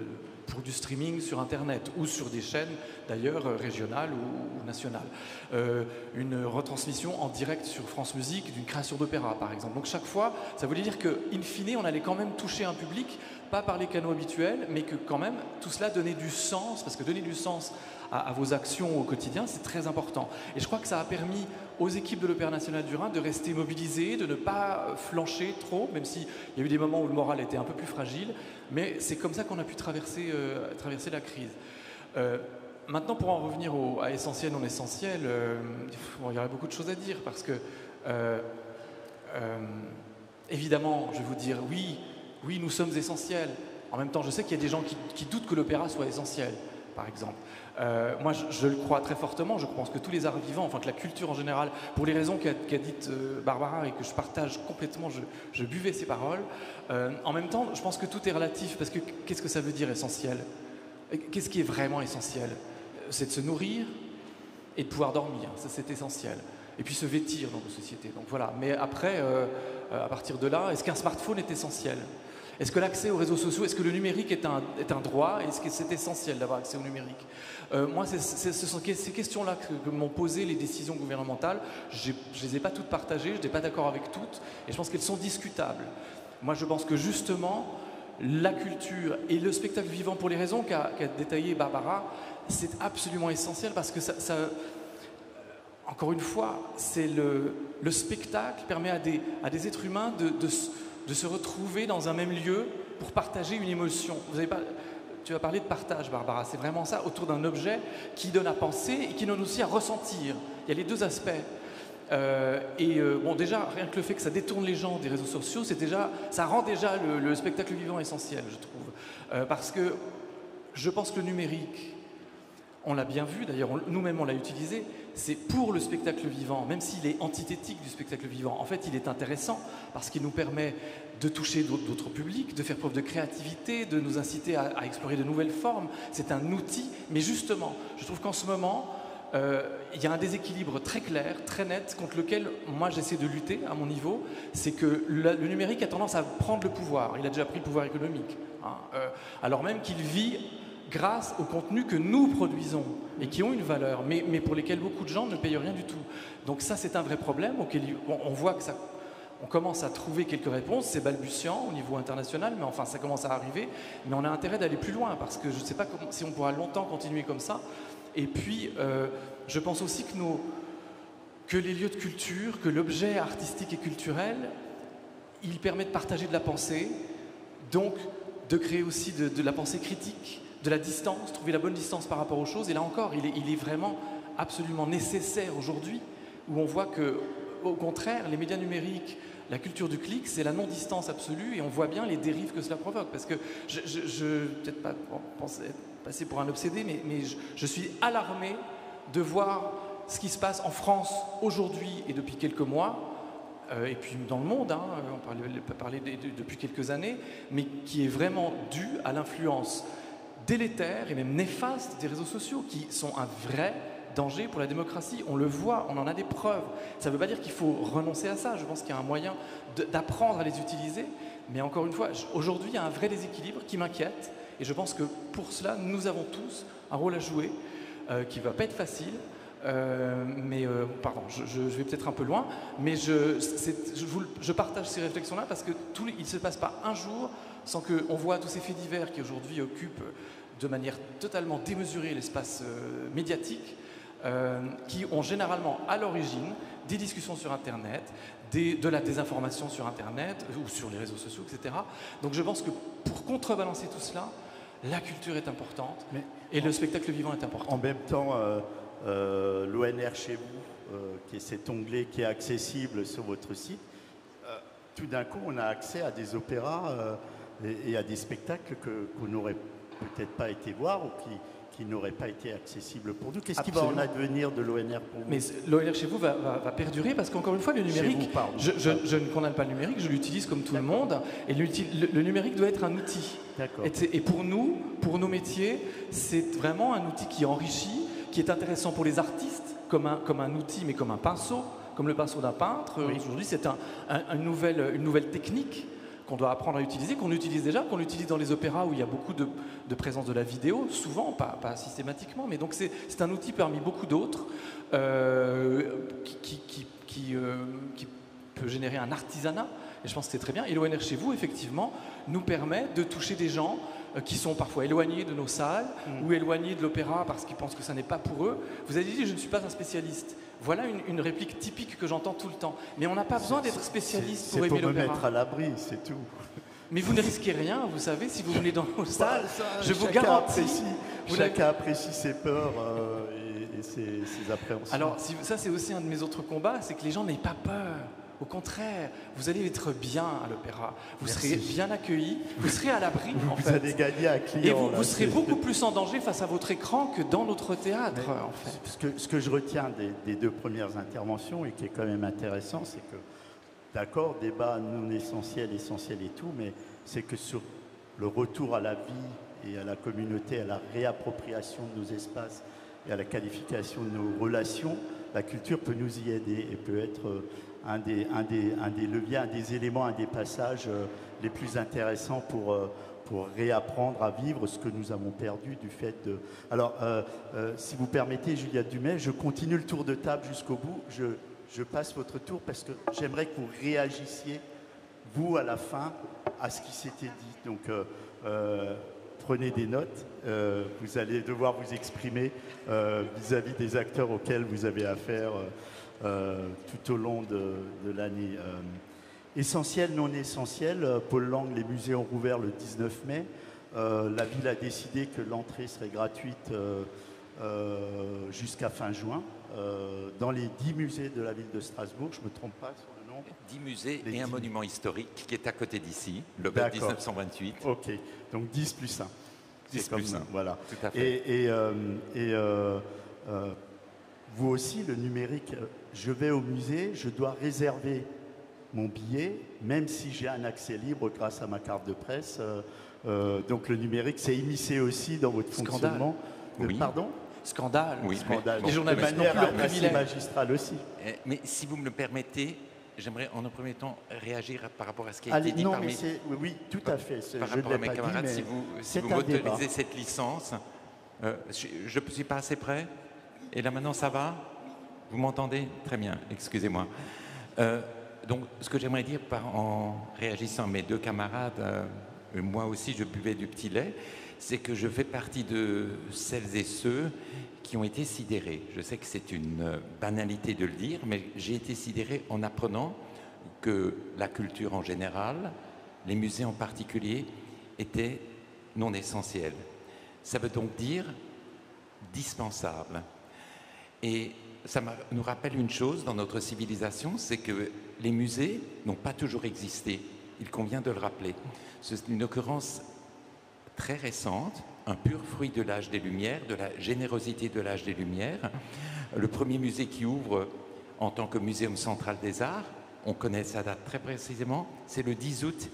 pour du streaming sur Internet ou sur des chaînes d'ailleurs euh, régionales ou, ou nationales. Euh, une retransmission en direct sur France Musique d'une création d'opéra par exemple. Donc chaque fois, ça voulait dire qu'in fine, on allait quand même toucher un public, pas par les canaux habituels, mais que quand même tout cela donnait du sens, parce que donner du sens à, à vos actions au quotidien, c'est très important. Et je crois que ça a permis aux équipes de l'Opéra national du Rhin de rester mobilisées, de ne pas flancher trop, même s'il y a eu des moments où le moral était un peu plus fragile, mais c'est comme ça qu'on a pu traverser, euh, traverser la crise. Euh, maintenant, pour en revenir au, à essentiel, non essentiel, euh, bon, il y aurait beaucoup de choses à dire, parce que, euh, euh, évidemment, je vais vous dire, oui, oui, nous sommes essentiels. En même temps, je sais qu'il y a des gens qui, qui doutent que l'opéra soit essentiel, par exemple. Euh, moi, je, je le crois très fortement. Je pense que tous les arts vivants, enfin que la culture en général, pour les raisons qu'a qu'a dites euh, Barbara et que je partage complètement, je, je buvais ses paroles. Euh, en même temps, je pense que tout est relatif, parce que qu'est-ce que ça veut dire essentiel? Qu'est-ce qui est vraiment essentiel? C'est de se nourrir et de pouvoir dormir. Ça, c'est essentiel. Et puis se vêtir dans nos sociétés. Donc voilà. Mais après, euh, à partir de là, est-ce qu'un smartphone est essentiel? Est-ce que l'accès aux réseaux sociaux, est-ce que le numérique est un, est un droit? Est-ce que c'est essentiel d'avoir accès au numérique? euh, Moi, c'est, c'est, ce sont ces questions-là que, que m'ont posées les décisions gouvernementales. Je ne les ai pas toutes partagées, je n'étais pas d'accord avec toutes, et je pense qu'elles sont discutables. Moi, je pense que justement, la culture et le spectacle vivant, pour les raisons qu'a, qu'a détaillé Barbara, c'est absolument essentiel, parce que ça... ça encore une fois, c'est le, le spectacle permet à des, à des êtres humains de, de, de se retrouver dans un même lieu pour partager une émotion. Vous avez pas, tu as parlé de partage, Barbara, c'est vraiment ça, autour d'un objet qui donne à penser et qui donne aussi à ressentir. Il y a les deux aspects. Euh, et euh, bon, déjà, rien que le fait que ça détourne les gens des réseaux sociaux, c'est déjà, ça rend déjà le, le spectacle vivant essentiel, je trouve. Euh, parce que je pense que le numérique, on l'a bien vu, d'ailleurs nous-mêmes on l'a utilisé, c'est pour le spectacle vivant, même s'il est antithétique du spectacle vivant. En fait, il est intéressant parce qu'il nous permet de toucher d'autres publics, de faire preuve de créativité, de nous inciter à, à explorer de nouvelles formes. C'est un outil, mais justement, je trouve qu'en ce moment, euh, il y a un déséquilibre très clair, très net, contre lequel moi j'essaie de lutter à mon niveau. C'est que le, le numérique a tendance à prendre le pouvoir. Il a déjà pris le pouvoir économique, hein, euh, alors même qu'il vit grâce aux contenus que nous produisons et qui ont une valeur, mais, mais pour lesquels beaucoup de gens ne payent rien du tout. Donc ça, c'est un vrai problème auquel on, on voit que ça, on commence à trouver quelques réponses. C'est balbutiant au niveau international, mais enfin, ça commence à arriver. Mais on a intérêt d'aller plus loin, parce que je ne sais pas comment, si on pourra longtemps continuer comme ça. Et puis, euh, je pense aussi que, nos, que les lieux de culture, que l'objet artistique et culturel, il permet de partager de la pensée, donc de créer aussi de, de la pensée critique, de la distance, trouver la bonne distance par rapport aux choses. Et là encore, il est, il est vraiment absolument nécessaire aujourd'hui, où on voit que, au contraire, les médias numériques, la culture du clic, c'est la non-distance absolue, et on voit bien les dérives que cela provoque. Parce que je, je, je peut-être pas penser, passer pour un obsédé, mais, mais je, je suis alarmé de voir ce qui se passe en France aujourd'hui et depuis quelques mois, euh, et puis dans le monde, hein, on parlait, parlait de, de, depuis quelques années, mais qui est vraiment dû à l'influence délétère et même néfaste des réseaux sociaux, qui sont un vrai danger pour la démocratie. On le voit, on en a des preuves. Ça ne veut pas dire qu'il faut renoncer à ça. Je pense qu'il y a un moyen d'apprendre à les utiliser. Mais encore une fois, aujourd'hui, il y a un vrai déséquilibre qui m'inquiète. Et je pense que pour cela, nous avons tous un rôle à jouer, euh, qui ne va pas être facile. Euh, mais, euh, pardon, je, je, je vais peut-être un peu loin, mais je, je, vous, je partage ces réflexions-là parce que tout, il ne se passe pas un jour sans qu'on voit tous ces faits divers qui aujourd'hui occupent de manière totalement démesurée l'espace euh, médiatique, euh, qui ont généralement à l'origine des discussions sur Internet, des, de la désinformation sur Internet ou sur les réseaux sociaux, et cetera. Donc je pense que pour contrebalancer tout cela, la culture est importante, mais et le spectacle vivant est important. En même temps, euh, euh, l'O N R chez vous, euh, qui est cet onglet qui est accessible sur votre site, euh, tout d'un coup, on a accès à des opéras euh, et, et à des spectacles que qu'on n'aurait peut-être pas été voir ou qui, qui n'auraient pas été accessibles pour nous. Qu'est-ce qui va en advenir de l'O N R pour vous? Mais l'O N R chez vous va, va, va perdurer parce qu'encore une fois, le numérique, vous, pardon, je, je, je ne condamne pas le numérique, je l'utilise comme tout le monde, et le, le numérique doit être un outil. Et, et pour nous, pour nos métiers, c'est vraiment un outil qui enrichit, qui est intéressant pour les artistes, comme un, comme un outil, mais comme un pinceau, comme le pinceau d'un peintre. Oui. Aujourd'hui, c'est un, un, une, nouvelle, une nouvelle technique qu'on doit apprendre à utiliser, qu'on utilise déjà, qu'on utilise dans les opéras où il y a beaucoup de, de présence de la vidéo, souvent, pas, pas systématiquement, mais donc c'est un outil parmi beaucoup d'autres euh, qui, qui, qui, qui, euh, qui peut générer un artisanat, et je pense que c'est très bien. Et l'O N R chez vous, effectivement, nous permet de toucher des gens qui sont parfois éloignés de nos salles mmh. ou éloignés de l'opéra parce qu'ils pensent que ça n'est pas pour eux. Vous avez dit, je ne suis pas un spécialiste. Voilà une, une réplique typique que j'entends tout le temps. Mais on n'a pas besoin d'être spécialiste pour aimer l'opéra. C'est pour me mettre à l'abri, c'est tout. Mais vous ne risquez rien, vous savez, si vous venez dans nos salles, bah, ça, je vous chacun garantis... Apprécie, vous chacun apprécie ses peurs euh, et, et ses, ses appréhensions. Alors, si, ça c'est aussi un de mes autres combats, c'est que les gens n'aient pas peur. Au contraire, vous allez être bien à l'opéra, vous Merci. serez bien accueillis, vous serez à l'abri en vous fait. allez gagner un client. Et vous, là, vous serez beaucoup plus en danger face à votre écran que dans notre théâtre Mais, en fait. Ce que, ce que je retiens des, des deux premières interventions et qui est quand même intéressant, c'est que, d'accord, débat non essentiel, essentiel et tout, mais c'est que sur le retour à la vie et à la communauté, à la réappropriation de nos espaces et à la qualification de nos relations, la culture peut nous y aider et peut être un des, un des, un des leviers, un des éléments, un des passages euh, les plus intéressants pour, euh, pour réapprendre à vivre ce que nous avons perdu du fait de... Alors, euh, euh, si vous permettez, Juliette Dumais, je continue le tour de table jusqu'au bout. Je, je passe votre tour parce que j'aimerais que vous réagissiez, vous, à la fin, à ce qui s'était dit. Donc, euh, euh, prenez des notes. Euh, vous allez devoir vous exprimer euh, vis-à-vis des acteurs auxquels vous avez affaire euh, euh, tout au long de, de l'année. Euh, essentiel, non essentiel. Euh, Paul Lang, les musées ont rouvert le dix-neuf mai. Euh, la ville a décidé que l'entrée serait gratuite euh, euh, jusqu'à fin juin. Euh, dans les dix musées de la ville de Strasbourg, je ne me trompe pas sur le nombre. dix musées les et un dix... monument historique qui est à côté d'ici, le mille neuf cent vingt-huit. Ok, donc dix plus un. dix plus un, voilà. Tout à fait. Et, et, euh, et euh, euh, vous aussi, le numérique, je vais au musée, je dois réserver mon billet, même si j'ai un accès libre grâce à ma carte de presse. Euh, euh, donc le numérique s'est immiscé aussi dans votre Scandale. fonctionnement. Oui. Pardon? Scandale. Oui, Scandale. Les journalistes de n'ont plus manière leur assez privilège. magistrale aussi. Mais si vous me le permettez, j'aimerais en un premier temps réagir par rapport à ce qui a Allez, été dit non, par mais mes... c'est oui, oui, tout à fait. Par je rapport ne à l'ai mes pas camarades, dit, si mais vous, si c'est vous un débat. m'autorisez cette licence, euh, je ne suis pas assez près. Et là maintenant, ça va? Vous m'entendez? Très bien, excusez-moi. Euh, donc, ce que j'aimerais dire par, en réagissant à mes deux camarades, euh, moi aussi je buvais du petit lait, c'est que je fais partie de celles et ceux qui ont été sidérés. Je sais que c'est une banalité de le dire, mais j'ai été sidéré en apprenant que la culture en général, les musées en particulier, étaient non essentiels. Ça veut donc dire dispensable. Et ça nous rappelle une chose dans notre civilisation, c'est que les musées n'ont pas toujours existé. Il convient de le rappeler. C'est une occurrence très récente, un pur fruit de l'âge des Lumières, de la générosité de l'âge des Lumières. Le premier musée qui ouvre en tant que Muséum central des arts, on connaît sa date très précisément, c'est le dix août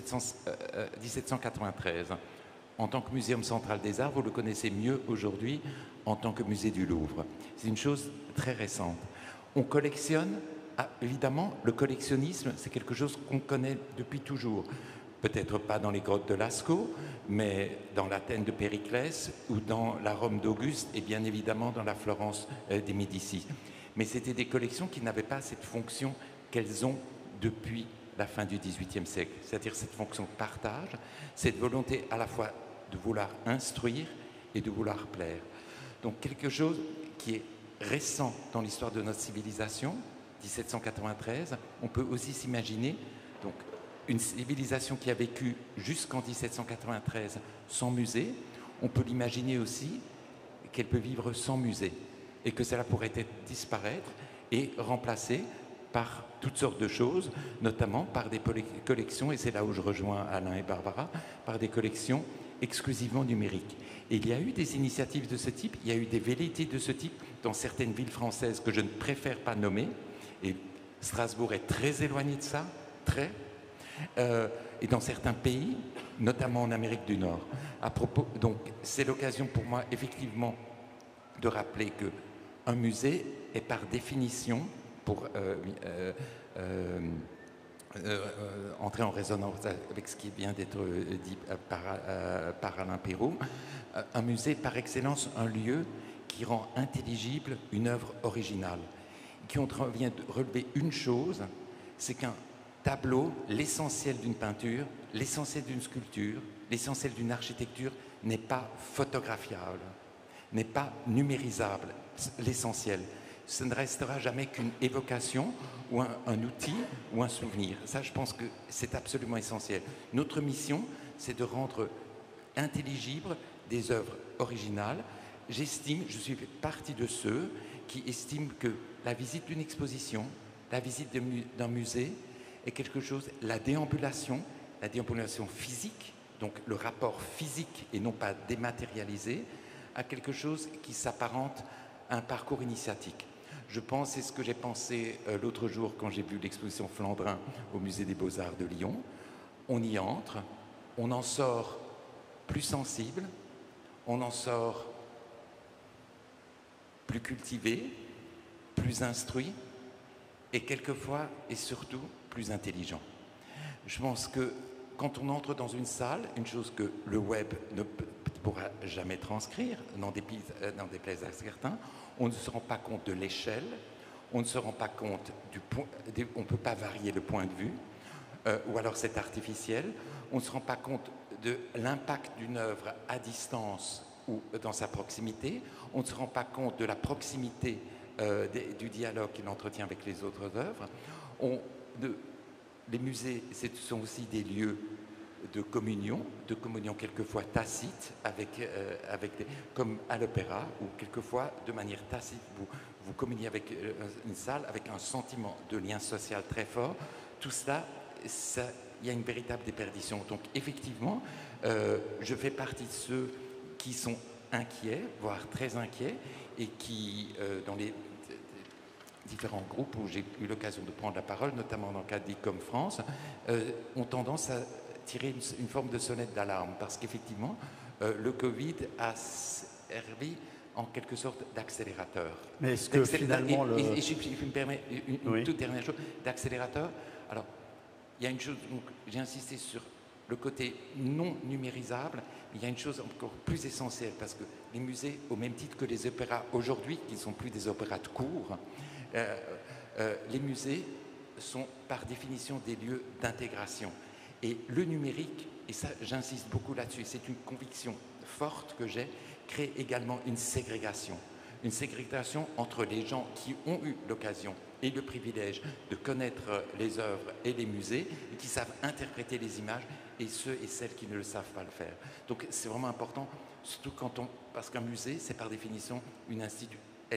mille sept cent quatre-vingt-treize. En tant que Muséum central des arts, vous le connaissez mieux aujourd'hui en tant que musée du Louvre. C'est une chose très récente. On collectionne, ah, évidemment, le collectionnisme, c'est quelque chose qu'on connaît depuis toujours. Peut-être pas dans les grottes de Lascaux, mais dans l'Athènes de Périclès ou dans la Rome d'Auguste et bien évidemment dans la Florence euh, des Médicis. Mais c'était des collections qui n'avaient pas cette fonction qu'elles ont depuis la fin du dix-huitième siècle, c'est-à-dire cette fonction de partage, cette volonté à la fois de vouloir instruire et de vouloir plaire. Donc quelque chose qui est récent dans l'histoire de notre civilisation, mille sept cent quatre-vingt-treize, on peut aussi s'imaginer donc une civilisation qui a vécu jusqu'en mille sept cent quatre-vingt-treize sans musée, on peut l'imaginer aussi qu'elle peut vivre sans musée et que cela pourrait être disparaître et remplacé par toutes sortes de choses, notamment par des collections, et c'est là où je rejoins Alain et Barbara, par des collections exclusivement numériques. Et il y a eu des initiatives de ce type, il y a eu des velléités de ce type dans certaines villes françaises que je ne préfère pas nommer, et Strasbourg est très éloigné de ça, très, euh, et dans certains pays, notamment en Amérique du Nord. À propos, donc c'est l'occasion pour moi effectivement de rappeler qu'un musée est par définition, pour euh, euh, euh, euh, entrer en résonance avec ce qui vient d'être dit par, euh, par Alain Perrault. Un musée, par excellence, un lieu qui rend intelligible une œuvre originale, qui vient de relever une chose, c'est qu'un tableau, l'essentiel d'une peinture, l'essentiel d'une sculpture, l'essentiel d'une architecture n'est pas photographiable, n'est pas numérisable, l'essentiel. Ce ne restera jamais qu'une évocation ou un, un outil ou un souvenir. Ça, je pense que c'est absolument essentiel. Notre mission, c'est de rendre intelligible des œuvres originales. J'estime, je suis partie de ceux qui estiment que la visite d'une exposition, la visite d'un musée est quelque chose, la déambulation, la déambulation physique, donc le rapport physique et non pas dématérialisé, à quelque chose qui s'apparente à un parcours initiatique. Je pense, c'est ce que j'ai pensé euh, l'autre jour quand j'ai vu l'exposition Flandrin au Musée des Beaux-Arts de Lyon. On y entre, on en sort plus sensible, on en sort plus cultivé, plus instruit et quelquefois et surtout plus intelligent. Je pense que quand on entre dans une salle, une chose que le web ne pourra jamais transcrire, n'en déplaise à certains, on ne se rend pas compte de l'échelle, on ne se rend pas compte du point, on ne peut pas varier le point de vue, euh, ou alors c'est artificiel, on ne se rend pas compte de l'impact d'une œuvre à distance ou dans sa proximité, on ne se rend pas compte de la proximité euh, des, du dialogue qu'il entretient avec les autres œuvres. On, de, les musées, ce sont aussi des lieux de communion, de communion quelquefois tacite, avec, euh, avec des, comme à l'opéra, où quelquefois, de manière tacite, vous, vous communiez avec euh, une salle, avec un sentiment de lien social très fort. Tout cela, ça, il y a une véritable déperdition. Donc effectivement, euh, je fais partie de ceux qui sont inquiets, voire très inquiets, et qui, euh, dans les différents groupes où j'ai eu l'occasion de prendre la parole, notamment dans le cadre d'I-Com France, euh, ont tendance à tirer une, une forme de sonnette d'alarme, parce qu'effectivement, euh, le Covid a servi en quelque sorte d'accélérateur. Mais est-ce que finalement... Et, le... et, et je, je me permets une, une oui. toute dernière chose, d'accélérateur. Alors, il y a une chose, j'ai insisté sur le côté non numérisable, il y a une chose encore plus essentielle, parce que les musées, au même titre que les opéras aujourd'hui, qui ne sont plus des opéras de cours, euh, euh, les musées sont par définition des lieux d'intégration. Et le numérique, et ça j'insiste beaucoup là-dessus, c'est une conviction forte que j'ai, crée également une ségrégation. Une ségrégation entre les gens qui ont eu l'occasion et le privilège de connaître les œuvres et les musées, et qui savent interpréter les images, et ceux et celles qui ne le savent pas le faire. Donc c'est vraiment important, surtout quand on... Parce qu'un musée, c'est par définition une institution.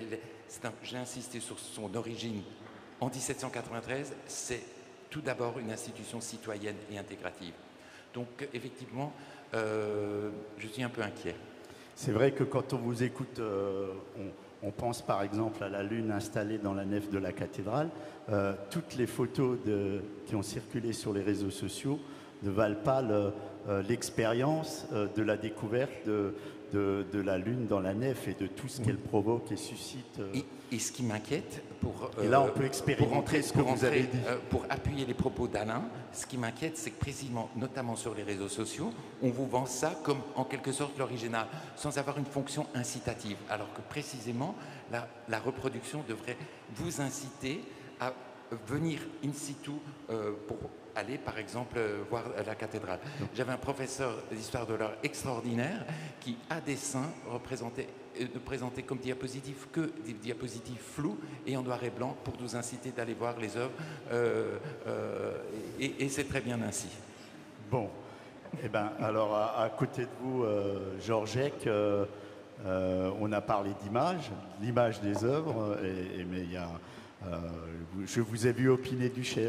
J'ai insisté sur son origine en mille sept cent quatre-vingt-treize, c'est tout d'abord une institution citoyenne et intégrative. Donc effectivement, euh, je suis un peu inquiet. C'est vrai que quand on vous écoute, euh, on, on pense par exemple à la lune installée dans la nef de la cathédrale. Euh, toutes les photos de, qui ont circulé sur les réseaux sociaux ne valent pas l'expérience le, euh, de la découverte de, de, de la lune dans la nef et de tout ce qu'elle provoque et suscite. Euh... Et, et ce qui m'inquiète, pour, euh, et là on peut expérimenter pour rentrer, ce que pour vous rentrer, avez dit. Euh, pour appuyer les propos d'Alain, ce qui m'inquiète, c'est que précisément, notamment sur les réseaux sociaux, on vous vend ça comme en quelque sorte l'original, sans avoir une fonction incitative, alors que précisément la, la reproduction devrait vous inciter à venir in situ euh, pour aller par exemple euh, voir la cathédrale. J'avais un professeur d'histoire de l'art extraordinaire qui à dessein représentait, euh, ne présentait comme diapositive que des diapositives floues et en noir et blanc pour nous inciter d'aller voir les œuvres euh, euh, et, et c'est très bien ainsi. Bon, eh ben, alors à, à côté de vous, euh, Georgette, euh, euh, on a parlé d'image, l'image des œuvres, et, et, mais il y a, euh, je vous ai vu opiner du chef.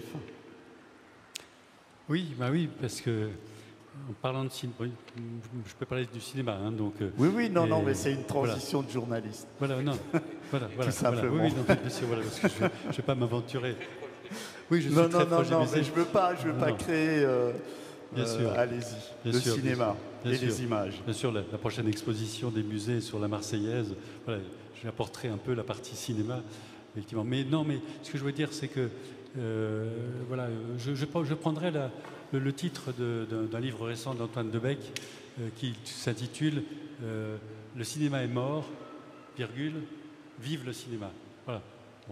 Oui, bah oui, parce que en parlant de cinéma, je peux parler du cinéma, hein, donc. Oui, oui, non, et, non, mais c'est une transition voilà. de journaliste. Voilà, non, voilà, voilà, tout simplement. Voilà. Oui, oui, non, bien sûr, voilà, parce que je ne vais pas m'aventurer. Oui, je suis non, très non, non, non, mais je veux pas, je veux non, pas non. créer. Euh, bien euh, sûr. Allez-y. Le sûr, cinéma bien et sûr. les images. Bien sûr, la, la prochaine exposition des musées sur la Marseillaise, voilà, je apporterai un peu la partie cinéma. Effectivement. Mais non, mais ce que je veux dire, c'est que euh, voilà, je, je, je prendrai la, le, le titre d'un livre récent d'Antoine Debec euh, qui s'intitule euh, « Le cinéma est mort, virgule, vive le cinéma ». Voilà. Bon.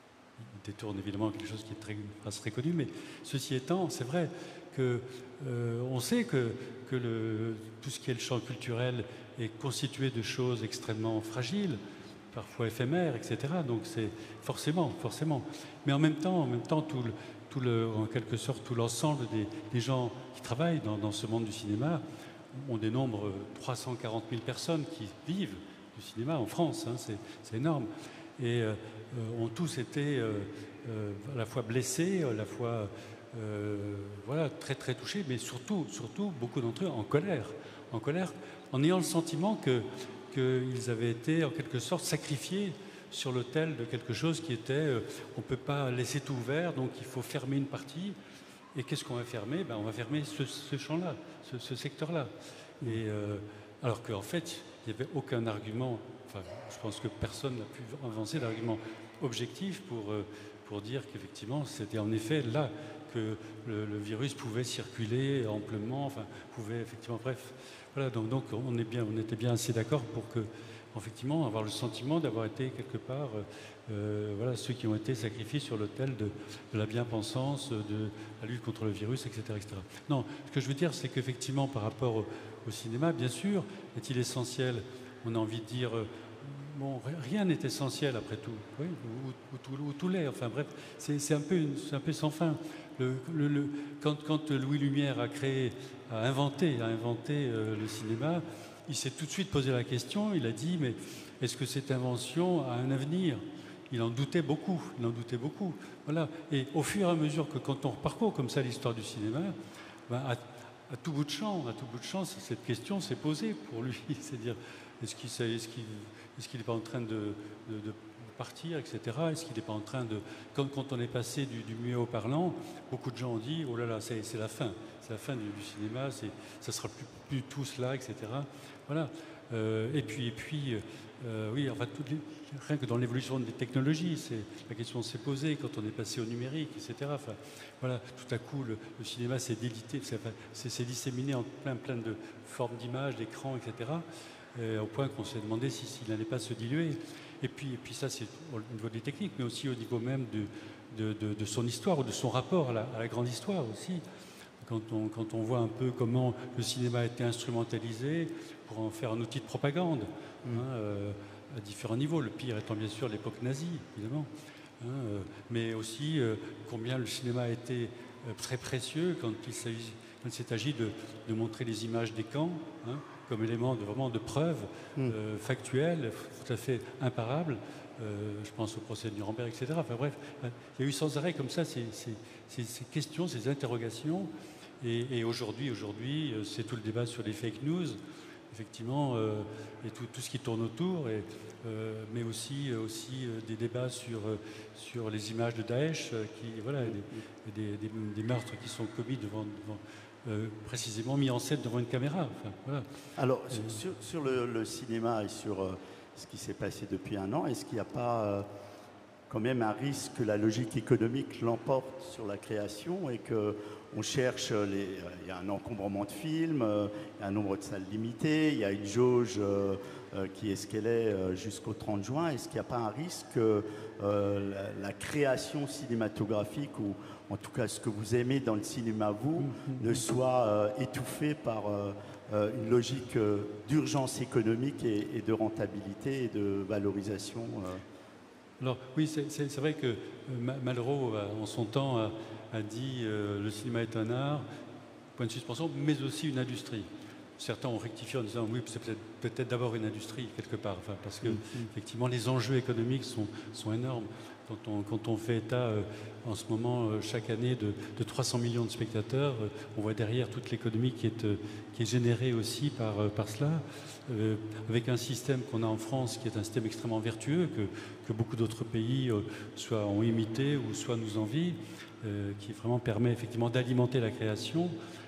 Il détourne évidemment quelque chose qui est très, une phrase très connue, mais ceci étant, c'est vrai que euh, on sait que, que le, tout ce qui est le champ culturel est constitué de choses extrêmement fragiles, parfois éphémères, et cetera. Donc c'est forcément, forcément. Mais en même temps, en même temps, tout le, tout le, en quelque sorte, tout l'ensemble des, des gens qui travaillent dans, dans ce monde du cinéma, on dénombre trois cent quarante mille personnes qui vivent du cinéma en France. Hein, c'est énorme. Et euh, ont tous été euh, euh, à la fois blessés, à la fois euh, voilà, très très touchés, mais surtout, surtout beaucoup d'entre eux en colère, en colère, en ayant le sentiment que qu'ils avaient été en quelque sorte sacrifiés sur l'autel de quelque chose qui était, euh, on ne peut pas laisser tout ouvert, donc il faut fermer une partie. Et qu'est-ce qu'on va fermer? Ben, on va fermer ce, ce champ-là, ce, ce secteur-là. Et euh, alors qu'en fait, il n'y avait aucun argument, enfin, je pense que personne n'a pu avancer d'argument objectif pour, euh, pour dire qu'effectivement, c'était en effet là que le, le virus pouvait circuler amplement, enfin, pouvait effectivement, bref. Voilà, donc, donc on, est bien, on était bien assez d'accord pour que, effectivement, avoir le sentiment d'avoir été quelque part, euh, voilà, ceux qui ont été sacrifiés sur l'autel de, de la bien-pensance, de la lutte contre le virus, et cetera, et cetera. Non, ce que je veux dire, c'est qu'effectivement, par rapport au, au cinéma, bien sûr, est-il essentiel? On a envie de dire, euh, bon, rien n'est essentiel après tout, oui, ou, ou, tout, ou tout l'est. Enfin bref, c'est un peu, un peu sans fin. Le, le, le, quand, quand Louis Lumière a créé, a inventé, a inventé euh, le cinéma, il s'est tout de suite posé la question, il a dit, mais est-ce que cette invention a un avenir? Il en doutait beaucoup, il en doutait beaucoup. Voilà. Et au fur et à mesure que quand on parcourt comme ça l'histoire du cinéma, ben à, à tout bout de champ, à tout bout de champ, cette question s'est posée pour lui. C'est-à-dire, est-ce qu'il est est-ce qu'il est-ce qu'il n'est pas en train de, de, de partir, et cetera. Est-ce qu'il n'est pas en train de... Quand, quand on est passé du, du muet au parlant, beaucoup de gens ont dit, oh là là, c'est la fin, c'est la fin du, du cinéma, ça sera plus, plus tout cela, et cetera. Voilà. Euh, et puis, et puis euh, oui, enfin, toutes les, rien que dans l'évolution des technologies, la question s'est posée quand on est passé au numérique, et cetera. Enfin, voilà, tout à coup, le, le cinéma s'est délité, s'est disséminé en plein, plein de formes d'images, d'écrans, et cetera. Euh, au point qu'on s'est demandé s'il si, si n'allait pas se diluer. Et puis, et puis ça, c'est au niveau des techniques, mais aussi au niveau même de, de, de, de son histoire ou de son rapport à la, à la grande histoire aussi. Quand on, quand on voit un peu comment le cinéma a été instrumentalisé pour en faire un outil de propagande, mmh. hein, euh, à différents niveaux. Le pire étant bien sûr l'époque nazie, évidemment. Hein, euh, mais aussi euh, combien le cinéma a été euh, très précieux quand il s'est agi de, de montrer les images des camps, hein, comme élément de, vraiment de preuve mmh. euh, factuelle, tout à fait imparable. Euh, je pense au procès de Nuremberg, et cetera. Enfin bref, il y a eu sans arrêt comme ça ces, ces, ces, ces questions, ces interrogations. Et, et aujourd'hui, aujourd'hui, c'est tout le débat sur les fake news, effectivement, euh, et tout, tout ce qui tourne autour, et, euh, mais aussi, aussi euh, des débats sur, euh, sur les images de Daesh, euh, qui, voilà, des, des, des, des meurtres qui sont commis devant... devant Euh, précisément mis en scène devant une caméra. Enfin, voilà. Alors, euh, sur, sur le, le cinéma et sur euh, ce qui s'est passé depuis un an, est-ce qu'il n'y a pas euh, quand même un risque que la logique économique l'emporte sur la création et qu'on cherche, les, il y a un encombrement de films, euh, il y a un nombre de salles limité, il y a une jauge euh, euh, qui est ce qu'elle est euh, jusqu'au trente juin. Est-ce qu'il n'y a pas un risque que euh, la, la création cinématographique ou en tout cas ce que vous aimez dans le cinéma, vous, mmh, ne soit euh, étouffé par euh, euh, une logique euh, d'urgence économique et, et de rentabilité et de valorisation euh. Alors oui, c'est vrai que euh, Malraux, en son temps, a, a dit euh, le cinéma est un art, point de suspension, mais aussi une industrie. Certains ont rectifié en disant oui, c'est peut-être peut-être d'abord une industrie quelque part, enfin, parce que mmh. effectivement les enjeux économiques sont, sont énormes. Quand on, quand on fait état euh, en ce moment, euh, chaque année, de, de trois cents millions de spectateurs, euh, on voit derrière toute l'économie qui est, euh, qui est générée aussi par, euh, par cela, euh, avec un système qu'on a en France qui est un système extrêmement vertueux, que, que beaucoup d'autres pays euh, soit ont imité ou soit nous envient, euh, qui vraiment permet effectivement d'alimenter la création.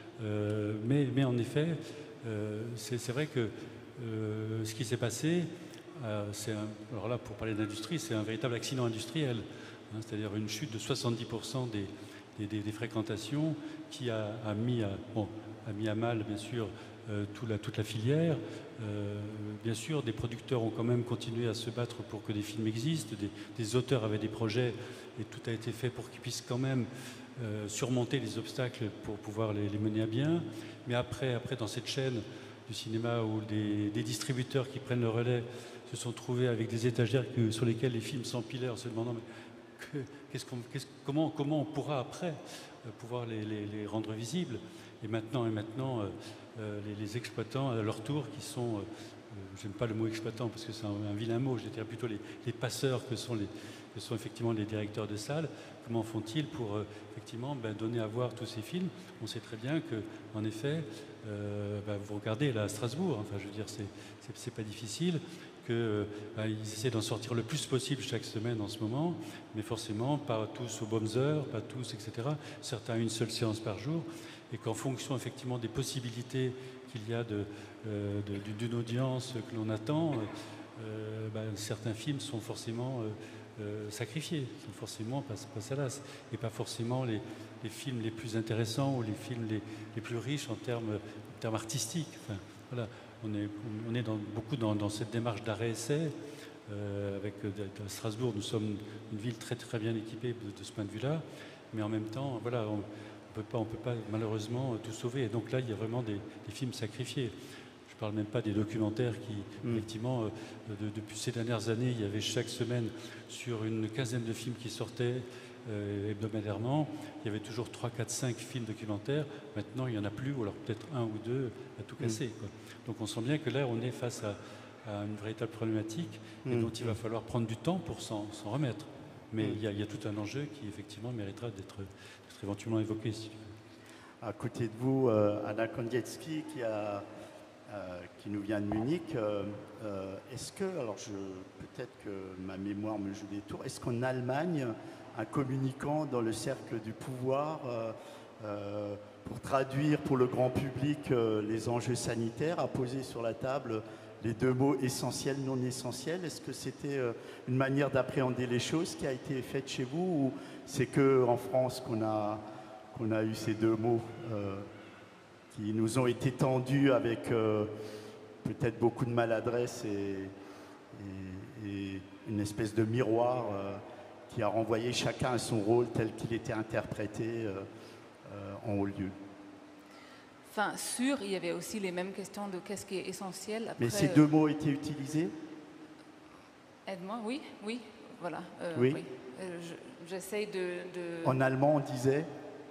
Euh, mais, mais en effet, euh, c'est vrai que euh, ce qui s'est passé, Euh, un, alors là, pour parler d'industrie, c'est un véritable accident industriel. hein, c'est-à-dire une chute de soixante-dix pour cent des, des, des, des fréquentations qui a, a, mis à, bon, a mis à mal, bien sûr, euh, tout la, toute la filière. Euh, bien sûr, des producteurs ont quand même continué à se battre pour que des films existent, des, des auteurs avaient des projets et tout a été fait pour qu'ils puissent quand même euh, surmonter les obstacles pour pouvoir les, les mener à bien. Mais après, après, dans cette chaîne du cinéma où des, des distributeurs qui prennent le relais se sont trouvés avec des étagères que, sur lesquelles les films s'empilaient en se demandant mais que, qu'est-ce qu'on, qu'est-ce, comment, comment on pourra après euh, pouvoir les, les, les rendre visibles. Et maintenant, et maintenant euh, euh, les, les exploitants, à leur tour, qui sont, euh, j'aime pas le mot exploitant parce que c'est un, un vilain mot, je dirais plutôt les, les passeurs que sont, les, que sont effectivement les directeurs de salles, comment font-ils pour euh, effectivement ben, donner à voir tous ces films? On sait très bien que, en effet, euh, ben, vous regardez là à Strasbourg, enfin je veux dire, c'est, c'est, c'est pas difficile, qu'ils euh, ben, essaient d'en sortir le plus possible chaque semaine en ce moment, mais forcément pas tous aux bonnes heures, pas tous, et cetera. Certains une seule séance par jour, et qu'en fonction effectivement des possibilités qu'il y a de, euh, de, d'une audience que l'on attend, euh, ben, certains films sont forcément euh, euh, sacrifiés, sont forcément pas, pas salaces, et pas forcément les, les films les plus intéressants ou les films les, les plus riches en termes, en termes artistiques. Enfin, voilà. On est, on est dans, beaucoup dans, dans cette démarche d'arrêt-essai. Euh, avec à Strasbourg, nous sommes une ville très très bien équipée de, de ce point de vue-là, mais en même temps, voilà, on ne peut pas, on peut pas malheureusement tout sauver. Et donc là, il y a vraiment des, des films sacrifiés. Je ne parle même pas des documentaires qui, mmh. effectivement, euh, de, depuis ces dernières années, il y avait chaque semaine sur une quinzaine de films qui sortaient euh, hebdomadairement. Il y avait toujours trois, quatre, cinq films documentaires. Maintenant, il n'y en a plus, ou alors peut-être un ou deux à tout casser, mmh. quoi. Donc on sent bien que là, on est face à, à une véritable problématique et mmh. dont il va falloir prendre du temps pour s'en, s'en remettre. Mais mmh. il, y a, il y a tout un enjeu qui, effectivement, méritera d'être, d'être éventuellement évoqué. Si tu veux. À côté de vous, euh, Anna Kondiecki, qui, a, euh, qui nous vient de Munich. Euh, euh, est-ce que, alors je, peut-être que ma mémoire me joue des tours, est-ce qu'en Allemagne, un communicant dans le cercle du pouvoir euh, euh, pour traduire pour le grand public euh, les enjeux sanitaires, a posé sur la table les deux mots essentiels, non essentiels. Est-ce que c'était euh, une manière d'appréhender les choses qui a été faite chez vous, ou c'est qu'en France qu'on a, qu'on a eu ces deux mots euh, qui nous ont été tendus avec euh, peut-être beaucoup de maladresse et, et, et une espèce de miroir euh, qui a renvoyé chacun à son rôle tel qu'il était interprété euh, Euh, en haut lieu. Enfin, sûr, il y avait aussi les mêmes questions de qu'est-ce qui est essentiel. Après, mais ces deux mots étaient utilisés? Aide-moi, oui, oui, voilà. Euh, oui. oui. Euh, je, j'essaye de, de... En allemand, on disait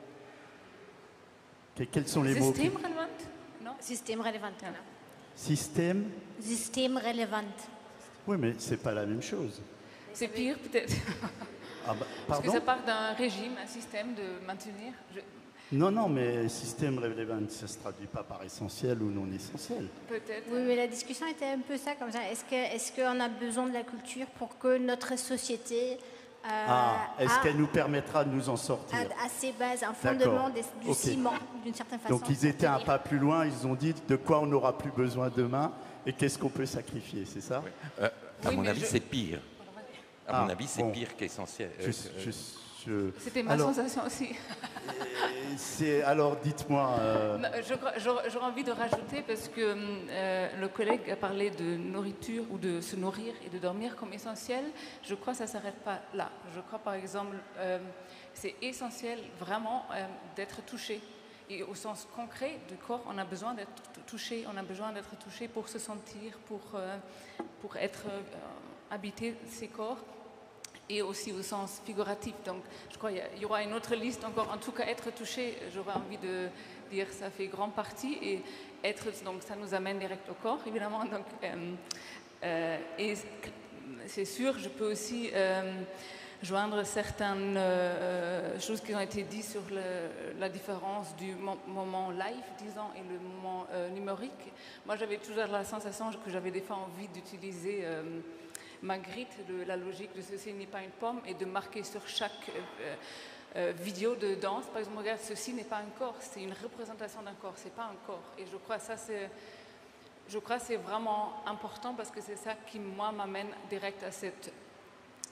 que, quels sont les mots? System relevant? Non. System relevant. Voilà. Système? System relevant. Oui, mais c'est pas la même chose. C'est pire, peut-être. Ah bah, Parce que ça part d'un régime, un système de maintenir. Je... Non, non, mais système relevant, ça ne se traduit pas par essentiel ou non essentiel. Peut-être. Oui, mais la discussion était un peu ça, comme ça. Est-ce que, est-ce qu'on a besoin de la culture pour que notre société euh, ah, est-ce a, qu'elle nous permettra de nous en sortir? À, à ses bases, un fondement des, du okay. ciment, d'une certaine façon. Donc ils étaient un pas plus loin, ils ont dit de quoi on n'aura plus besoin demain et qu'est-ce qu'on peut sacrifier, c'est ça? Oui. euh, À oui, mon avis, je... c'est pire. À ah, mon avis, c'est bon. pire qu'essentiel. Je, je, je... C'était ma alors, sensation aussi. c'est, alors, dites-moi... Euh... J'aurais envie de rajouter, parce que euh, le collègue a parlé de nourriture ou de se nourrir et de dormir comme essentiel. Je crois que ça ne s'arrête pas là. Je crois, par exemple, euh, c'est essentiel vraiment euh, d'être touché. Et au sens concret du corps, on a besoin d'être touché. On a besoin d'être touché pour se sentir, pour, euh, pour être... Euh, habiter ses corps, et aussi au sens figuratif. Donc, je crois qu'il y, y aura une autre liste encore. En tout cas, être touché, j'aurais envie de dire, ça fait grande partie. Et être, donc, ça nous amène direct au corps, évidemment. Donc, euh, euh, et c'est sûr, je peux aussi euh, joindre certaines euh, choses qui ont été dites sur le, la différence du mo moment live, disons, et le moment euh, numérique. Moi, j'avais toujours la sensation que j'avais des fois envie d'utiliser euh, Magritte, de la logique de ceci n'est pas une pomme, et de marquer sur chaque euh, euh, vidéo de danse, par exemple, regarde, ceci n'est pas un corps, c'est une représentation d'un corps, c'est pas un corps. Et je crois que ça, c'est, je crois que c'est vraiment important, parce que c'est ça qui, moi, m'amène direct à cette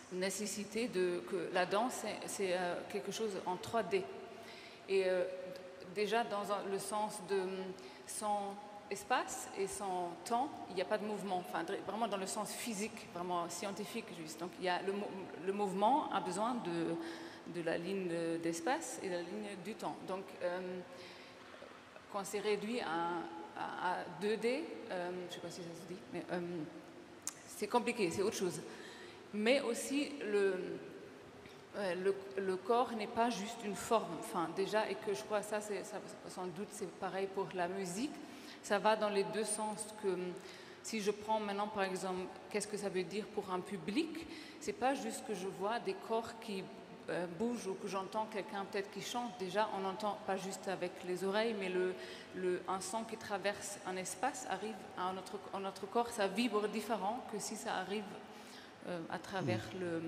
nécessité de que la danse, c'est euh, quelque chose en trois D. Et euh, déjà dans un, le sens de sans espace et sans temps, il n'y a pas de mouvement. Enfin, vraiment dans le sens physique, vraiment scientifique juste. Donc il y a le, le mouvement a besoin de, de la ligne d'espace et de la ligne du temps. Donc euh, quand c'est réduit à, à, à deux D, euh, je ne sais pas si ça se dit, mais euh, c'est compliqué, c'est autre chose. Mais aussi le Le, le corps n'est pas juste une forme, enfin déjà, et que je crois ça, c'est, ça sans doute c'est pareil pour la musique, ça va dans les deux sens. Que si je prends maintenant par exemple, qu'est-ce que ça veut dire pour un public, c'est pas juste que je vois des corps qui euh, bougent ou que j'entends quelqu'un peut-être qui chante. Déjà, on n'entend pas juste avec les oreilles, mais le, le, un son qui traverse un espace arrive à notre, à notre corps, ça vibre différent que si ça arrive euh, à travers mmh. le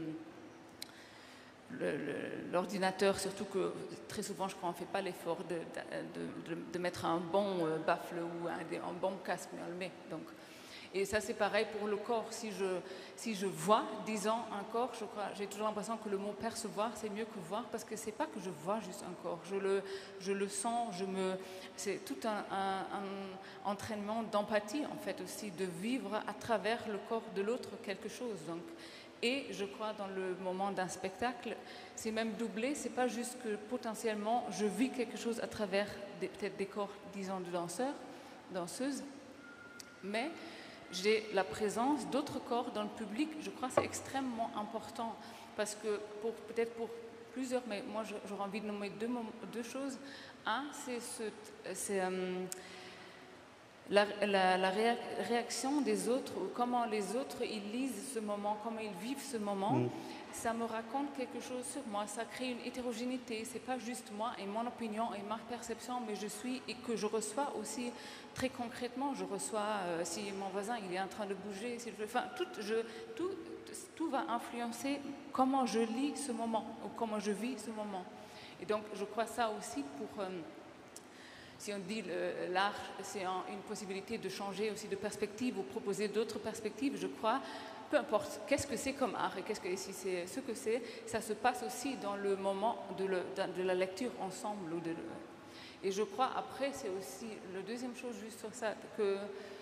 l'ordinateur, surtout que très souvent, je crois, on ne fait pas l'effort de, de, de, de mettre un bon euh, baffle ou un, un bon casque, mais on le met. Donc. Et ça, c'est pareil pour le corps. Si je, si je vois, disons, un corps, je crois, j'ai toujours l'impression que le mot percevoir, c'est mieux que voir, parce que ce n'est pas que je vois juste un corps. Je le, je le sens, je me, c'est tout un, un, un entraînement d'empathie, en fait, aussi, de vivre à travers le corps de l'autre quelque chose. Donc, et je crois dans le moment d'un spectacle, c'est même doublé, c'est pas juste que potentiellement je vis quelque chose à travers peut-être des corps, disons, de danseurs, danseuses, mais j'ai la présence d'autres corps dans le public. Je crois que c'est extrêmement important parce que pour, peut-être pour plusieurs, mais moi j'aurais envie de nommer deux, deux choses. Un, c'est ce... c'est, euh, La, la, la réaction des autres, comment les autres ils lisent ce moment, comment ils vivent ce moment, mmh. ça me raconte quelque chose sur moi, ça crée une hétérogénéité, c'est pas juste moi et mon opinion et ma perception, mais je suis et que je reçois aussi très concrètement, je reçois euh, si mon voisin il est en train de bouger, si je, enfin tout, je, tout, tout va influencer comment je lis ce moment ou comment je vis ce moment. Et donc je crois ça aussi pour... Euh, Si on dit l'art, c'est une possibilité de changer aussi de perspective ou proposer d'autres perspectives, je crois, peu importe qu'est-ce que c'est comme art et qu'est-ce que, si c'est ce que c'est, ça se passe aussi dans le moment de, le, de la lecture ensemble. Ou de, et je crois, après, c'est aussi, la deuxième chose juste sur ça, que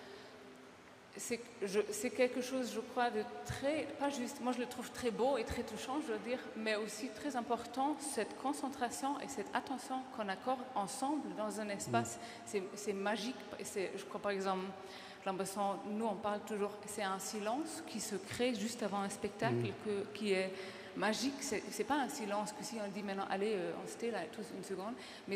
c'est quelque chose, je crois, de très, pas juste, moi je le trouve très beau et très touchant, je veux dire, mais aussi très important, cette concentration et cette attention qu'on accorde ensemble dans un espace, mmh. c'est magique. Je crois par exemple, l'impression, nous on parle toujours, c'est un silence qui se crée juste avant un spectacle, mmh. que, qui est magique. C'est pas un silence que si on dit maintenant, allez, euh, on se tait là, tous une seconde, mais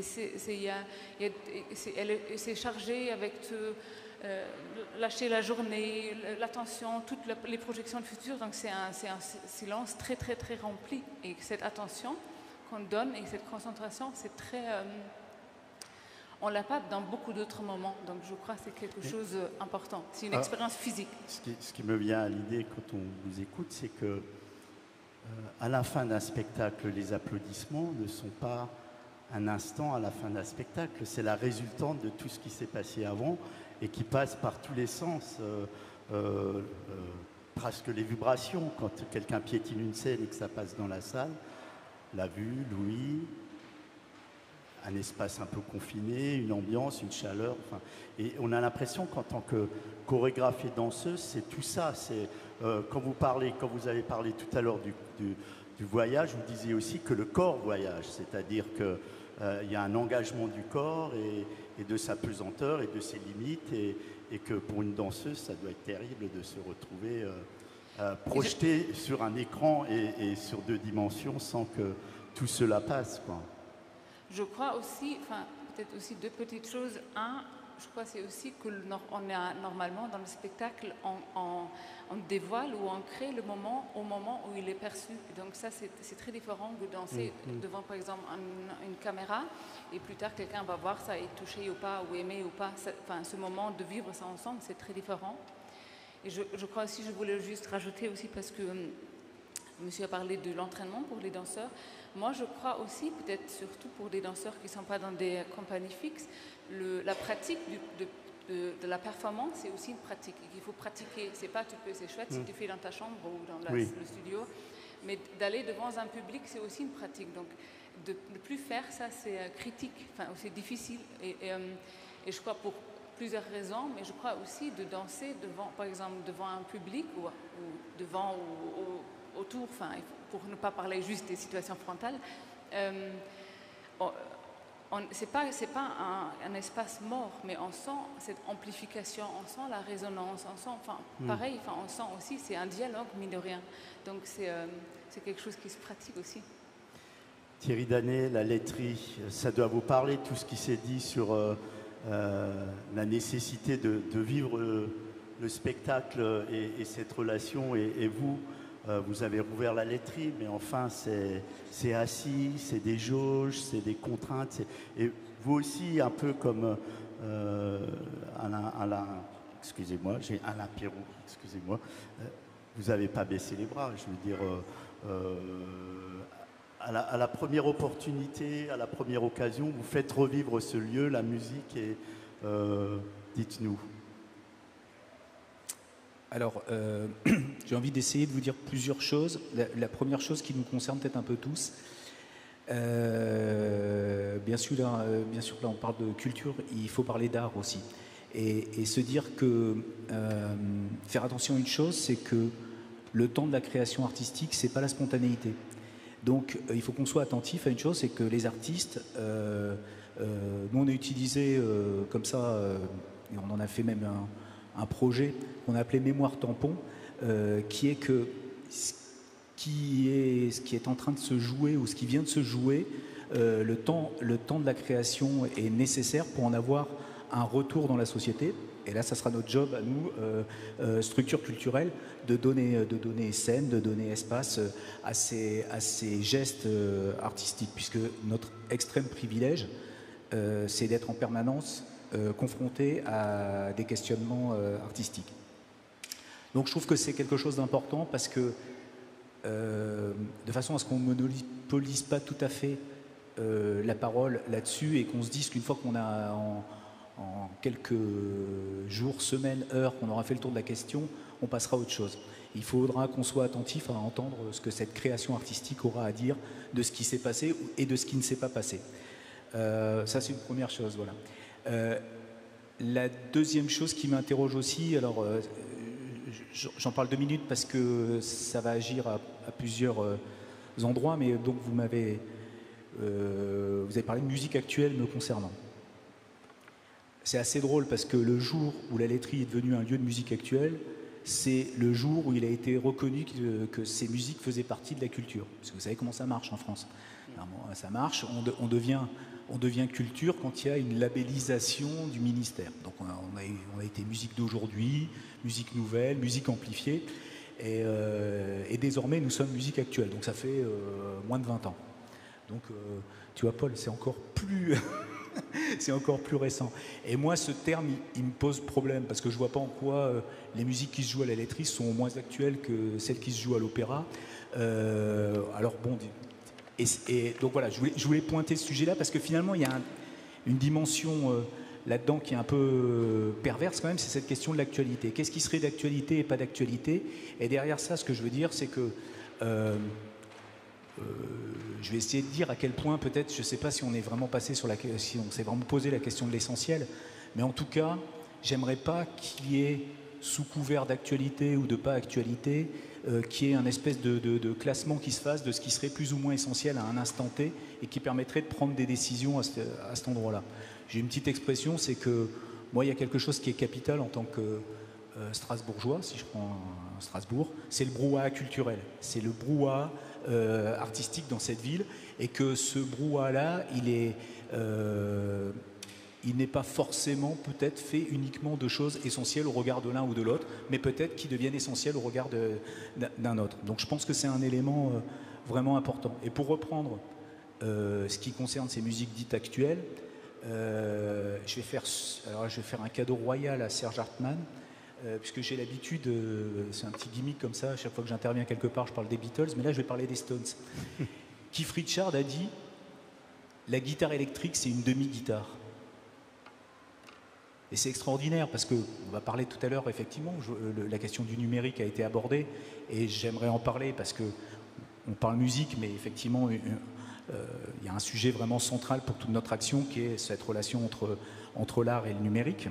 c'est chargé avec... Ce, Euh, lâcher la journée, l'attention, toutes les projections de futur. Donc c'est un, un silence très très très rempli. Et cette attention qu'on donne et cette concentration, c'est très... Euh, on ne l'a pas dans beaucoup d'autres moments. Donc je crois que c'est quelque chose d'important. C'est une ah, expérience physique. Ce qui, ce qui me vient à l'idée quand on vous écoute, c'est que euh, à la fin d'un spectacle, les applaudissements ne sont pas un instant à la fin d'un spectacle. C'est la résultante de tout ce qui s'est passé avant et qui passe par tous les sens, euh, euh, euh, presque les vibrations, quand quelqu'un piétine une scène et que ça passe dans la salle, la vue, l'ouïe, un espace un peu confiné, une ambiance, une chaleur, enfin, et on a l'impression qu'en tant que chorégraphe et danseuse, c'est tout ça. C'est euh, quand vous parlez, quand vous avez parlé tout à l'heure du, du, du voyage, vous disiez aussi que le corps voyage, c'est-à-dire que euh, il y a un engagement du corps et et de sa pesanteur et de ses limites, et, et que pour une danseuse, ça doit être terrible de se retrouver euh, euh, projeté je... sur un écran et, et sur deux dimensions sans que tout cela passe, quoi. Je crois aussi, enfin, peut-être aussi deux petites choses. Un, je crois c'est aussi que on est normalement dans le spectacle, on, on, on dévoile ou on crée le moment au moment où il est perçu. Et donc ça, c'est très différent de danser mmh. devant, par exemple, un, une caméra, et plus tard, quelqu'un va voir ça et toucher ou pas, ou aimer ou pas. Ça, enfin, ce moment de vivre ça ensemble, c'est très différent. Et je, je crois aussi, je voulais juste rajouter aussi, parce que euh, monsieur a parlé de l'entraînement pour les danseurs. Moi, je crois aussi, peut-être surtout pour des danseurs qui ne sont pas dans des compagnies fixes, le, la pratique du, de, de, de la performance, c'est aussi une pratique. Il faut pratiquer. C'est pas, tu peux, c'est chouette mmh. si tu fais dans ta chambre ou dans la, oui. le studio, mais d'aller devant un public, c'est aussi une pratique. Donc, de ne plus faire ça, c'est euh, critique, enfin, c'est difficile. Et, et, euh, et je crois pour plusieurs raisons, mais je crois aussi de danser devant, par exemple, devant un public ou, ou devant ou, ou autour, enfin, pour ne pas parler juste des situations frontales. Euh, on, c'est pas, c'est pas un, un espace mort, mais on sent cette amplification, on sent la résonance, on sent, enfin, mm. pareil, enfin, on sent aussi, c'est un dialogue, mine de rien. Donc c'est, euh, c'est quelque chose qui se pratique aussi. Thierry Danet, la laiterie, ça doit vous parler, tout ce qui s'est dit sur euh, euh, la nécessité de, de vivre le, le spectacle et, et cette relation, et, et vous, Euh, vous avez rouvert la laiterie, mais enfin, c'est assis, c'est des jauges, c'est des contraintes. Et vous aussi, un peu comme euh, Alain, Alain excusez-moi, j'ai Alain Pirou, excusez-moi, euh, vous n'avez pas baissé les bras. Je veux dire, euh, euh, à, la, à la première opportunité, à la première occasion, vous faites revivre ce lieu, la musique, et euh, dites-nous. Alors, euh, j'ai envie d'essayer de vous dire plusieurs choses. La, la première chose qui nous concerne peut-être un peu tous, euh, bien sûr, là, euh, bien sûr, là, on parle de culture, il faut parler d'art aussi. Et, et se dire que, euh, faire attention à une chose, c'est que le temps de la création artistique, c'est pas la spontanéité. Donc, euh, il faut qu'on soit attentif à une chose, c'est que les artistes, euh, euh, nous on a utilisé euh, comme ça, euh, et on en a fait même un un projet qu'on a appelé Mémoire Tampon, euh, qui est que ce qui est, ce qui est en train de se jouer ou ce qui vient de se jouer, euh, le, temps, le temps de la création est nécessaire pour en avoir un retour dans la société. Et là, ça sera notre job à nous, euh, euh, structure culturelle, de donner, de donner scène, de donner espace à ces, à ces gestes euh, artistiques, puisque notre extrême privilège, euh, c'est d'être en permanence Euh, confronté à des questionnements euh, artistiques. Donc je trouve que c'est quelque chose d'important parce que euh, de façon à ce qu'on ne monopolise pas tout à fait euh, la parole là-dessus et qu'on se dise qu'une fois qu'on a en, en quelques jours, semaines, heures, qu'on aura fait le tour de la question, on passera à autre chose. Il faudra qu'on soit attentif à entendre ce que cette création artistique aura à dire de ce qui s'est passé et de ce qui ne s'est pas passé. Euh, ça, c'est une première chose, voilà. Euh, la deuxième chose qui m'interroge aussi, alors euh, j'en parle deux minutes parce que ça va agir à, à plusieurs euh, endroits, mais donc vous m'avez euh, vous avez parlé de musique actuelle me concernant. C'est assez drôle parce que le jour où la laiterie est devenue un lieu de musique actuelle, c'est le jour où il a été reconnu que, que ces musiques faisaient partie de la culture. Parce que vous savez comment ça marche en France. Alors, ça marche, on, de, on, devient, on devient culture quand il y a une labellisation du ministère. Donc on a, on a, on a été musique d'aujourd'hui, musique nouvelle, musique amplifiée, et, euh, et désormais nous sommes musique actuelle. Donc ça fait euh, moins de vingt ans. Donc euh, tu vois Paul, c'est encore plus... c'est encore plus récent. Et moi, ce terme, il, il me pose problème, parce que je ne vois pas en quoi euh, les musiques qui se jouent à la laiterie sont moins actuelles que celles qui se jouent à l'opéra. Euh, alors bon, et, et donc voilà, je voulais, je voulais pointer ce sujet-là, parce que finalement, il y a un, une dimension euh, là-dedans qui est un peu euh, perverse quand même, c'est cette question de l'actualité. Qu'est-ce qui serait d'actualité et pas d'actualité? Et derrière ça, ce que je veux dire, c'est que... Euh, Euh, je vais essayer de dire à quel point peut-être, je ne sais pas si on est vraiment passé sur la, si on s'est vraiment posé la question de l'essentiel, mais en tout cas, j'aimerais pas qu'il y ait sous couvert d'actualité ou de pas actualité, euh, qu'il y ait un espèce de, de, de classement qui se fasse de ce qui serait plus ou moins essentiel à un instant T et qui permettrait de prendre des décisions à, ce, à cet endroit-là. J'ai une petite expression, c'est que moi, il y a quelque chose qui est capital en tant que euh, Strasbourgeois, si je prends un Strasbourg, c'est le brouhaha culturel, c'est le brouhaha Euh, artistique dans cette ville, et que ce brouhaha-là, il est, euh, il n'est pas forcément peut-être fait uniquement de choses essentielles au regard de l'un ou de l'autre, mais peut-être qui deviennent essentielles au regard d'un autre. Donc je pense que c'est un élément euh, vraiment important. Et pour reprendre euh, ce qui concerne ces musiques dites actuelles, euh, je vais faire, alors je vais faire un cadeau royal à Serge Hartmann. Euh, puisque j'ai l'habitude, euh, c'est un petit gimmick comme ça, à chaque fois que j'interviens quelque part, je parle des Beatles, mais là je vais parler des Stones. Keith Richards a dit « La guitare électrique, c'est une demi-guitare ». Et c'est extraordinaire, parce qu'on va parler tout à l'heure, effectivement, je, le, la question du numérique a été abordée, et j'aimerais en parler, parce que on parle musique, mais effectivement, il euh, y a un sujet vraiment central pour toute notre action qui est cette relation entre, entre l'art et le numérique.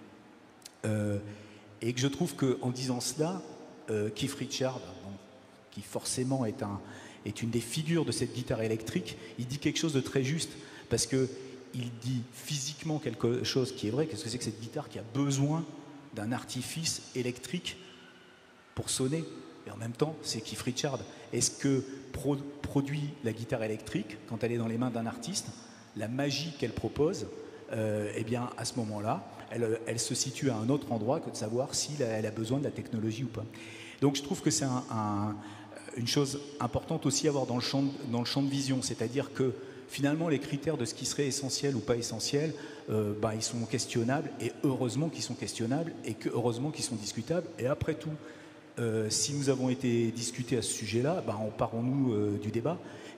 Euh, et que je trouve qu'en disant cela, euh, Keith Richards, bon, qui forcément est, un, est une des figures de cette guitare électrique, il dit quelque chose de très juste, parce qu'il dit physiquement quelque chose qui est vrai. Qu'est-ce que c'est que cette guitare qui a besoin d'un artifice électrique pour sonner? Et en même temps, c'est Keith Richards. Est-ce que pro produit la guitare électrique, quand elle est dans les mains d'un artiste, la magie qu'elle propose, euh, eh bien, à ce moment-là, elle, elle se situe à un autre endroit que de savoir si elle a besoin de la technologie ou pas. Donc, je trouve que c'est un, un, une chose importante aussi à avoir dans le champ de, dans le champ de vision, c'est-à-dire que finalement, les critères de ce qui serait essentiel ou pas essentiel, euh, bah, ils sont questionnables, et heureusement qu'ils sont questionnables, et que heureusement qu'ils sont discutables. Et après tout, Euh, si nous avons été discutés à ce sujet-là, ben, emparons-nous euh, du débat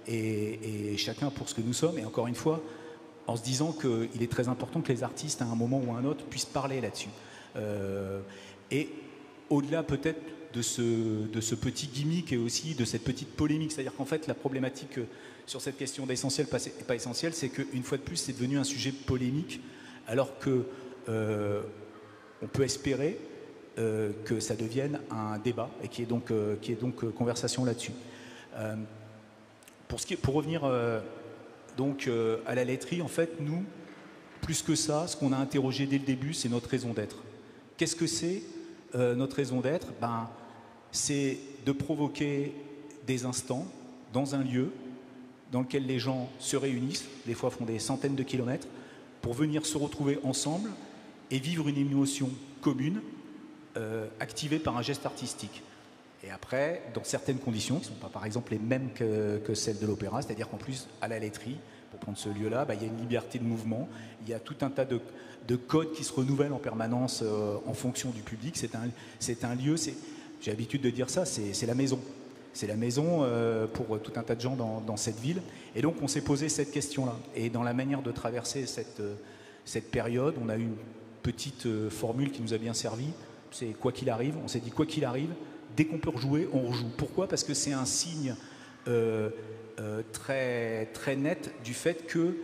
et, et chacun pour ce que nous sommes. Et encore une fois, en se disant qu'il est très important que les artistes, à un moment ou à un autre, puissent parler là-dessus. Euh, et au-delà peut-être de ce, de ce petit gimmick et aussi de cette petite polémique, c'est-à-dire qu'en fait, la problématique sur cette question d'essentiel et pas essentiel, c'est qu'une fois de plus, c'est devenu un sujet polémique, alors que euh, on peut espérer Euh, que ça devienne un débat et qui est donc, euh, qui est donc euh, conversation là-dessus. Euh, pour, ce qui est, pour revenir euh, donc euh, à la laiterie, en fait, nous, plus que ça, ce qu'on a interrogé dès le début, c'est notre raison d'être. Qu'est-ce que c'est euh, notre raison d'être? Ben, c'est de provoquer des instants dans un lieu dans lequel les gens se réunissent, des fois font des centaines de kilomètres, pour venir se retrouver ensemble et vivre une émotion commune, Euh, activé par un geste artistique. Et après, dans certaines conditions, qui ne sont pas par exemple les mêmes que, que celles de l'opéra, c'est-à-dire qu'en plus, à la laiterie, pour prendre ce lieu-là, bah, il y a une liberté de mouvement, il y a tout un tas de, de codes qui se renouvellent en permanence euh, en fonction du public. C'est un, c'est un lieu, c'est, j'ai l'habitude de dire ça, c'est, c'est la maison. C'est la maison euh, pour tout un tas de gens dans, dans cette ville. Et donc, on s'est posé cette question-là. Et dans la manière de traverser cette, euh, cette période, on a eu une petite euh, formule qui nous a bien servi. C'est quoi qu'il arrive, on s'est dit quoi qu'il arrive, dès qu'on peut rejouer, on rejoue. Pourquoi? Parce que c'est un signe euh, euh, très, très net du fait que,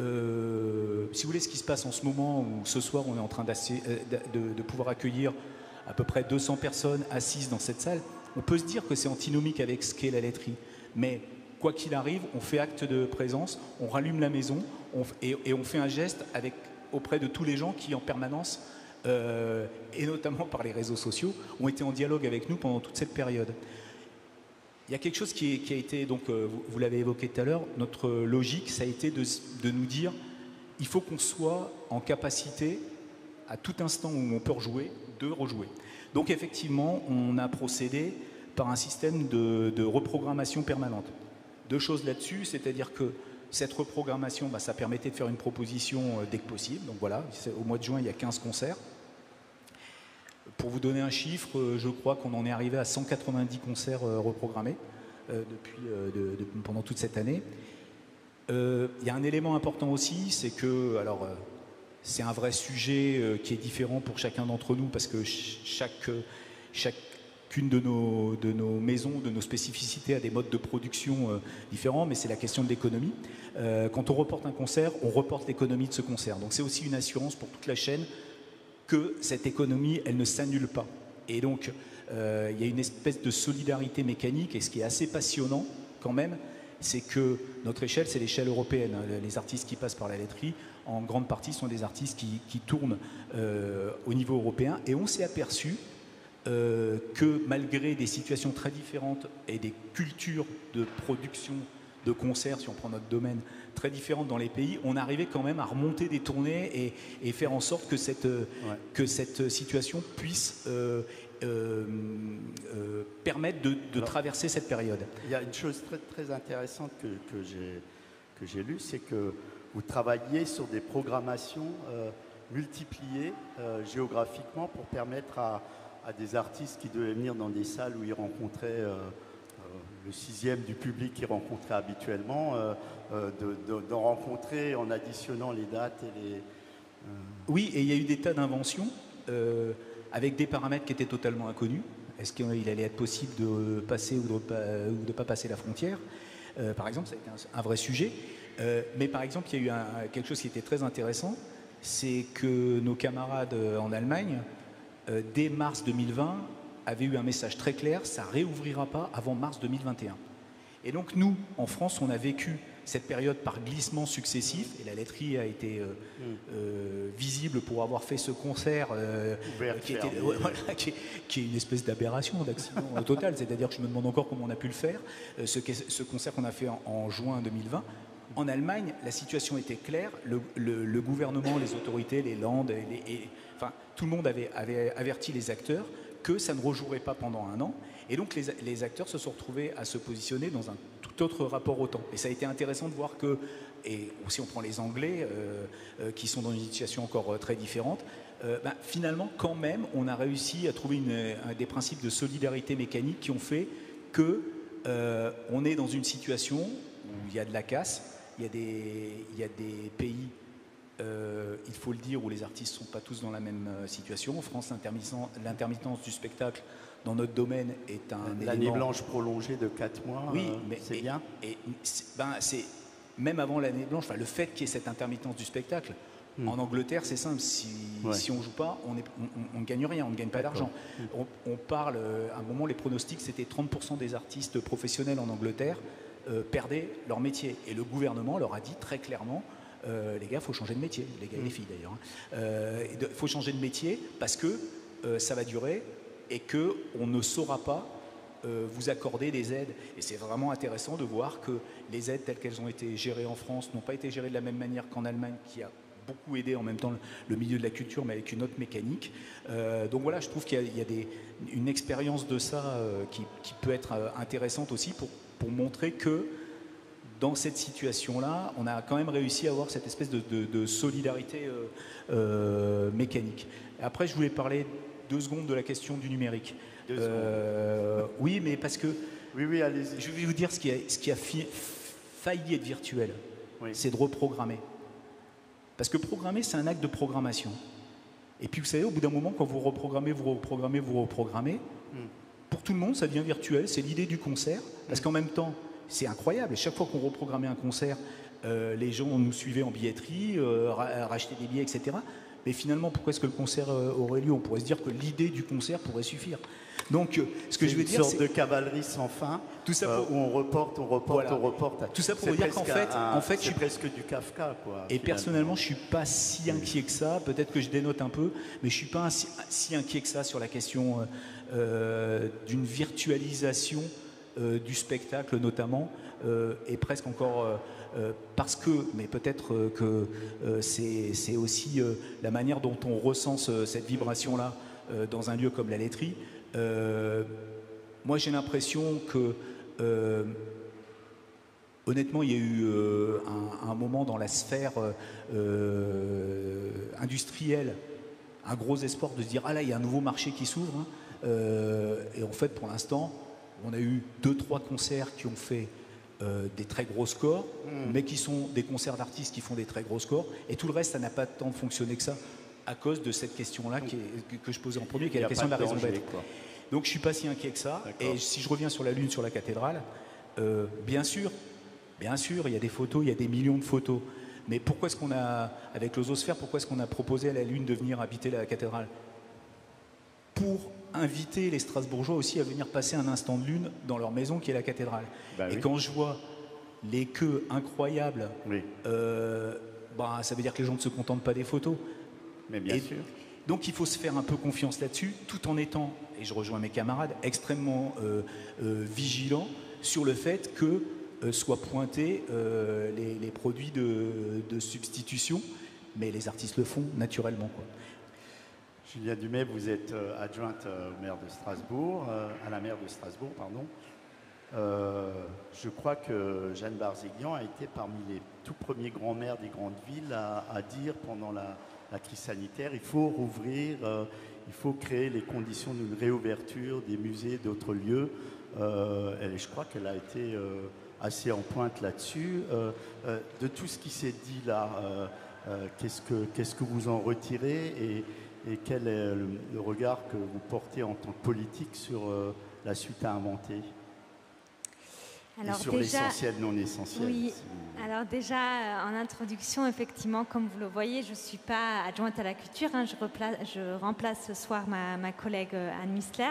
euh, si vous voulez, ce qui se passe en ce moment, où ce soir on est en train de, de pouvoir accueillir à peu près deux cents personnes assises dans cette salle, on peut se dire que c'est antinomique avec ce qu'est la laiterie. Mais quoi qu'il arrive, on fait acte de présence, on rallume la maison on, et, et on fait un geste avec, auprès de tous les gens qui en permanence Euh, et notamment par les réseaux sociaux, ont été en dialogue avec nous pendant toute cette période. Il y a quelque chose qui, est, qui a été, donc euh, vous, vous l'avez évoqué tout à l'heure, notre logique, ça a été de, de nous dire, il faut qu'on soit en capacité, à tout instant où on peut rejouer, de rejouer. Donc effectivement, on a procédé par un système de, de reprogrammation permanente. Deux choses là-dessus, c'est-à-dire que cette reprogrammation, bah, ça permettait de faire une proposition euh, dès que possible. Donc voilà, au mois de juin, il y a quinze concerts. Pour vous donner un chiffre, euh, je crois qu'on en est arrivé à cent quatre-vingt-dix concerts euh, reprogrammés euh, depuis, euh, de, de, pendant toute cette année. Euh, il y a un élément important aussi, c'est que, alors, euh, c'est un vrai sujet euh, qui est différent pour chacun d'entre nous, parce que chaque, chacune de nos, de nos maisons, de nos spécificités a des modes de production euh, différents, mais c'est la question de l'économie. Euh, quand on reporte un concert, on reporte l'économie de ce concert. Donc c'est aussi une assurance pour toute la chaîne que cette économie, elle ne s'annule pas. Et donc, euh, il y a une espèce de solidarité mécanique, et ce qui est assez passionnant quand même, c'est que notre échelle, c'est l'échelle européenne. Les artistes qui passent par la laiterie, en grande partie, sont des artistes qui, qui tournent euh, au niveau européen. Et on s'est aperçu euh, que malgré des situations très différentes et des cultures de production de concerts, si on prend notre domaine, très différentes dans les pays, on arrivait quand même à remonter des tournées et, et faire en sorte que cette, ouais. que cette situation puisse euh, euh, euh, permettre de, de Alors, traverser cette période. Il y a une chose très, très intéressante que, que j'ai que j'ai lue, c'est que vous travaillez sur des programmations euh, multipliées euh, géographiquement pour permettre à, à des artistes qui devaient venir dans des salles où ils rencontraient euh, le sixième du public qu'ils rencontraient habituellement, euh, euh, de, de, d'en rencontrer en additionnant les dates et les... Euh... Oui, et il y a eu des tas d'inventions euh, avec des paramètres qui étaient totalement inconnus. Est-ce qu'il allait être possible de passer ou de ne pas passer la frontière? euh, Par exemple, ça a été un, un vrai sujet. Euh, mais par exemple, il y a eu un, quelque chose qui était très intéressant, c'est que nos camarades en Allemagne, euh, dès mars deux mille vingt, avaient eu un message très clair, ça ne réouvrira pas avant mars deux mille vingt et un. Et donc nous, en France, on a vécu cette période par glissements successifs, et la laiterie a été euh, mm. euh, visible pour avoir fait ce concert euh, qui, était, ouais, voilà, qui, est, qui est une espèce d'aberration, d'accident total, c'est-à-dire que je me demande encore comment on a pu le faire, euh, ce, ce concert qu'on a fait en, en juin deux mille vingt. En Allemagne, la situation était claire, le, le, le gouvernement, les autorités, les Landes, les, et, enfin, tout le monde avait, avait averti les acteurs que ça ne rejouerait pas pendant un an. Et donc les, les acteurs se sont retrouvés à se positionner dans un tout autre rapport au temps. Et ça a été intéressant de voir que, et aussi on prend les Anglais, euh, euh, qui sont dans une situation encore euh, très différente, euh, ben, finalement quand même on a réussi à trouver une, un, des principes de solidarité mécanique qui ont fait que euh, on est dans une situation où il y a de la casse, il y a des, il y a des pays, euh, il faut le dire, où les artistes ne sont pas tous dans la même situation. En France, l'intermittence du spectacle dans notre domaine est un L'année blanche prolongée de quatre mois, oui, euh, mais c'est bien. Et, ben, c'est même avant l'année blanche, enfin, le fait qu'il y ait cette intermittence du spectacle, mm. en Angleterre, c'est simple. Si, ouais. si on ne joue pas, on ne gagne rien, on ne gagne pas d'argent. Mm. On, on parle, à un moment, les pronostics, c'était trente pour cent des artistes professionnels en Angleterre euh, perdaient leur métier. Et le gouvernement leur a dit très clairement, euh, les gars, il faut changer de métier. Les gars et les filles, d'ailleurs. Il euh, faut changer de métier parce que euh, ça va durer et qu'on ne saura pas euh, vous accorder des aides. Et c'est vraiment intéressant de voir que les aides telles qu'elles ont été gérées en France n'ont pas été gérées de la même manière qu'en Allemagne, qui a beaucoup aidé en même temps le, le milieu de la culture, mais avec une autre mécanique. Euh, donc voilà, je trouve qu'il y a, y a des, une expérience de ça euh, qui, qui peut être euh, intéressante aussi pour, pour montrer que dans cette situation-là, on a quand même réussi à avoir cette espèce de, de, de solidarité euh, euh, mécanique. Après, je voulais parler deux secondes de la question du numérique. Euh, oui, mais parce que oui, oui, allez-y. Je vais vous dire ce qui a, ce qui a fi, failli être virtuel, oui. C'est de reprogrammer. Parce que programmer, c'est un acte de programmation. Et puis, vous savez, au bout d'un moment, quand vous reprogrammez, vous reprogrammez, vous reprogrammez, mm. pour tout le monde, ça devient virtuel. C'est l'idée du concert. Parce mm. qu'en même temps, c'est incroyable. Et chaque fois qu'on reprogrammait un concert, euh, les gens nous suivaient en billetterie, euh, rachetaient des billets, et cetera. Mais finalement, pourquoi est-ce que le concert aurait lieu? On pourrait se dire que l'idée du concert pourrait suffire. Donc, ce que je veux dire, c'est une sorte de cavalerie sans fin, tout ça pour... euh, où on reporte, on reporte, voilà. on reporte. Tout ça pour vous dire qu'en fait, un... en fait, je suis presque du Kafka, quoi. Et finalement. Personnellement, je suis pas si inquiet que ça. Peut-être que je dénote un peu, mais je suis pas si, si inquiet que ça sur la question euh, d'une virtualisation euh, du spectacle, notamment, euh, et presque encore. Euh, Euh, parce que, mais peut-être euh, que euh, c'est aussi euh, la manière dont on ressent ce, cette vibration-là euh, dans un lieu comme la laiterie. Euh, moi, j'ai l'impression que, euh, honnêtement, il y a eu euh, un, un moment dans la sphère euh, industrielle, un gros espoir de se dire « Ah là, il y a un nouveau marché qui s'ouvre hein. ». Euh, et en fait, pour l'instant, on a eu deux, trois concerts qui ont fait Euh, des très gros scores, mmh. mais qui sont des concerts d'artistes qui font des très gros scores, et tout le reste, ça n'a pas tant fonctionné que ça, à cause de cette question-là que, que je posais en premier, qui est la question de la raison d'être. Donc je suis pas si inquiet que ça, et si je reviens sur la Lune, sur la cathédrale, euh, bien sûr, bien sûr, il y a des photos, il y a des millions de photos, mais pourquoi est-ce qu'on a, avec l'Ozosphère, pourquoi est-ce qu'on a proposé à la Lune de venir habiter la cathédrale? Pour inviter les Strasbourgeois aussi à venir passer un instant de lune dans leur maison qui est la cathédrale. Bah et oui. Quand je vois les queues incroyables, oui. euh, bah, ça veut dire que les gens ne se contentent pas des photos. Mais bien et sûr. Donc il faut se faire un peu confiance là-dessus, tout en étant, et je rejoins mes camarades, extrêmement euh, euh, vigilants sur le fait que euh, soient pointés euh, les, les produits de, de substitution, mais les artistes le font naturellement, quoi. Julia Dumais, vous êtes euh, adjointe euh, au maire de Strasbourg, euh, à la maire de Strasbourg, pardon. Euh, je crois que Jeanne Barzéguian a été parmi les tout premiers grands maires des grandes villes à, à dire pendant la, la crise sanitaire, il faut rouvrir, euh, il faut créer les conditions d'une réouverture des musées, d'autres lieux. Euh, et je crois qu'elle a été euh, assez en pointe là-dessus. Euh, euh, de tout ce qui s'est dit là, euh, euh, qu'est-ce que, qu'est-ce que vous en retirez et et quel est le, le regard que vous portez en tant que politique sur euh, la suite à inventer? Alors et sur déjà, l'essentiel, non essentiel. Oui, si alors déjà, euh, en introduction, effectivement, comme vous le voyez, je ne suis pas adjointe à la culture, hein, je, je remplace ce soir ma, ma collègue Anne Missler.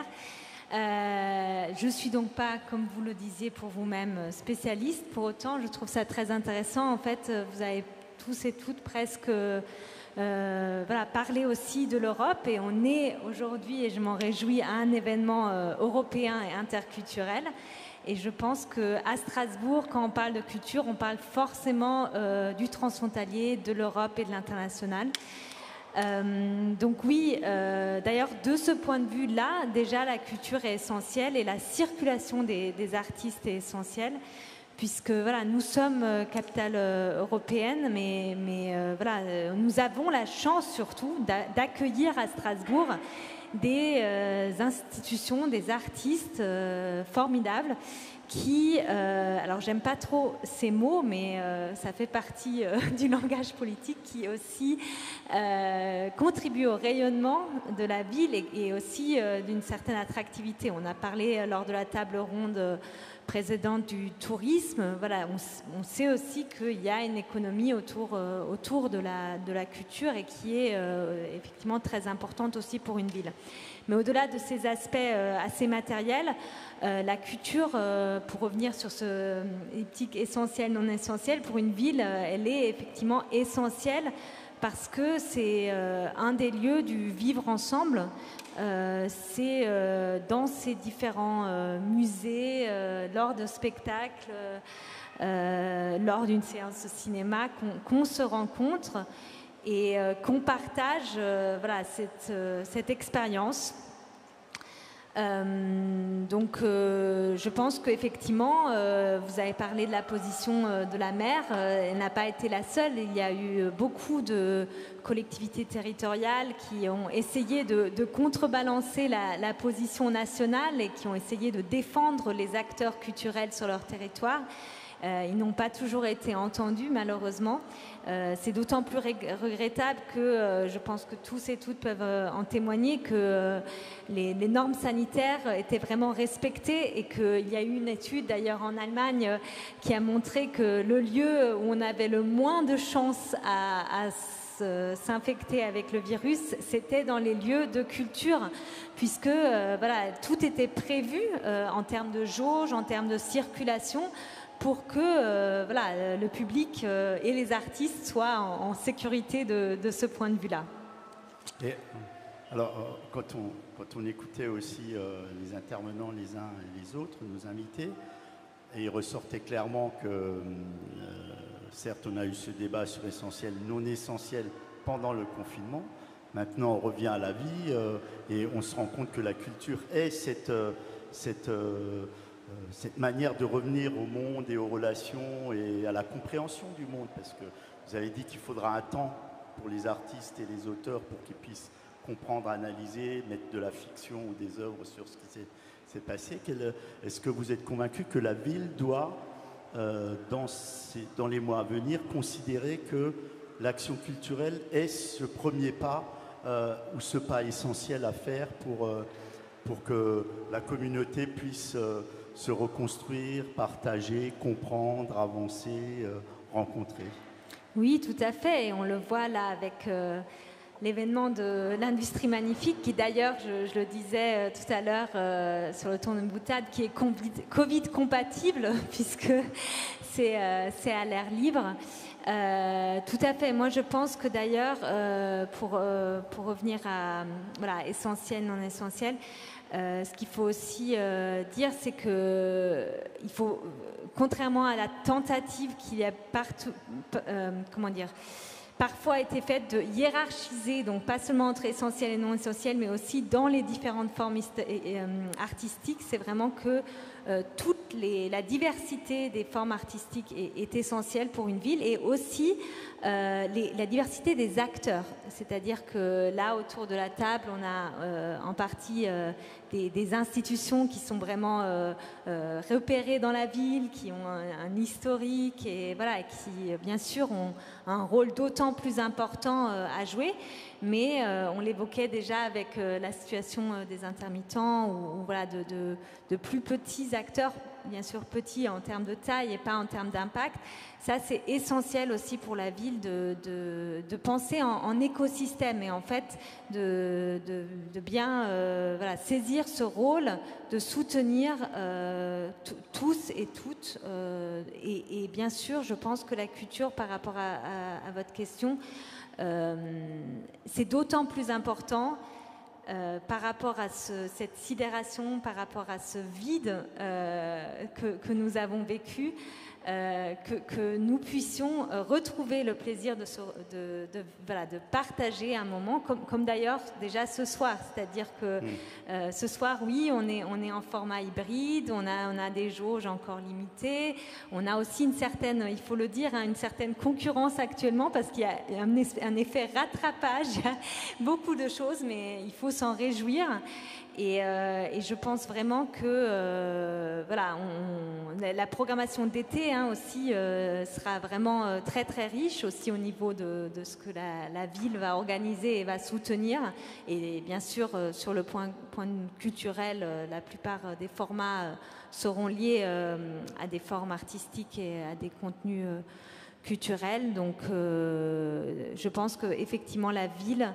Euh, je ne suis donc pas, comme vous le disiez pour vous-même, spécialiste. Pour autant, je trouve ça très intéressant. En fait, vous avez tous et toutes presque euh, voilà, parlé aussi de l'Europe. Et on est aujourd'hui, et je m'en réjouis, à un événement euh, européen et interculturel. Et je pense qu'à Strasbourg, quand on parle de culture, on parle forcément euh, du transfrontalier, de l'Europe et de l'international. Euh, donc oui, euh, d'ailleurs, de ce point de vue-là, déjà, la culture est essentielle et la circulation des, des artistes est essentielle, puisque voilà, nous sommes euh, capitale euh, européenne, mais, mais euh, voilà, euh, nous avons la chance surtout d'accueillir à Strasbourg des euh, institutions, des artistes euh, formidables qui, euh, alors j'aime pas trop ces mots, mais euh, ça fait partie euh, du langage politique, qui aussi euh, contribue au rayonnement de la ville et, et aussi euh, d'une certaine attractivité. On a parlé euh, lors de la table ronde euh, précédente du tourisme. Voilà, on, on sait aussi qu'il y a une économie autour, euh, autour de, la, de la culture et qui est euh, effectivement très importante aussi pour une ville. Mais au-delà de ces aspects euh, assez matériels, euh, la culture, euh, pour revenir sur ce éthique essentiel, non essentiel, pour une ville, euh, elle est effectivement essentielle parce que c'est euh, un des lieux du vivre ensemble. Euh, c'est euh, dans ces différents euh, musées, euh, lors de spectacles, euh, lors d'une séance de cinéma, qu'on qu'on se rencontre et euh, qu'on partage euh, voilà, cette, euh, cette expérience. Euh, donc euh, je pense qu'effectivement, euh, vous avez parlé de la position euh, de la maire, euh, elle n'a pas été la seule, il y a eu beaucoup de collectivités territoriales qui ont essayé de, de contrebalancer la, la position nationale et qui ont essayé de défendre les acteurs culturels sur leur territoire. Euh, ils n'ont pas toujours été entendus, malheureusement. Euh, c'est d'autant plus regrettable que euh, je pense que tous et toutes peuvent euh, en témoigner que euh, les, les normes sanitaires étaient vraiment respectées et qu'il y a eu une étude d'ailleurs en Allemagne euh, qui a montré que le lieu où on avait le moins de chances à, à s'infecter avec le virus, c'était dans les lieux de culture, puisque euh, voilà, tout était prévu euh, en termes de jauge, en termes de circulation, pour que euh, voilà, le public euh, et les artistes soient en, en sécurité de, de ce point de vue-là. Et, alors, euh, quand, on, quand on écoutait aussi euh, les intervenants les uns et les autres, nos invités, et il ressortait clairement que, euh, certes, on a eu ce débat sur essentiel, non essentiel pendant le confinement. Maintenant, on revient à la vie euh, et on se rend compte que la culture est cette... Euh, cette euh, cette manière de revenir au monde et aux relations et à la compréhension du monde, parce que vous avez dit qu'il faudra un temps pour les artistes et les auteurs pour qu'ils puissent comprendre, analyser, mettre de la fiction ou des œuvres sur ce qui s'est passé. Est-ce que vous êtes convaincu que la ville doit, euh, dans, ces, dans les mois à venir, considérer que l'action culturelle est ce premier pas euh, ou ce pas essentiel à faire pour, euh, pour que la communauté puisse euh, se reconstruire, partager, comprendre, avancer, euh, rencontrer? Oui, tout à fait. Et on le voit là avec euh, l'événement de l'industrie magnifique, qui d'ailleurs, je, je le disais euh, tout à l'heure euh, sur le ton de boutade, qui est Covid compatible, puisque c'est euh, à l'air libre. Euh, tout à fait. Moi, je pense que d'ailleurs, euh, pour, euh, pour revenir à voilà, essentiel, non essentiel, Euh, ce qu'il faut aussi euh, dire, c'est que il faut, contrairement à la tentative qu'il y a partout, euh, comment dire, parfois été faite de hiérarchiser, donc pas seulement entre essentiel et non essentiel, mais aussi dans les différentes formes et, et, euh, artistiques, c'est vraiment que euh, toute les, la diversité des formes artistiques est, est essentielle pour une ville, et aussi euh, les, la diversité des acteurs. C'est-à-dire que là, autour de la table, on a euh, en partie euh, des, des institutions qui sont vraiment euh, euh, repérées dans la ville, qui ont un, un historique, et voilà, et qui, bien sûr, ont un rôle d'autant plus important euh, à jouer. Mais euh, on l'évoquait déjà avec euh, la situation euh, des intermittents, ou, ou voilà, de, de, de plus petits acteurs, bien sûr petits en termes de taille et pas en termes d'impact. Ça, c'est essentiel aussi pour la ville de, de, de penser en, en écosystème, et en fait de, de, de bien euh, voilà, saisir ce rôle de soutenir euh, tous et toutes. Euh, et, et bien sûr, je pense que la culture, par rapport à, à, à votre question, euh, c'est d'autant plus important Euh, par rapport à ce, cette sidération, par rapport à ce vide euh, que, que nous avons vécu, euh, que, que nous puissions euh, retrouver le plaisir de, se, de, de, voilà, de partager un moment, comme, comme d'ailleurs déjà ce soir. C'est-à-dire que euh, ce soir, oui, on est, on est en format hybride, on a, on a des jauges encore limitées, on a aussi une certaine, il faut le dire, hein, une certaine concurrence actuellement, parce qu'il y a un, un effet rattrapage, il y a beaucoup de choses, mais il faut s'en réjouir. Et, euh, et je pense vraiment que euh, voilà, on, la programmation d'été hein, aussi euh, sera vraiment euh, très très riche aussi au niveau de, de ce que la, la ville va organiser et va soutenir. Et bien sûr, euh, sur le point, point culturel, euh, la plupart des formats euh, seront liés euh, à des formes artistiques et à des contenus euh, culturels. Donc euh, je pense qu'effectivement la ville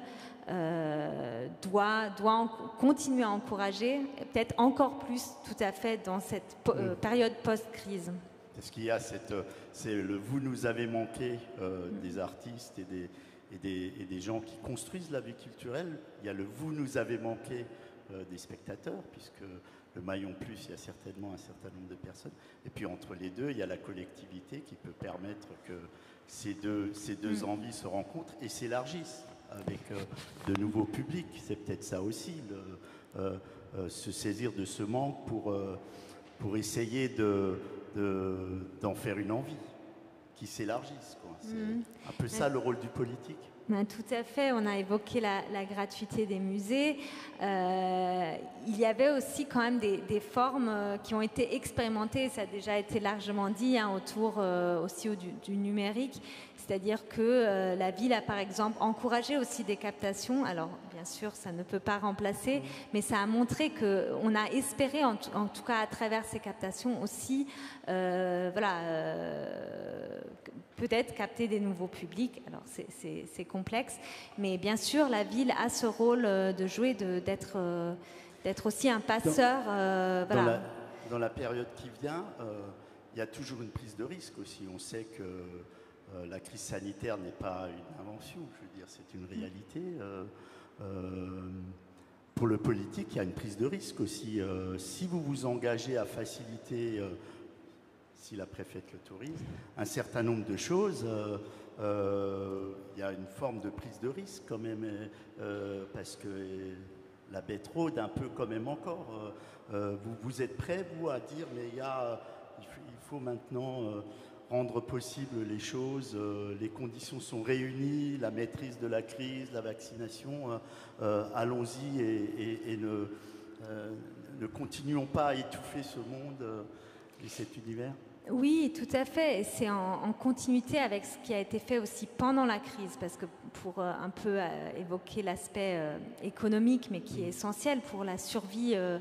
Euh, doit, doit en, continuer à encourager, peut-être encore plus tout à fait dans cette po euh, période post-crise. Parce qu'il y a cette, c'est le vous nous avez manqué euh, des artistes et des, et, des, et des gens qui construisent la vie culturelle. Il y a le vous nous avez manqué euh, des spectateurs, puisque le maillon plus, il y a certainement un certain nombre de personnes. Et puis entre les deux, il y a la collectivité qui peut permettre que ces deux, ces deux mmh. envies se rencontrent et s'élargissent avec euh, de nouveaux publics. C'est peut-être ça aussi, le, euh, euh, se saisir de ce manque pour, euh, pour essayer de, de, d'en faire une envie qui s'élargisse. C'est mmh. un peu ça le rôle du politique. Ben, tout à fait, on a évoqué la, la gratuité des musées. Euh, il y avait aussi quand même des, des formes qui ont été expérimentées, ça a déjà été largement dit, hein, autour euh, aussi du, du numérique. C'est-à-dire que euh, la ville a par exemple encouragé aussi des captations. Alors bien sûr, ça ne peut pas remplacer, mais ça a montré qu'on a espéré, en, en tout cas à travers ces captations aussi, euh, voilà, euh, peut-être capter des nouveaux publics. Alors c'est complexe, mais bien sûr, la ville a ce rôle de jouer, d'être euh, d'être aussi un passeur. Dans, euh, voilà. dans, la, dans la période qui vient, il euh, y a toujours une prise de risque aussi. On sait que Euh, la crise sanitaire n'est pas une invention, je veux dire, c'est une réalité. Euh, euh, pour le politique, il y a une prise de risque aussi. Euh, si vous vous engagez à faciliter, euh, si la préfète l'autorise, un certain nombre de choses, euh, euh, il y a une forme de prise de risque quand même, euh, parce que la bête rôde un peu quand même encore. Euh, vous, vous êtes prêts, vous, à dire, mais il, y a, il, faut, il faut maintenant... Euh, rendre possible les choses, euh, les conditions sont réunies, la maîtrise de la crise, la vaccination, euh, euh, allons-y et, et, et ne, euh, ne continuons pas à étouffer ce monde euh, et cet univers. Oui, tout à fait. C'est en, en continuité avec ce qui a été fait aussi pendant la crise, parce que pour euh, un peu euh, évoquer l'aspect euh, économique, mais qui est essentiel pour la survie euh,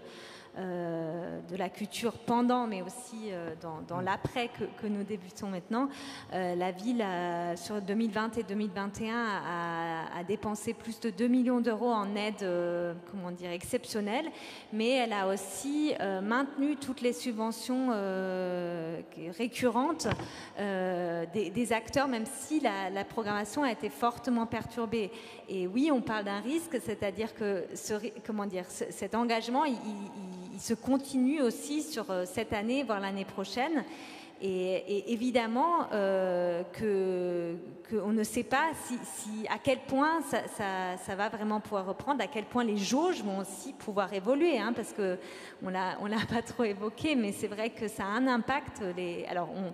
Euh, de la culture pendant, mais aussi euh, dans, dans l'après que, que nous débutons maintenant. Euh, la ville, a, sur deux mille vingt et deux mille vingt et un, a, a dépensé plus de deux millions d'euros en aide, euh, comment dire, exceptionnelle, mais elle a aussi euh, maintenu toutes les subventions euh, récurrentes euh, des, des acteurs, même si la, la programmation a été fortement perturbée. Et oui, on parle d'un risque, c'est-à-dire que ce, comment dire, ce, cet engagement, il, il il se continue aussi sur cette année, voire l'année prochaine. Et, et évidemment euh, qu'on ne sait pas si, si, à quel point ça, ça, ça va vraiment pouvoir reprendre, à quel point les jauges vont aussi pouvoir évoluer, hein, parce qu'on ne l'a pas trop évoqué, mais c'est vrai que ça a un impact. Les, alors on,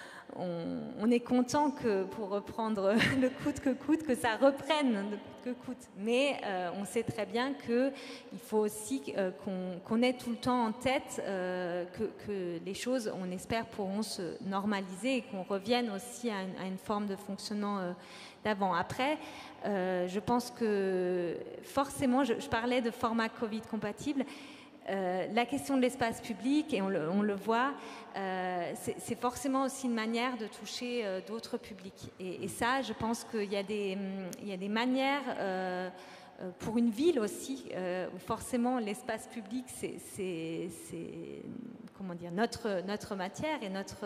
on, on est content que, pour reprendre le coûte que coûte, que ça reprenne le coûte que coûte. Mais euh, on sait très bien qu'il faut aussi euh, qu'on qu'on ait tout le temps en tête euh, que, que les choses, on espère, pourront se normaliser et qu'on revienne aussi à une, à une forme de fonctionnement euh, d'avant. Après, euh, je pense que forcément, je, je parlais de format Covid compatible. Euh, la question de l'espace public, et on le, on le voit, euh, c'est forcément aussi une manière de toucher euh, d'autres publics. Et, et ça, je pense qu'il y a des, il y a des manières, euh, pour une ville aussi, euh, où forcément l'espace public, c'est comment dire, notre, notre matière et notre,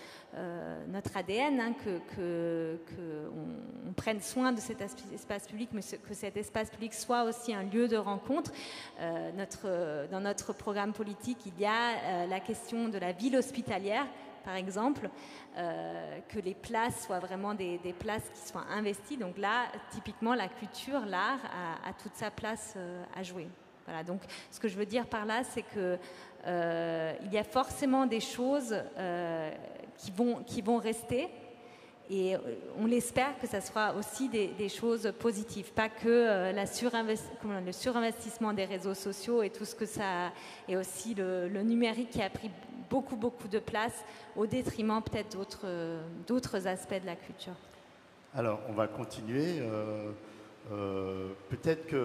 euh, notre A D N, hein, que, que, que on, on prenne soin de cet espace public, mais que cet espace public soit aussi un lieu de rencontre. Euh, notre, dans notre programme politique, il y a euh, la question de la ville hospitalière, par exemple, euh, que les places soient vraiment des, des places qui soient investies. Donc là, typiquement, la culture, l'art a, a toute sa place euh, à jouer. Voilà, donc ce que je veux dire par là, c'est que euh, il y a forcément des choses euh, qui vont, qui vont rester, et on l'espère que ça sera aussi des, des choses positives, pas que euh, la surinvest... le surinvestissement des réseaux sociaux et tout ce que ça, et aussi le, le numérique qui a pris beaucoup beaucoup de place au détriment peut-être d'autres euh, d'autres aspects de la culture. Alors on va continuer. Euh, euh, peut-être que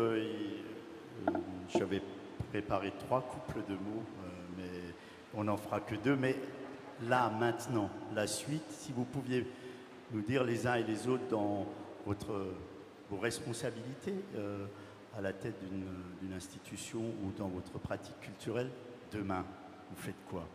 euh, j'avais préparé trois couples de mots, euh, mais on n'en fera que deux. Mais là, maintenant, la suite, si vous pouviez nous dire les uns et les autres dans votre, vos responsabilités euh, à la tête d'une institution ou dans votre pratique culturelle, demain, vous faites quoi?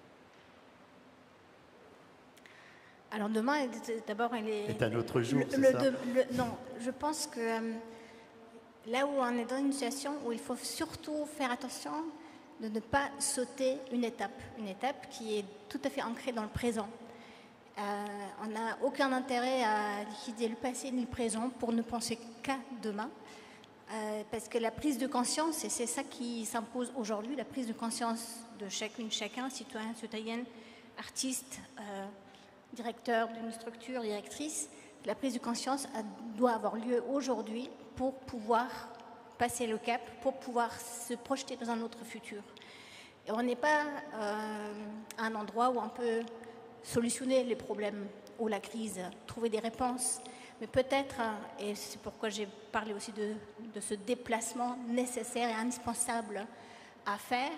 Alors demain, d'abord, il est... C'est un autre jour, c'est ça de, le, Non, je pense que euh, là où on est dans une situation où il faut surtout faire attention de ne pas sauter une étape, une étape qui est tout à fait ancrée dans le présent. Euh, on n'a aucun intérêt à liquider le passé ni le présent pour ne penser qu'à demain, euh, parce que la prise de conscience, et c'est ça qui s'impose aujourd'hui, la prise de conscience de chacune, chacun, citoyen, citoyenne, artiste, euh, directeur d'une structure, directrice, la prise de conscience doit avoir lieu aujourd'hui pour pouvoir passer le cap, pour pouvoir se projeter dans un autre futur. Et on n'est pas euh, à un endroit où on peut solutionner les problèmes ou la crise, trouver des réponses, mais peut-être, et c'est pourquoi j'ai parlé aussi de, de ce déplacement nécessaire et indispensable à faire,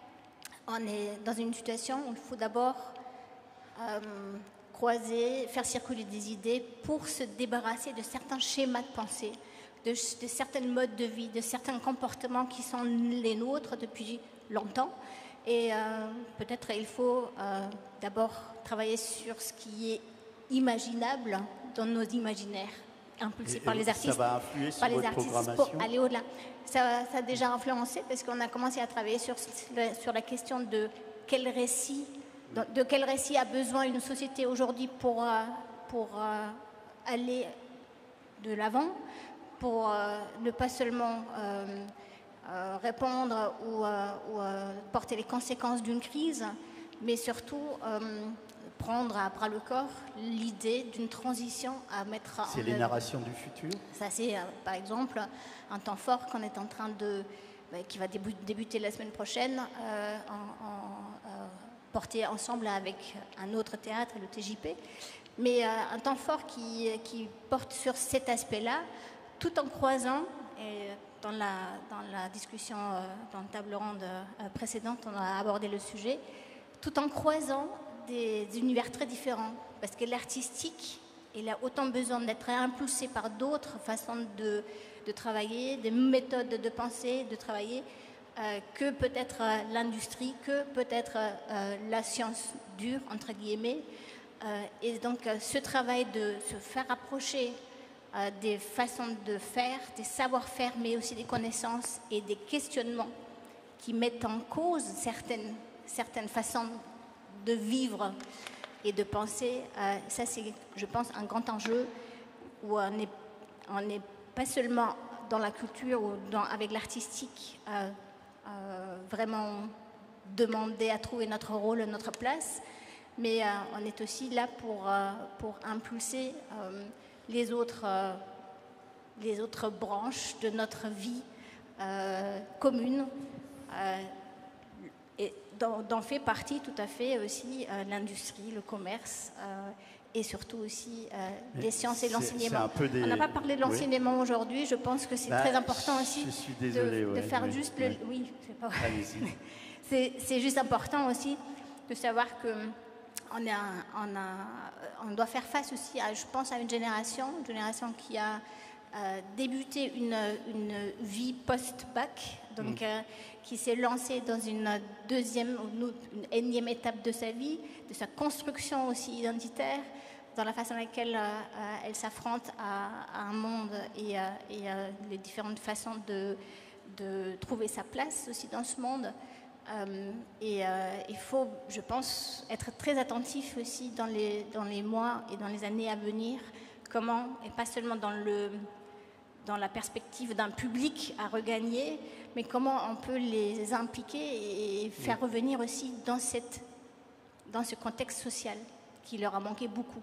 on est dans une situation où il faut d'abord euh, croiser, faire circuler des idées pour se débarrasser de certains schémas de pensée, de, de certains modes de vie, de certains comportements qui sont les nôtres depuis longtemps. Et euh, peut-être il faut euh, d'abord travailler sur ce qui est imaginable dans nos imaginaires, impulsés et, par les artistes, ça va influer sur par les votre artistes programmation pour aller au-delà. Ça, ça a déjà influencé parce qu'on a commencé à travailler sur, sur la question de quel récit, de quel récit a besoin une société aujourd'hui pour, pour euh, aller de l'avant, pour euh, ne pas seulement euh, euh, répondre ou, euh, ou euh, porter les conséquences d'une crise, mais surtout euh, prendre à bras le corps l'idée d'une transition à mettre en œuvre. C'est les narrations du futur. Ça, c'est euh, par exemple un temps fort qu'on est en train de, bah, qui va débu débuter la semaine prochaine, euh, en, en, euh, porté ensemble avec un autre théâtre, le T J P, mais euh, un temps fort qui, qui porte sur cet aspect-là, tout en croisant, et dans la, dans la discussion, euh, dans la table ronde euh, précédente, on a abordé le sujet, tout en croisant des, des univers très différents, parce que l'artistique, il a autant besoin d'être impulsé par d'autres façons de, de travailler, des méthodes de pensée, de travailler, euh, que peut-être euh, l'industrie, que peut-être euh, la science dure, entre guillemets. Euh, et donc euh, ce travail de se faire approcher euh, des façons de faire, des savoir-faire, mais aussi des connaissances et des questionnements qui mettent en cause certaines, certaines façons de vivre et de penser. Euh, ça, c'est, je pense, un grand enjeu où on n'est on n'est pas seulement dans la culture ou dans, avec l'artistique, euh, euh, vraiment demander à trouver notre rôle, notre place, mais euh, on est aussi là pour, euh, pour impulser euh, les, autres, euh, les autres branches de notre vie euh, commune. Euh, et dont, dont fait partie tout à fait aussi euh, l'industrie, le commerce euh, et surtout aussi euh, les sciences et l'enseignement. Des... On n'a pas parlé de l'enseignement oui. aujourd'hui, je pense que c'est bah, très important aussi je suis désolé, de, ouais, de faire oui, juste oui. le... Oui, c'est pas... c'est juste important aussi de savoir que on, a, on, a, on doit faire face aussi, à, je pense, à une génération, une génération qui a euh, débuté une, une vie post-bac, donc mm. euh, qui s'est lancée dans une deuxième, une énième étape de sa vie, de sa construction aussi identitaire, dans la façon dans laquelle euh, elle s'affronte à, à un monde et, euh, et euh, les différentes façons de, de trouver sa place aussi dans ce monde. Euh, et euh, il faut, je pense, être très attentif aussi dans les, dans les mois et dans les années à venir, comment, et pas seulement dans, le, dans la perspective d'un public à regagner, mais comment on peut les impliquer et faire revenir aussi dans, cette, dans ce contexte social qui leur a manqué beaucoup.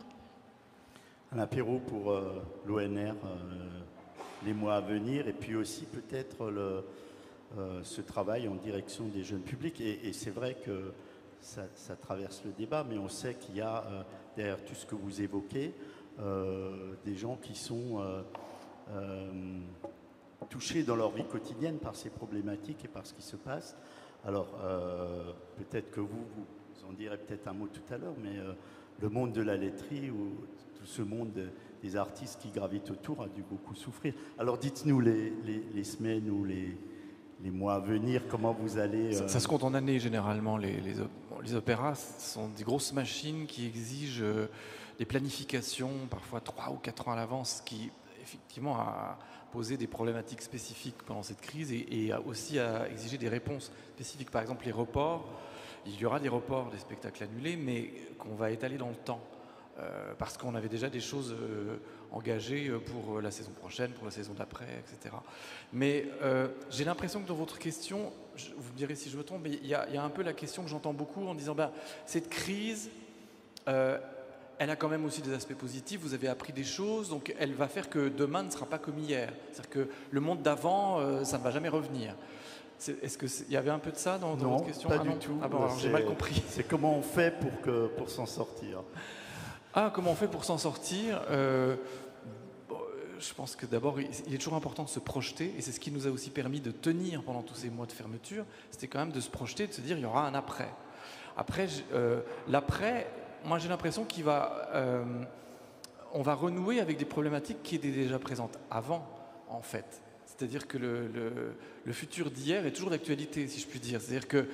Un apéro pour euh, l'O N R, euh, les mois à venir, et puis aussi peut-être le... Euh, ce travail en direction des jeunes publics. Et, et c'est vrai que ça, ça traverse le débat, mais on sait qu'il y a euh, derrière tout ce que vous évoquez euh, des gens qui sont euh, euh, touchés dans leur vie quotidienne par ces problématiques et par ce qui se passe. Alors euh, peut-être que vous, vous en direz peut-être un mot tout à l'heure, mais euh, le monde de la laiterie ou tout ce monde de, des artistes qui gravitent autour a dû beaucoup souffrir. Alors dites-nous les, les, les semaines ou les les mois à venir, comment vous allez... Euh... Ça, ça se compte en années, généralement. Les, les, les opéras sont des grosses machines qui exigent euh, des planifications, parfois trois ou quatre ans à l'avance, qui, effectivement, a posé des problématiques spécifiques pendant cette crise et, et a aussi a exigé des réponses spécifiques. Par exemple, les reports. Il y aura des reports, des spectacles annulés, mais qu'on va étaler dans le temps. Euh, parce qu'on avait déjà des choses euh, engagées pour la saison prochaine, pour la saison d'après, et cetera. Mais euh, j'ai l'impression que dans votre question, je, vous me direz si je me trompe, mais il y, y a un peu la question que j'entends beaucoup en disant ben, cette crise, euh, elle a quand même aussi des aspects positifs, vous avez appris des choses, donc elle va faire que demain ne sera pas comme hier. C'est-à-dire que le monde d'avant, euh, ça ne va jamais revenir. Est-ce qu'il y avait un peu de ça dans, dans non, votre question? Pas ah, du non tout. Ah bon, alors j'ai mal compris. C'est comment on fait pour, que, pour s'en sortir? Ah, comment on fait pour s'en sortir? euh, bon, Je pense que d'abord, il est toujours important de se projeter, et c'est ce qui nous a aussi permis de tenir pendant tous ces mois de fermeture, c'était quand même de se projeter, de se dire il y aura un après. Après, euh, l'après, moi j'ai l'impression qu'il va, euh, on va renouer avec des problématiques qui étaient déjà présentes avant, en fait. C'est-à-dire que le, le, le futur d'hier est toujours d'actualité, si je puis dire. C'est-à-dire qu'on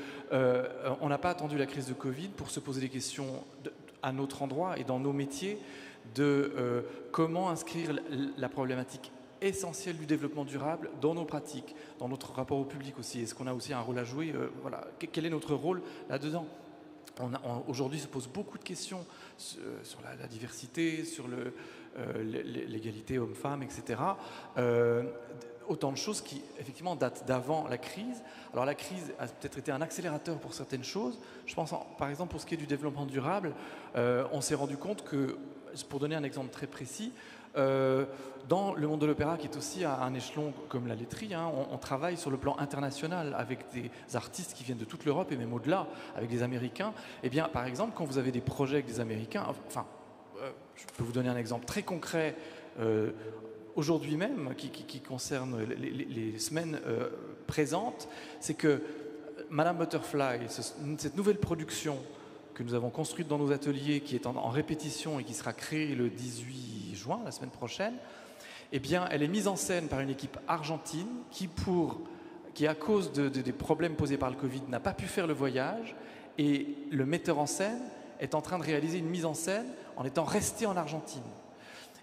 euh, n'a pas attendu la crise de Covid pour se poser des questions de, à notre endroit et dans nos métiers de euh, comment inscrire la, la problématique essentielle du développement durable dans nos pratiques, dans notre rapport au public aussi. Est-ce qu'on a aussi un rôle à jouer? euh, voilà. Quel est notre rôle là-dedans? On on, Aujourd'hui se pose beaucoup de questions sur, sur la, la diversité, sur le, euh, l'égalité homme-femme, et cetera. Euh, autant de choses qui, effectivement, datent d'avant la crise. Alors la crise a peut-être été un accélérateur pour certaines choses. Je pense, en, par exemple, pour ce qui est du développement durable, euh, on s'est rendu compte que, pour donner un exemple très précis, euh, dans le monde de l'opéra, qui est aussi à un échelon comme la laiterie, hein, on, on travaille sur le plan international avec des artistes qui viennent de toute l'Europe et même au-delà, avec des Américains. Eh bien, par exemple, quand vous avez des projets avec des Américains, enfin, euh, je peux vous donner un exemple très concret, euh, aujourd'hui même, qui, qui, qui concerne les, les, les semaines euh, présentes, c'est que Madame Butterfly, ce, cette nouvelle production que nous avons construite dans nos ateliers, qui est en, en répétition et qui sera créée le dix-huit juin, la semaine prochaine, eh bien, elle est mise en scène par une équipe argentine qui, pour, qui à cause de, de, des problèmes posés par le Covid, n'a pas pu faire le voyage, et le metteur en scène est en train de réaliser une mise en scène en étant resté en Argentine.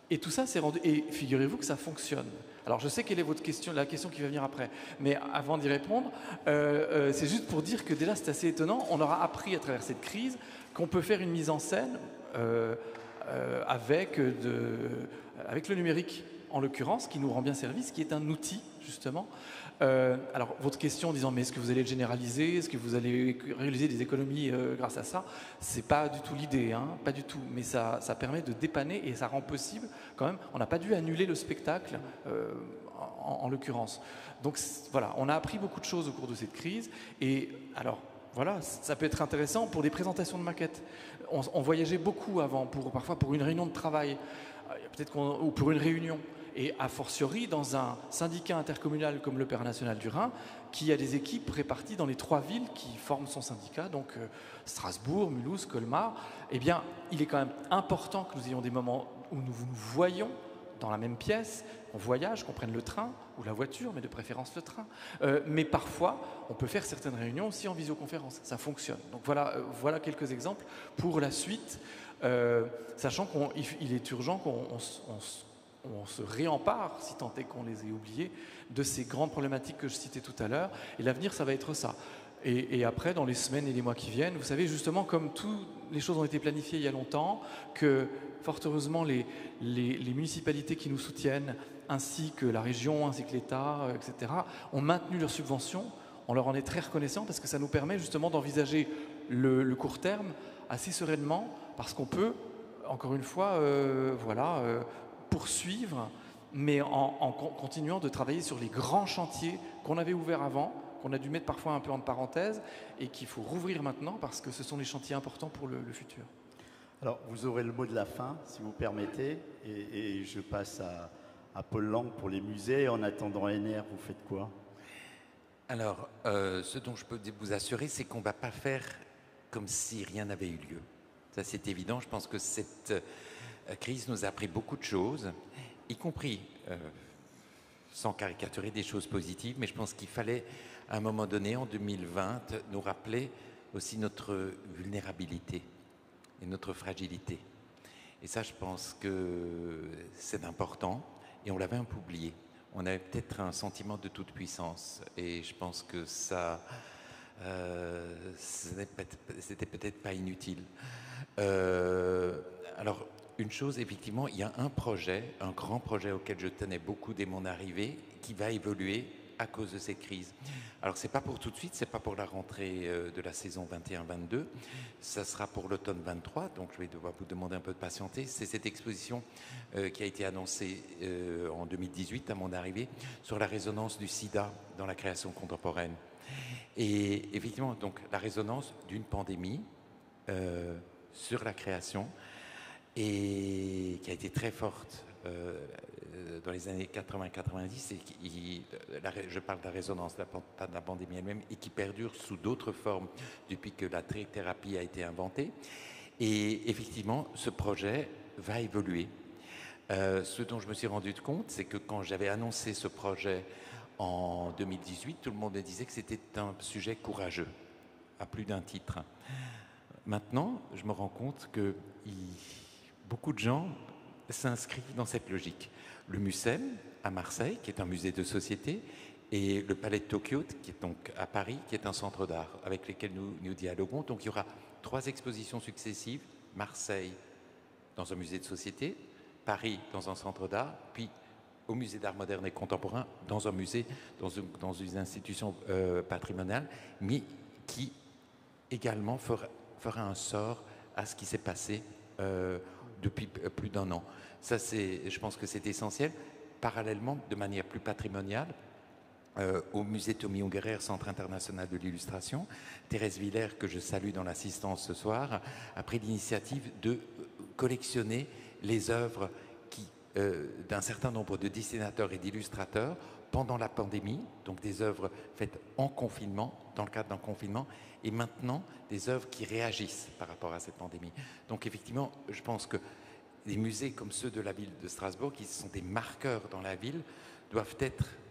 Et tout ça, c'est rendu... Et figurez-vous que ça fonctionne. Alors, je sais quelle est votre question, la question qui va venir après. Mais avant d'y répondre, euh, euh, c'est juste pour dire que déjà, c'est assez étonnant. On aura appris à travers cette crise qu'on peut faire une mise en scène euh, euh, avec, de, avec le numérique, en l'occurrence, qui nous rend bien service, qui est un outil, justement. Euh, alors, votre question en disant, mais est-ce que vous allez le généraliser? Est-ce que vous allez réaliser des économies euh, grâce à ça? C'est pas du tout l'idée, hein, pas du tout. Mais ça, ça permet de dépanner et ça rend possible, quand même, on n'a pas dû annuler le spectacle, euh, en, en l'occurrence. Donc, voilà, on a appris beaucoup de choses au cours de cette crise. Et alors, voilà, ça peut être intéressant pour des présentations de maquettes. On, on voyageait beaucoup avant, pour, parfois pour une réunion de travail, peut-être qu'on, ou pour une réunion. Et a fortiori dans un syndicat intercommunal comme l'Opéra national du Rhin, qui a des équipes réparties dans les trois villes qui forment son syndicat, donc euh, Strasbourg, Mulhouse, Colmar, eh bien, il est quand même important que nous ayons des moments où nous nous voyons dans la même pièce, on voyage, qu'on prenne le train ou la voiture, mais de préférence le train. Euh, mais parfois, on peut faire certaines réunions aussi en visioconférence, ça fonctionne. Donc voilà, euh, voilà quelques exemples pour la suite, euh, sachant qu'il est urgent qu'on on, on, on se réempare, si tant est qu'on les ait oubliés, de ces grandes problématiques que je citais tout à l'heure. Et l'avenir, ça va être ça. Et, et après, dans les semaines et les mois qui viennent, vous savez, justement, comme toutes les choses ont été planifiées il y a longtemps, que fort heureusement, les, les, les municipalités qui nous soutiennent, ainsi que la région, ainsi que l'État, et cetera, ont maintenu leurs subventions. On leur en est très reconnaissant parce que ça nous permet justement d'envisager le, le court terme assez sereinement, parce qu'on peut, encore une fois, euh, voilà... Euh, poursuivre, mais en, en continuant de travailler sur les grands chantiers qu'on avait ouverts avant, qu'on a dû mettre parfois un peu en parenthèse, et qu'il faut rouvrir maintenant parce que ce sont des chantiers importants pour le, le futur. Alors, vous aurez le mot de la fin, si vous permettez, et, et je passe à, à Paul Lang pour les musées. En attendant N R, vous faites quoi? Alors, euh, ce dont je peux vous assurer, c'est qu'on ne va pas faire comme si rien n'avait eu lieu. Ça, c'est évident. Je pense que cette... La crise nous a appris beaucoup de choses, y compris, euh, sans caricaturer, des choses positives, mais je pense qu'il fallait, à un moment donné, en deux mille vingt, nous rappeler aussi notre vulnérabilité et notre fragilité. Et ça, je pense que c'est important, et on l'avait un peu oublié. On avait peut-être un sentiment de toute puissance, et je pense que ça, euh, c'était peut-être pas inutile. Euh, alors, une chose, effectivement, il y a un projet, un grand projet auquel je tenais beaucoup dès mon arrivée, qui va évoluer à cause de cette crise. Alors, c'est pas pour tout de suite, c'est pas pour la rentrée de la saison vingt et un vingt-deux, ça sera pour l'automne vingt-trois, donc je vais devoir vous demander un peu de patienter. C'est cette exposition euh, qui a été annoncée euh, en deux mille dix-huit, à mon arrivée, sur la résonance du sida dans la création contemporaine. Et effectivement, donc, la résonance d'une pandémie euh, sur la création, et qui a été très forte euh, dans les années quatre-vingts quatre-vingt-dix, et qui, la, je parle de la résonance, pas de la pandémie elle-même, et qui perdure sous d'autres formes depuis que la thérapie a été inventée. Et effectivement, ce projet va évoluer. Euh, ce dont je me suis rendu compte, c'est que quand j'avais annoncé ce projet en deux mille dix-huit, tout le monde me disait que c'était un sujet courageux, à plus d'un titre. Maintenant, je me rends compte que il, beaucoup de gens s'inscrivent dans cette logique. Le MUSEM à Marseille, qui est un musée de société, et le Palais de Tokyo, qui est donc à Paris, qui est un centre d'art, avec lesquels nous, nous dialoguons. Donc il y aura trois expositions successives, Marseille dans un musée de société, Paris dans un centre d'art, puis au musée d'art moderne et contemporain, dans un musée, dans une, dans une institution euh, patrimoniale, mais qui également fera, fera un sort à ce qui s'est passé euh, depuis plus d'un an. Ça, c'est, je pense que c'est essentiel. Parallèlement, de manière plus patrimoniale, euh, au musée Tommy Ungerer, Centre international de l'illustration, Thérèse Villers, que je salue dans l'assistance ce soir, a pris l'initiative de collectionner les œuvres qui, euh, d'un certain nombre de dessinateurs et d'illustrateurs pendant la pandémie, donc des œuvres faites en confinement, dans le cadre d'un confinement, et maintenant des œuvres qui réagissent par rapport à cette pandémie. Donc effectivement, je pense que des musées comme ceux de la ville de Strasbourg, qui sont des marqueurs dans la ville, doivent être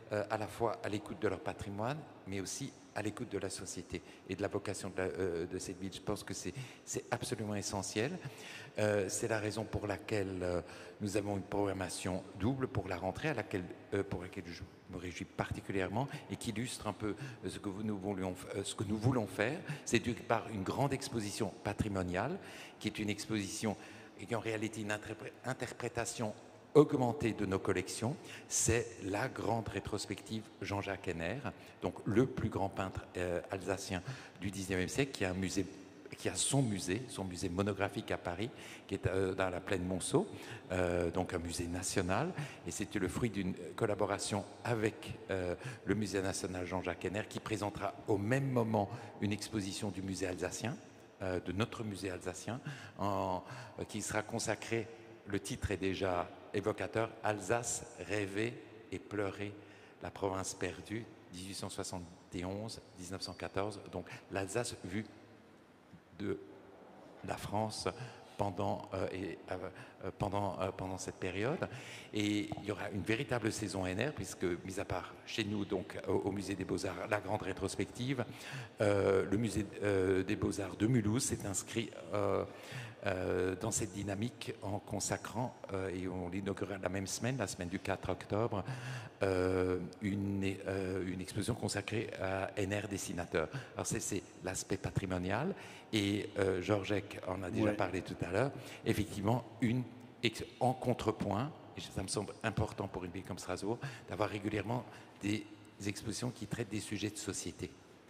euh, à la fois à l'écoute de leur patrimoine, mais aussi à l'écoute de la société et de la vocation de, la, euh, de cette ville. Je pense que c'est absolument essentiel. Euh, c'est la raison pour laquelle euh, nous avons une programmation double pour la rentrée, à laquelle, euh, pour laquelle je me réjouis particulièrement et qui illustre un peu ce que, nous, voulions, euh, ce que nous voulons faire. C'est d'une part une grande exposition patrimoniale, qui est une exposition qui est en réalité une interpré interprétation augmentée de nos collections. C'est la grande rétrospective Jean-Jacques Henner, donc le plus grand peintre euh, alsacien du dix-neuvième siècle, qui a un musée, qui a son musée, son musée monographique à Paris, qui est euh, dans la plaine Monceau, euh, donc un musée national. Et c'était le fruit d'une collaboration avec euh, le musée national Jean-Jacques Henner, qui présentera au même moment une exposition du musée alsacien, euh, de notre musée alsacien, en, euh, qui sera consacré, le titre est déjà évocateur, Alsace, rêver et pleurer, la province perdue, mille huit cent soixante et onze à mille neuf cent quatorze. Donc l'Alsace vue de la France pendant, euh, et, euh, pendant, euh, pendant cette période. Et il y aura une véritable saison N R, puisque, mis à part chez nous, donc au, au Musée des Beaux-Arts, la grande rétrospective, euh, le Musée euh, des Beaux-Arts de Mulhouse s'est inscrit euh, euh, dans cette dynamique en consacrant, euh, et on l'inaugurera la même semaine, la semaine du quatre octobre, euh, une, euh, une exposition consacrée à N R dessinateur. Alors c'est l'aspect patrimonial, et euh, Georges en a déjà ouais. parlé tout à l'heure, effectivement, une, en contrepoint, et ça me semble important pour une ville comme Strasbourg, d'avoir régulièrement des expositions qui traitent des sujets de société.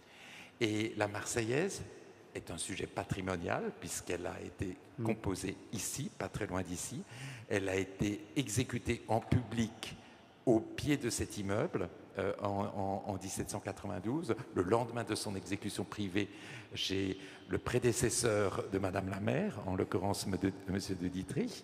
Et la Marseillaise est un sujet patrimonial, puisqu'elle a été composée ici, pas très loin d'ici. Elle a été exécutée en public au pied de cet immeuble euh, en, en, en mille sept cent quatre-vingt-douze, le lendemain de son exécution privée chez le prédécesseur de Madame la Maire, en l'occurrence M. de Dietrich.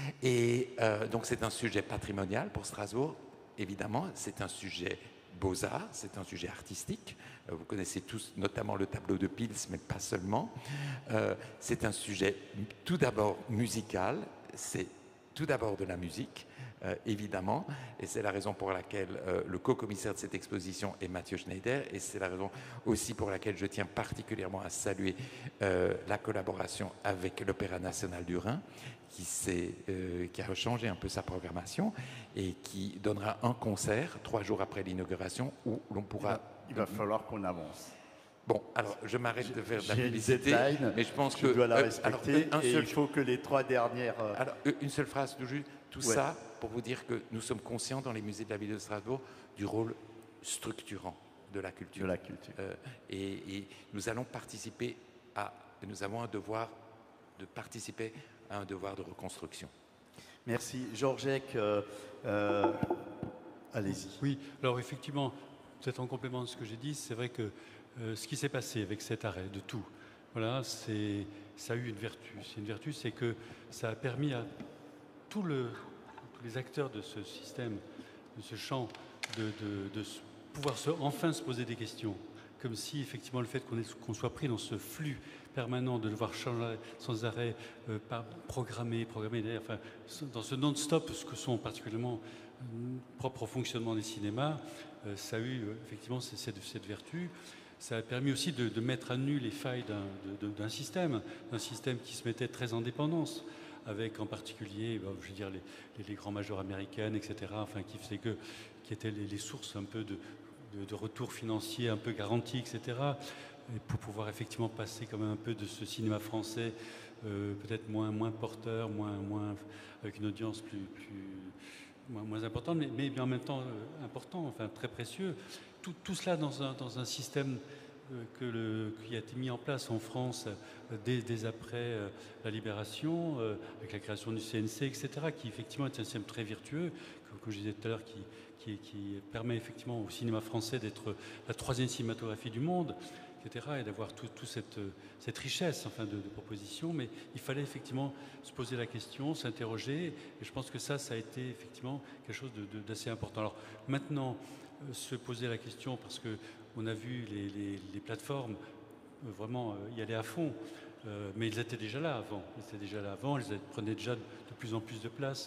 Et euh, donc c'est un sujet patrimonial pour Strasbourg, évidemment, c'est un sujet beaux-arts, c'est un sujet artistique. Vous connaissez tous notamment le tableau de Pils, mais pas seulement. Euh, c'est un sujet tout d'abord musical, c'est tout d'abord de la musique, euh, évidemment, et c'est la raison pour laquelle euh, le co-commissaire de cette exposition est Mathieu Schneider, et c'est la raison aussi pour laquelle je tiens particulièrement à saluer euh, la collaboration avec l'Opéra national du Rhin, qui, euh, qui a changé un peu sa programmation et qui donnera un concert trois jours après l'inauguration où l'on pourra... Il va, il va falloir qu'on avance. Bon, alors je m'arrête de faire de la publicité, deadline, mais je pense tu que... dois la euh, respecter alors, un et seul, il faut que les trois dernières... Euh... Alors, une seule phrase, tout, tout ouais. ça pour vous dire que nous sommes conscients dans les musées de la ville de Strasbourg du rôle structurant de la culture. De la culture. Euh, et, et nous allons participer à... Nous avons un devoir de participer à un devoir de reconstruction. Merci. Georges, euh, euh, allez-y. Oui, alors effectivement, peut-être en complément de ce que j'ai dit, c'est vrai que euh, ce qui s'est passé avec cet arrêt de tout, voilà, c'est, ça a eu une vertu. C'est une vertu, c'est que ça a permis à tout le, tous les acteurs de ce système, de ce champ, de, de, de pouvoir se, enfin se poser des questions. Comme si, effectivement, le fait qu'on qu'on soit pris dans ce flux permanent de devoir changer sans arrêt, euh, pas programmer, programmer, enfin, dans ce non-stop, ce que sont particulièrement euh, propre au fonctionnement des cinémas, euh, ça a eu euh, effectivement cette, cette vertu. Ça a permis aussi de, de mettre à nu les failles d'un système, d'un système qui se mettait très en dépendance, avec en particulier, ben, je veux dire, les, les, les grands majors américaines, et cetera, enfin, qui faisaient que, qui étaient les, les sources un peu de, de, de retours financiers un peu garantis, et cetera, et pour pouvoir effectivement passer quand même un peu de ce cinéma français, euh, peut-être moins, moins porteur, moins, moins, avec une audience plus, plus moins, moins importante, mais, mais en même temps euh, important, enfin très précieux. Tout, tout cela dans un, dans un système euh, que le, qui a été mis en place en France euh, dès, dès après euh, la libération, euh, avec la création du C N C, et cetera, qui effectivement est un système très vertueux, comme, comme je disais tout à l'heure, qui, qui, qui permet effectivement au cinéma français d'être la troisième cinématographie du monde, et cetera, et d'avoir toute tout cette, cette richesse enfin, de, de propositions. Mais il fallait effectivement se poser la question, s'interroger, et je pense que ça, ça a été effectivement quelque chose d'assez important. Alors maintenant, euh, se poser la question, parce qu'on a vu les, les, les plateformes euh, vraiment euh, y aller à fond, euh, mais ils étaient déjà là avant. Ils étaient déjà là avant, ils prenaient déjà de, de plus en plus de place.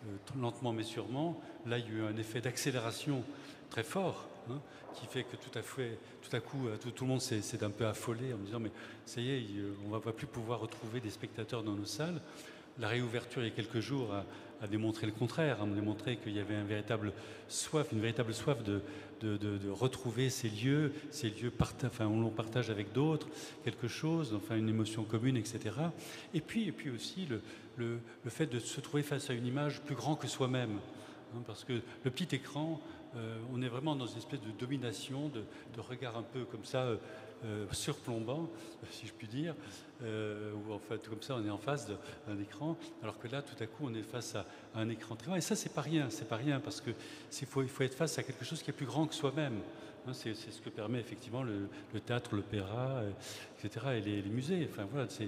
euh, lentement mais sûrement. Là, il y a eu un effet d'accélération très fort, hein, qui fait que tout à, fait, tout à coup, tout, tout le monde s'est un peu affolé en me disant mais ça y est, on ne va plus pouvoir retrouver des spectateurs dans nos salles. La réouverture il y a quelques jours a, a démontré le contraire, a démontré qu'il y avait un véritable soif, une véritable soif de, de, de, de retrouver ces lieux, ces lieux parta enfin, où l'on partage avec d'autres quelque chose, enfin une émotion commune, et cetera. Et puis, et puis aussi le, le, le fait de se trouver face à une image plus grande que soi-même, hein, parce que le petit écran, euh, on est vraiment dans une espèce de domination, de, de regard un peu comme ça, euh, Euh, surplombant, si je puis dire, euh, ou en fait comme ça on est en face d'un écran, alors que là tout à coup on est face à, à un écran très grand. Et ça c'est pas rien, c'est pas rien parce que il faut, il faut être face à quelque chose qui est plus grand que soi-même. Hein, c'est ce que permet effectivement le, le théâtre, l'opéra, euh, et cetera, et les, les musées. Enfin voilà, c'est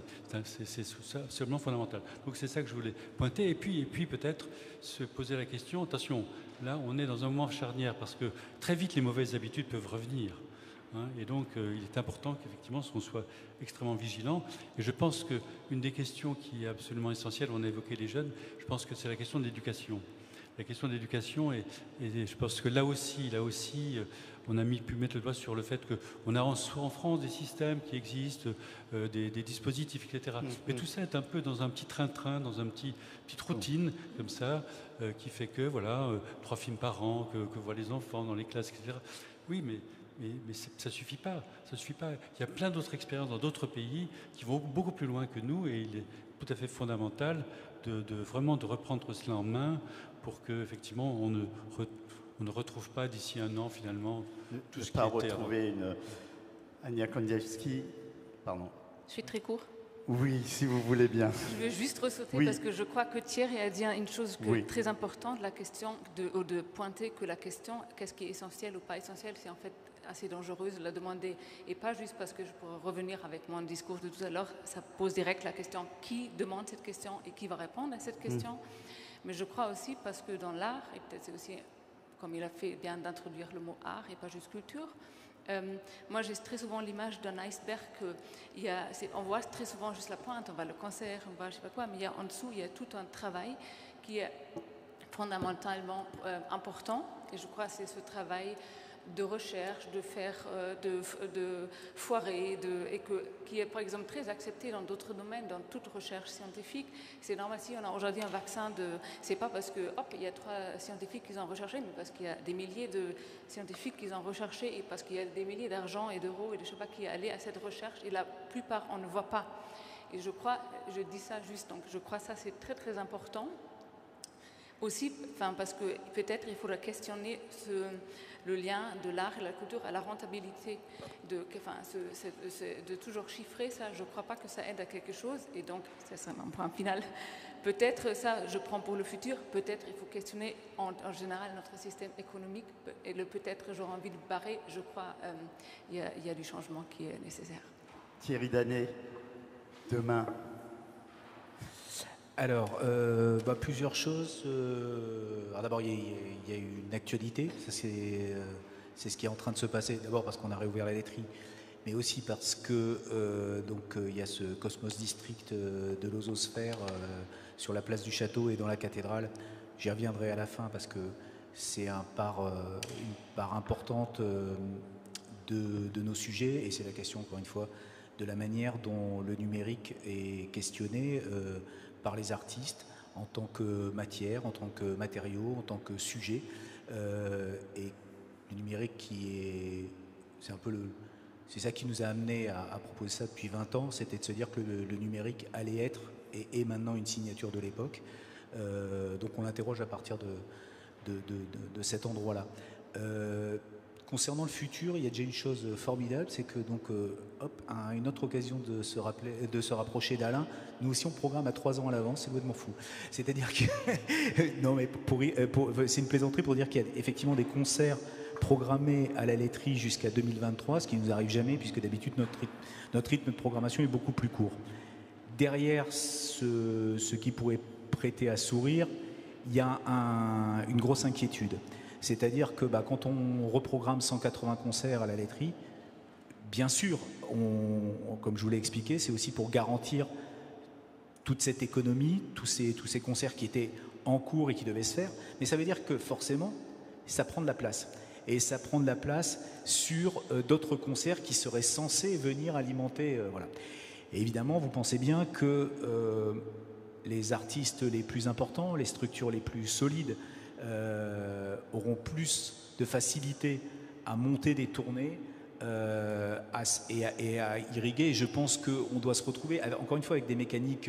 absolument fondamental. Donc c'est ça que je voulais pointer. Et puis, et puis peut-être se poser la question. Attention, là on est dans un moment charnière parce que très vite les mauvaises habitudes peuvent revenir. Hein, et donc, euh, il est important qu'effectivement, on soit extrêmement vigilant. Et je pense qu'une des questions qui est absolument essentielle, on a évoqué les jeunes, je pense que c'est la question de l'éducation. La question de l'éducation, et, et je pense que là aussi, là aussi, euh, on a mis, pu mettre le doigt sur le fait qu'on a en, en France des systèmes qui existent, euh, des, des dispositifs, et cetera. Mmh, Mais mmh. tout ça est un peu dans un petit train-train, dans une petit, petite routine, mmh. comme ça, euh, qui fait que, voilà, euh, trois films par an, que, que voient les enfants dans les classes, et cetera. Oui, mais... Mais, mais ça ne suffit pas, ça suffit pas. Il y a plein d'autres expériences dans d'autres pays qui vont beaucoup plus loin que nous et il est tout à fait fondamental de, de vraiment de reprendre cela en main pour qu'effectivement on ne, re, on ne retrouve pas d'ici un an finalement tout ne ce pas qui était retrouver une Ania Kondievski, pardon. Je suis très court. Oui, si vous voulez bien. Je veux juste ressauter oui. parce que je crois que Thierry a dit une chose que, oui. très importante, la question de, de pointer que la question, qu'est-ce qui est essentiel ou pas essentiel, c'est en fait assez dangereuse de la demander. Et pas juste parce que je pourrais revenir avec mon discours de tout à l'heure, ça pose direct la question qui demande cette question et qui va répondre à cette question. Mmh. Mais je crois aussi parce que dans l'art, et peut-être c'est aussi, comme il a fait bien d'introduire le mot art et pas juste culture, Euh, moi, j'ai très souvent l'image d'un iceberg. Que il y a, on voit très souvent juste la pointe, on voit le concert, on voit je sais pas quoi, mais il y a en dessous, il y a tout un travail qui est fondamentalement euh, important. Et je crois que c'est ce travail de recherche, de faire, euh, de, de foirer, de, et que, qui est par exemple très accepté dans d'autres domaines, dans toute recherche scientifique. C'est normal si on a aujourd'hui un vaccin, de, c'est pas parce que hop, il y a trois scientifiques qui ont recherché, mais parce qu'il y a des milliers de scientifiques qui ont recherché et parce qu'il y a des milliers d'argent et d'euros et de je sais pas qui est allé à cette recherche et la plupart on ne voit pas. Et je crois, je dis ça juste, donc je crois que ça c'est très très important. Aussi, enfin, parce que peut-être il faudra questionner ce, le lien de l'art et de la culture à la rentabilité, de, enfin, ce, ce, ce, de toujours chiffrer ça, je ne crois pas que ça aide à quelque chose, et donc, ça serait mon point final. Peut-être, ça, je prends pour le futur, peut-être il faut questionner en, en général notre système économique, et le peut-être j'aurais envie de barrer, je crois, il euh, y, y a du changement qui est nécessaire. Thierry Danet, demain. Alors, euh, bah, plusieurs choses. Euh, alors d'abord, il y, y, y a une actualité. Ça, c'est euh, c'est ce qui est en train de se passer. D'abord parce qu'on a réouvert la laiterie, mais aussi parce que euh, donc il y a ce Cosmos District euh, de l'Ozosphère euh, sur la place du Château et dans la cathédrale. J'y reviendrai à la fin parce que c'est un part, euh, une part importante euh, de, de nos sujets et c'est la question, encore une fois, de la manière dont le numérique est questionné euh, par les artistes en tant que matière, en tant que matériau, en tant que sujet. Euh, et le numérique qui est... C'est un peu le... C'est ça qui nous a amené à, à proposer ça depuis vingt ans, c'était de se dire que le, le numérique allait être et est maintenant une signature de l'époque. Euh, donc on interroge à partir de, de, de, de, de cet endroit-là. Euh, Concernant le futur, il y a déjà une chose formidable, c'est que donc, euh, hop, à une autre occasion de se, rappeler, de se rapprocher d'Alain, nous aussi on programme à trois ans à l'avance, c'est complètement fou. C'est-à-dire que, non mais pour, pour, c'est une plaisanterie pour dire qu'il y a effectivement des concerts programmés à la laiterie jusqu'à deux mille vingt-trois, ce qui ne nous arrive jamais puisque d'habitude notre rythme, notre rythme de programmation est beaucoup plus court. Derrière ce, ce qui pourrait prêter à sourire, il y a un, une grosse inquiétude. C'est-à-dire que bah, quand on reprogramme cent quatre-vingts concerts à la laiterie, bien sûr, on, on, comme je vous l'ai expliqué, c'est aussi pour garantir toute cette économie, tous ces, tous ces concerts qui étaient en cours et qui devaient se faire. Mais ça veut dire que forcément, ça prend de la place. Et ça prend de la place sur euh, d'autres concerts qui seraient censés venir alimenter. Euh, voilà. Et évidemment, vous pensez bien que euh, les artistes les plus importants, les structures les plus solides, euh, auront plus de facilité à monter des tournées euh, à, et, à, et à irriguer. Et je pense qu'on doit se retrouver, encore une fois, avec des mécaniques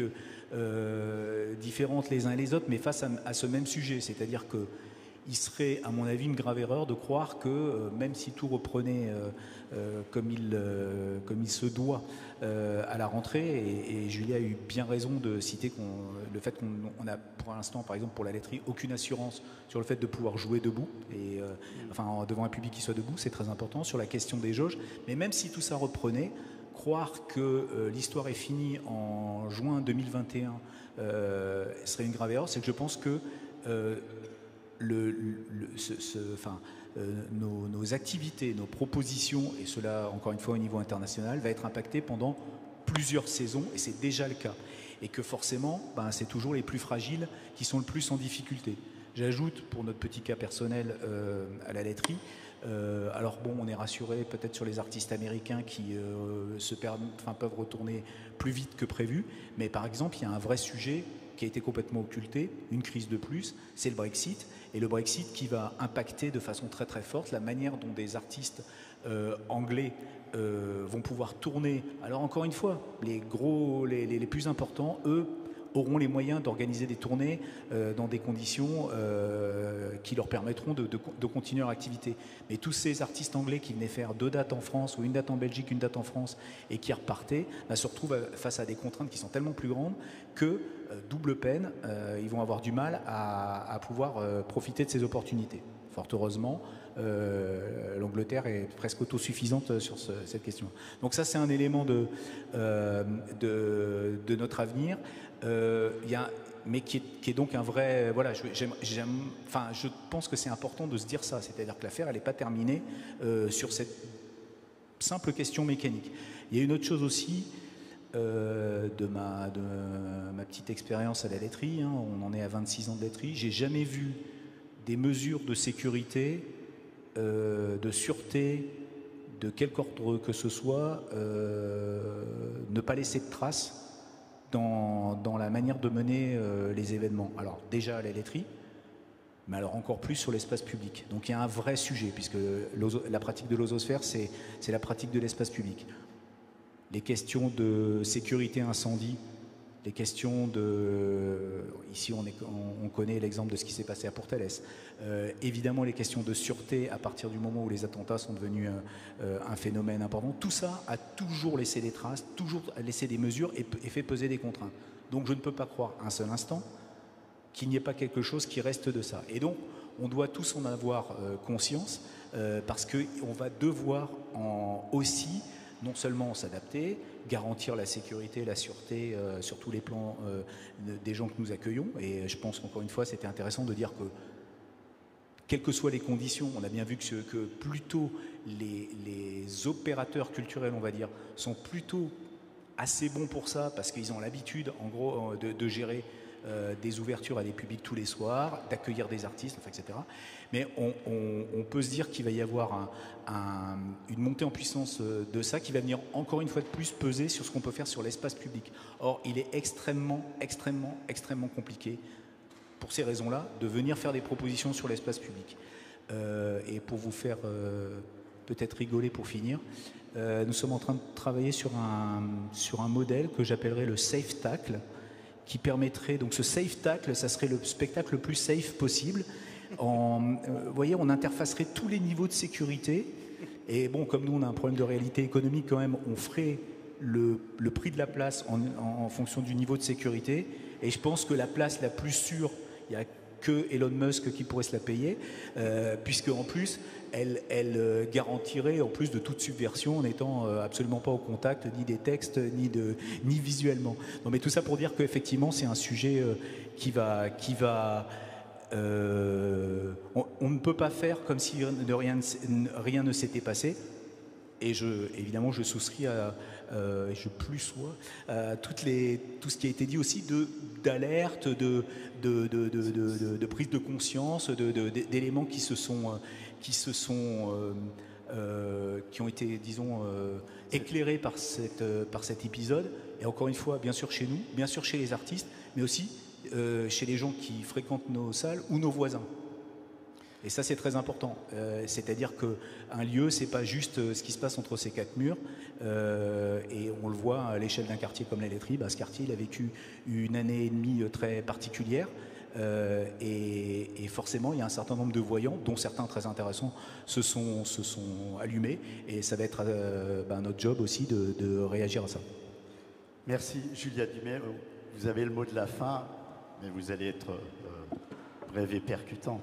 euh, différentes les uns et les autres, mais face à, à ce même sujet. C'est-à-dire que il serait, à mon avis, une grave erreur de croire que, euh, même si tout reprenait euh, euh, comme, il, euh, comme il se doit euh, à la rentrée, et, et Julia a eu bien raison de citer qu'on, le fait qu'on a, pour l'instant, par exemple, pour la laiterie, aucune assurance sur le fait de pouvoir jouer debout, et, euh, enfin, devant un public qui soit debout, c'est très important, sur la question des jauges. Mais même si tout ça reprenait, croire que euh, l'histoire est finie en juin deux mille vingt et un euh, serait une grave erreur, c'est que je pense que euh, Le, le, ce, ce, enfin, euh, nos, nos activités, nos propositions, et cela encore une fois au niveau international, va être impacté pendant plusieurs saisons, et c'est déjà le cas. Et que forcément, ben, c'est toujours les plus fragiles qui sont le plus en difficulté. J'ajoute, pour notre petit cas personnel, euh, à la laiterie, euh, alors bon, on est rassuré peut-être sur les artistes américains qui euh, se perdent, enfin, peuvent retourner plus vite que prévu, mais par exemple, il y a un vrai sujet qui a été complètement occulté, une crise de plus, c'est le Brexit. Et le Brexit qui va impacter de façon très très forte la manière dont des artistes euh, anglais euh, vont pouvoir tourner. Alors encore une fois, les gros, les, les, les plus importants, eux, auront les moyens d'organiser des tournées euh, dans des conditions euh, qui leur permettront de, de, de continuer leur activité. Mais tous ces artistes anglais qui venaient faire deux dates en France, ou une date en Belgique, une date en France, et qui repartaient, bah, se retrouvent face à des contraintes qui sont tellement plus grandes que, euh, double peine, euh, ils vont avoir du mal à, à pouvoir euh, profiter de ces opportunités. Fort heureusement, euh, l'Angleterre est presque autosuffisante sur ce, cette question. Donc ça, c'est un élément de, euh, de, de notre avenir. Euh, y a, mais qui est, qui est donc un vrai... Voilà, j'aime, j'aime, enfin, je pense que c'est important de se dire ça, c'est-à-dire que l'affaire, elle n'est pas terminée euh, sur cette simple question mécanique. Il y a une autre chose aussi, euh, de, ma, de ma petite expérience à la laiterie, hein, on en est à vingt-six ans de laiterie, j'ai jamais vu des mesures de sécurité, euh, de sûreté, de quelque ordre que ce soit, euh, ne pas laisser de traces Dans, dans la manière de mener euh, les événements. Alors déjà à la laiterie, mais alors encore plus sur l'espace public. Donc il y a un vrai sujet, puisque la pratique de l'ozosphère, c'est, c'est la pratique de l'espace public. Les questions de sécurité incendie, les questions de... Ici, on, est, on, on connaît l'exemple de ce qui s'est passé à Portales. Euh, évidemment, les questions de sûreté à partir du moment où les attentats sont devenus euh, un phénomène important. Tout ça a toujours laissé des traces, toujours laissé des mesures et, et fait peser des contraintes. Donc, je ne peux pas croire un seul instant qu'il n'y ait pas quelque chose qui reste de ça. Et donc, on doit tous en avoir euh, conscience euh, parce qu'on va devoir en aussi... non seulement s'adapter, garantir la sécurité, la sûreté euh, sur tous les plans euh, des gens que nous accueillons. Et je pense qu'encore une fois, c'était intéressant de dire que, quelles que soient les conditions, on a bien vu que, que plutôt les, les opérateurs culturels, on va dire, sont plutôt assez bons pour ça, parce qu'ils ont l'habitude, en gros, de, de gérer euh, des ouvertures à des publics tous les soirs, d'accueillir des artistes, enfin, et cetera. Mais on, on, on peut se dire qu'il va y avoir un, un, une montée en puissance de ça qui va venir encore une fois de plus peser sur ce qu'on peut faire sur l'espace public. Or, il est extrêmement, extrêmement, extrêmement compliqué, pour ces raisons-là, de venir faire des propositions sur l'espace public. Euh, et pour vous faire euh, peut-être rigoler pour finir, euh, nous sommes en train de travailler sur un, sur un modèle que j'appellerais le safe tackle, qui permettrait, donc ce safe tackle, ça serait le spectacle le plus safe possible. En, euh, vous voyez, on interfacerait tous les niveaux de sécurité. Et bon, comme nous, on a un problème de réalité économique quand même, on ferait le, le prix de la place en, en, en fonction du niveau de sécurité. Et je pense que la place la plus sûre, il n'y a que Elon Musk qui pourrait se la payer, euh, puisque en plus, elle, elle garantirait en plus de toute subversion en n'étant absolument pas au contact ni des textes, ni, de, ni visuellement. Non, mais tout ça pour dire qu'effectivement, c'est un sujet euh, qui va... Qui va Euh, on, on ne peut pas faire comme si de rien, rien ne s'était passé. et je, évidemment, je souscris à, euh, je plus sois à toutes les, tout ce qui a été dit aussi de d'alerte, de de, de, de, de, de, de prise de conscience, de, de, d'éléments qui se sont, qui se sont, euh, euh, qui ont été, disons, euh, éclairés par cette, par cet épisode. Et encore une fois, bien sûr chez nous, bien sûr chez les artistes, mais aussi euh, chez les gens qui fréquentent nos salles ou nos voisins. Et ça, c'est très important. Euh, c'est-à-dire qu'un lieu, c'est pas juste ce qui se passe entre ces quatre murs. Euh, et on le voit à l'échelle d'un quartier comme la Laiterie. Bah, ce quartier, il a vécu une année et demie très particulière. Euh, et, et forcément, il y a un certain nombre de voyants, dont certains très intéressants, se sont, se sont allumés. Et ça va être euh, bah, notre job aussi de, de réagir à ça. Merci, Julia Dumais. Vous avez le mot de la fin, mais vous allez être euh, brève et percutante.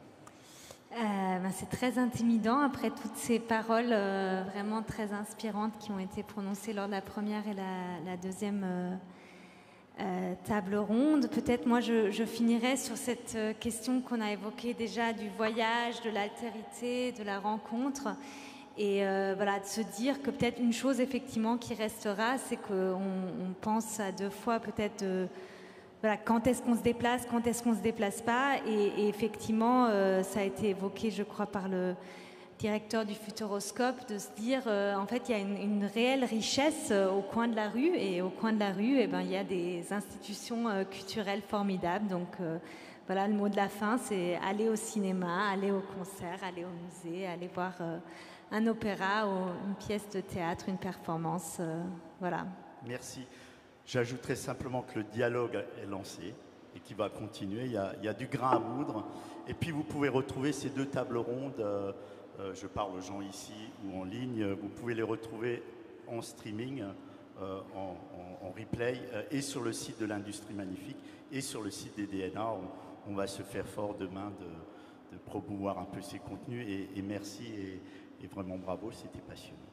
Euh, ben c'est très intimidant après toutes ces paroles euh, vraiment très inspirantes qui ont été prononcées lors de la première et la, la deuxième euh, euh, table ronde. Peut-être moi je, je finirai sur cette question qu'on a évoquée déjà du voyage, de l'altérité, de la rencontre. Et euh, voilà, de se dire que peut-être une chose effectivement qui restera, c'est qu'on on pense à deux fois peut-être de... Voilà, quand est-ce qu'on se déplace, quand est-ce qu'on ne se déplace pas. Et, et effectivement, euh, ça a été évoqué, je crois, par le directeur du Futuroscope, de se dire, euh, en fait, il y a une, une réelle richesse euh, au coin de la rue. Et au coin de la rue, eh ben, il y a des institutions euh, culturelles formidables. Donc euh, voilà, le mot de la fin, c'est aller au cinéma, aller au concert, aller au musée, aller voir euh, un opéra ou une pièce de théâtre, une performance. Euh, voilà. Merci. J'ajouterai simplement que le dialogue est lancé et qu'il va continuer. Il y, a, il y a du grain à moudre. Et puis vous pouvez retrouver ces deux tables rondes, euh, euh, je parle aux gens ici ou en ligne, vous pouvez les retrouver en streaming, euh, en, en, en replay, euh, et sur le site de l'Industrie Magnifique et sur le site des D N A. On, on va se faire fort demain de, de promouvoir un peu ces contenus. Et, et merci et, et vraiment bravo, c'était passionnant.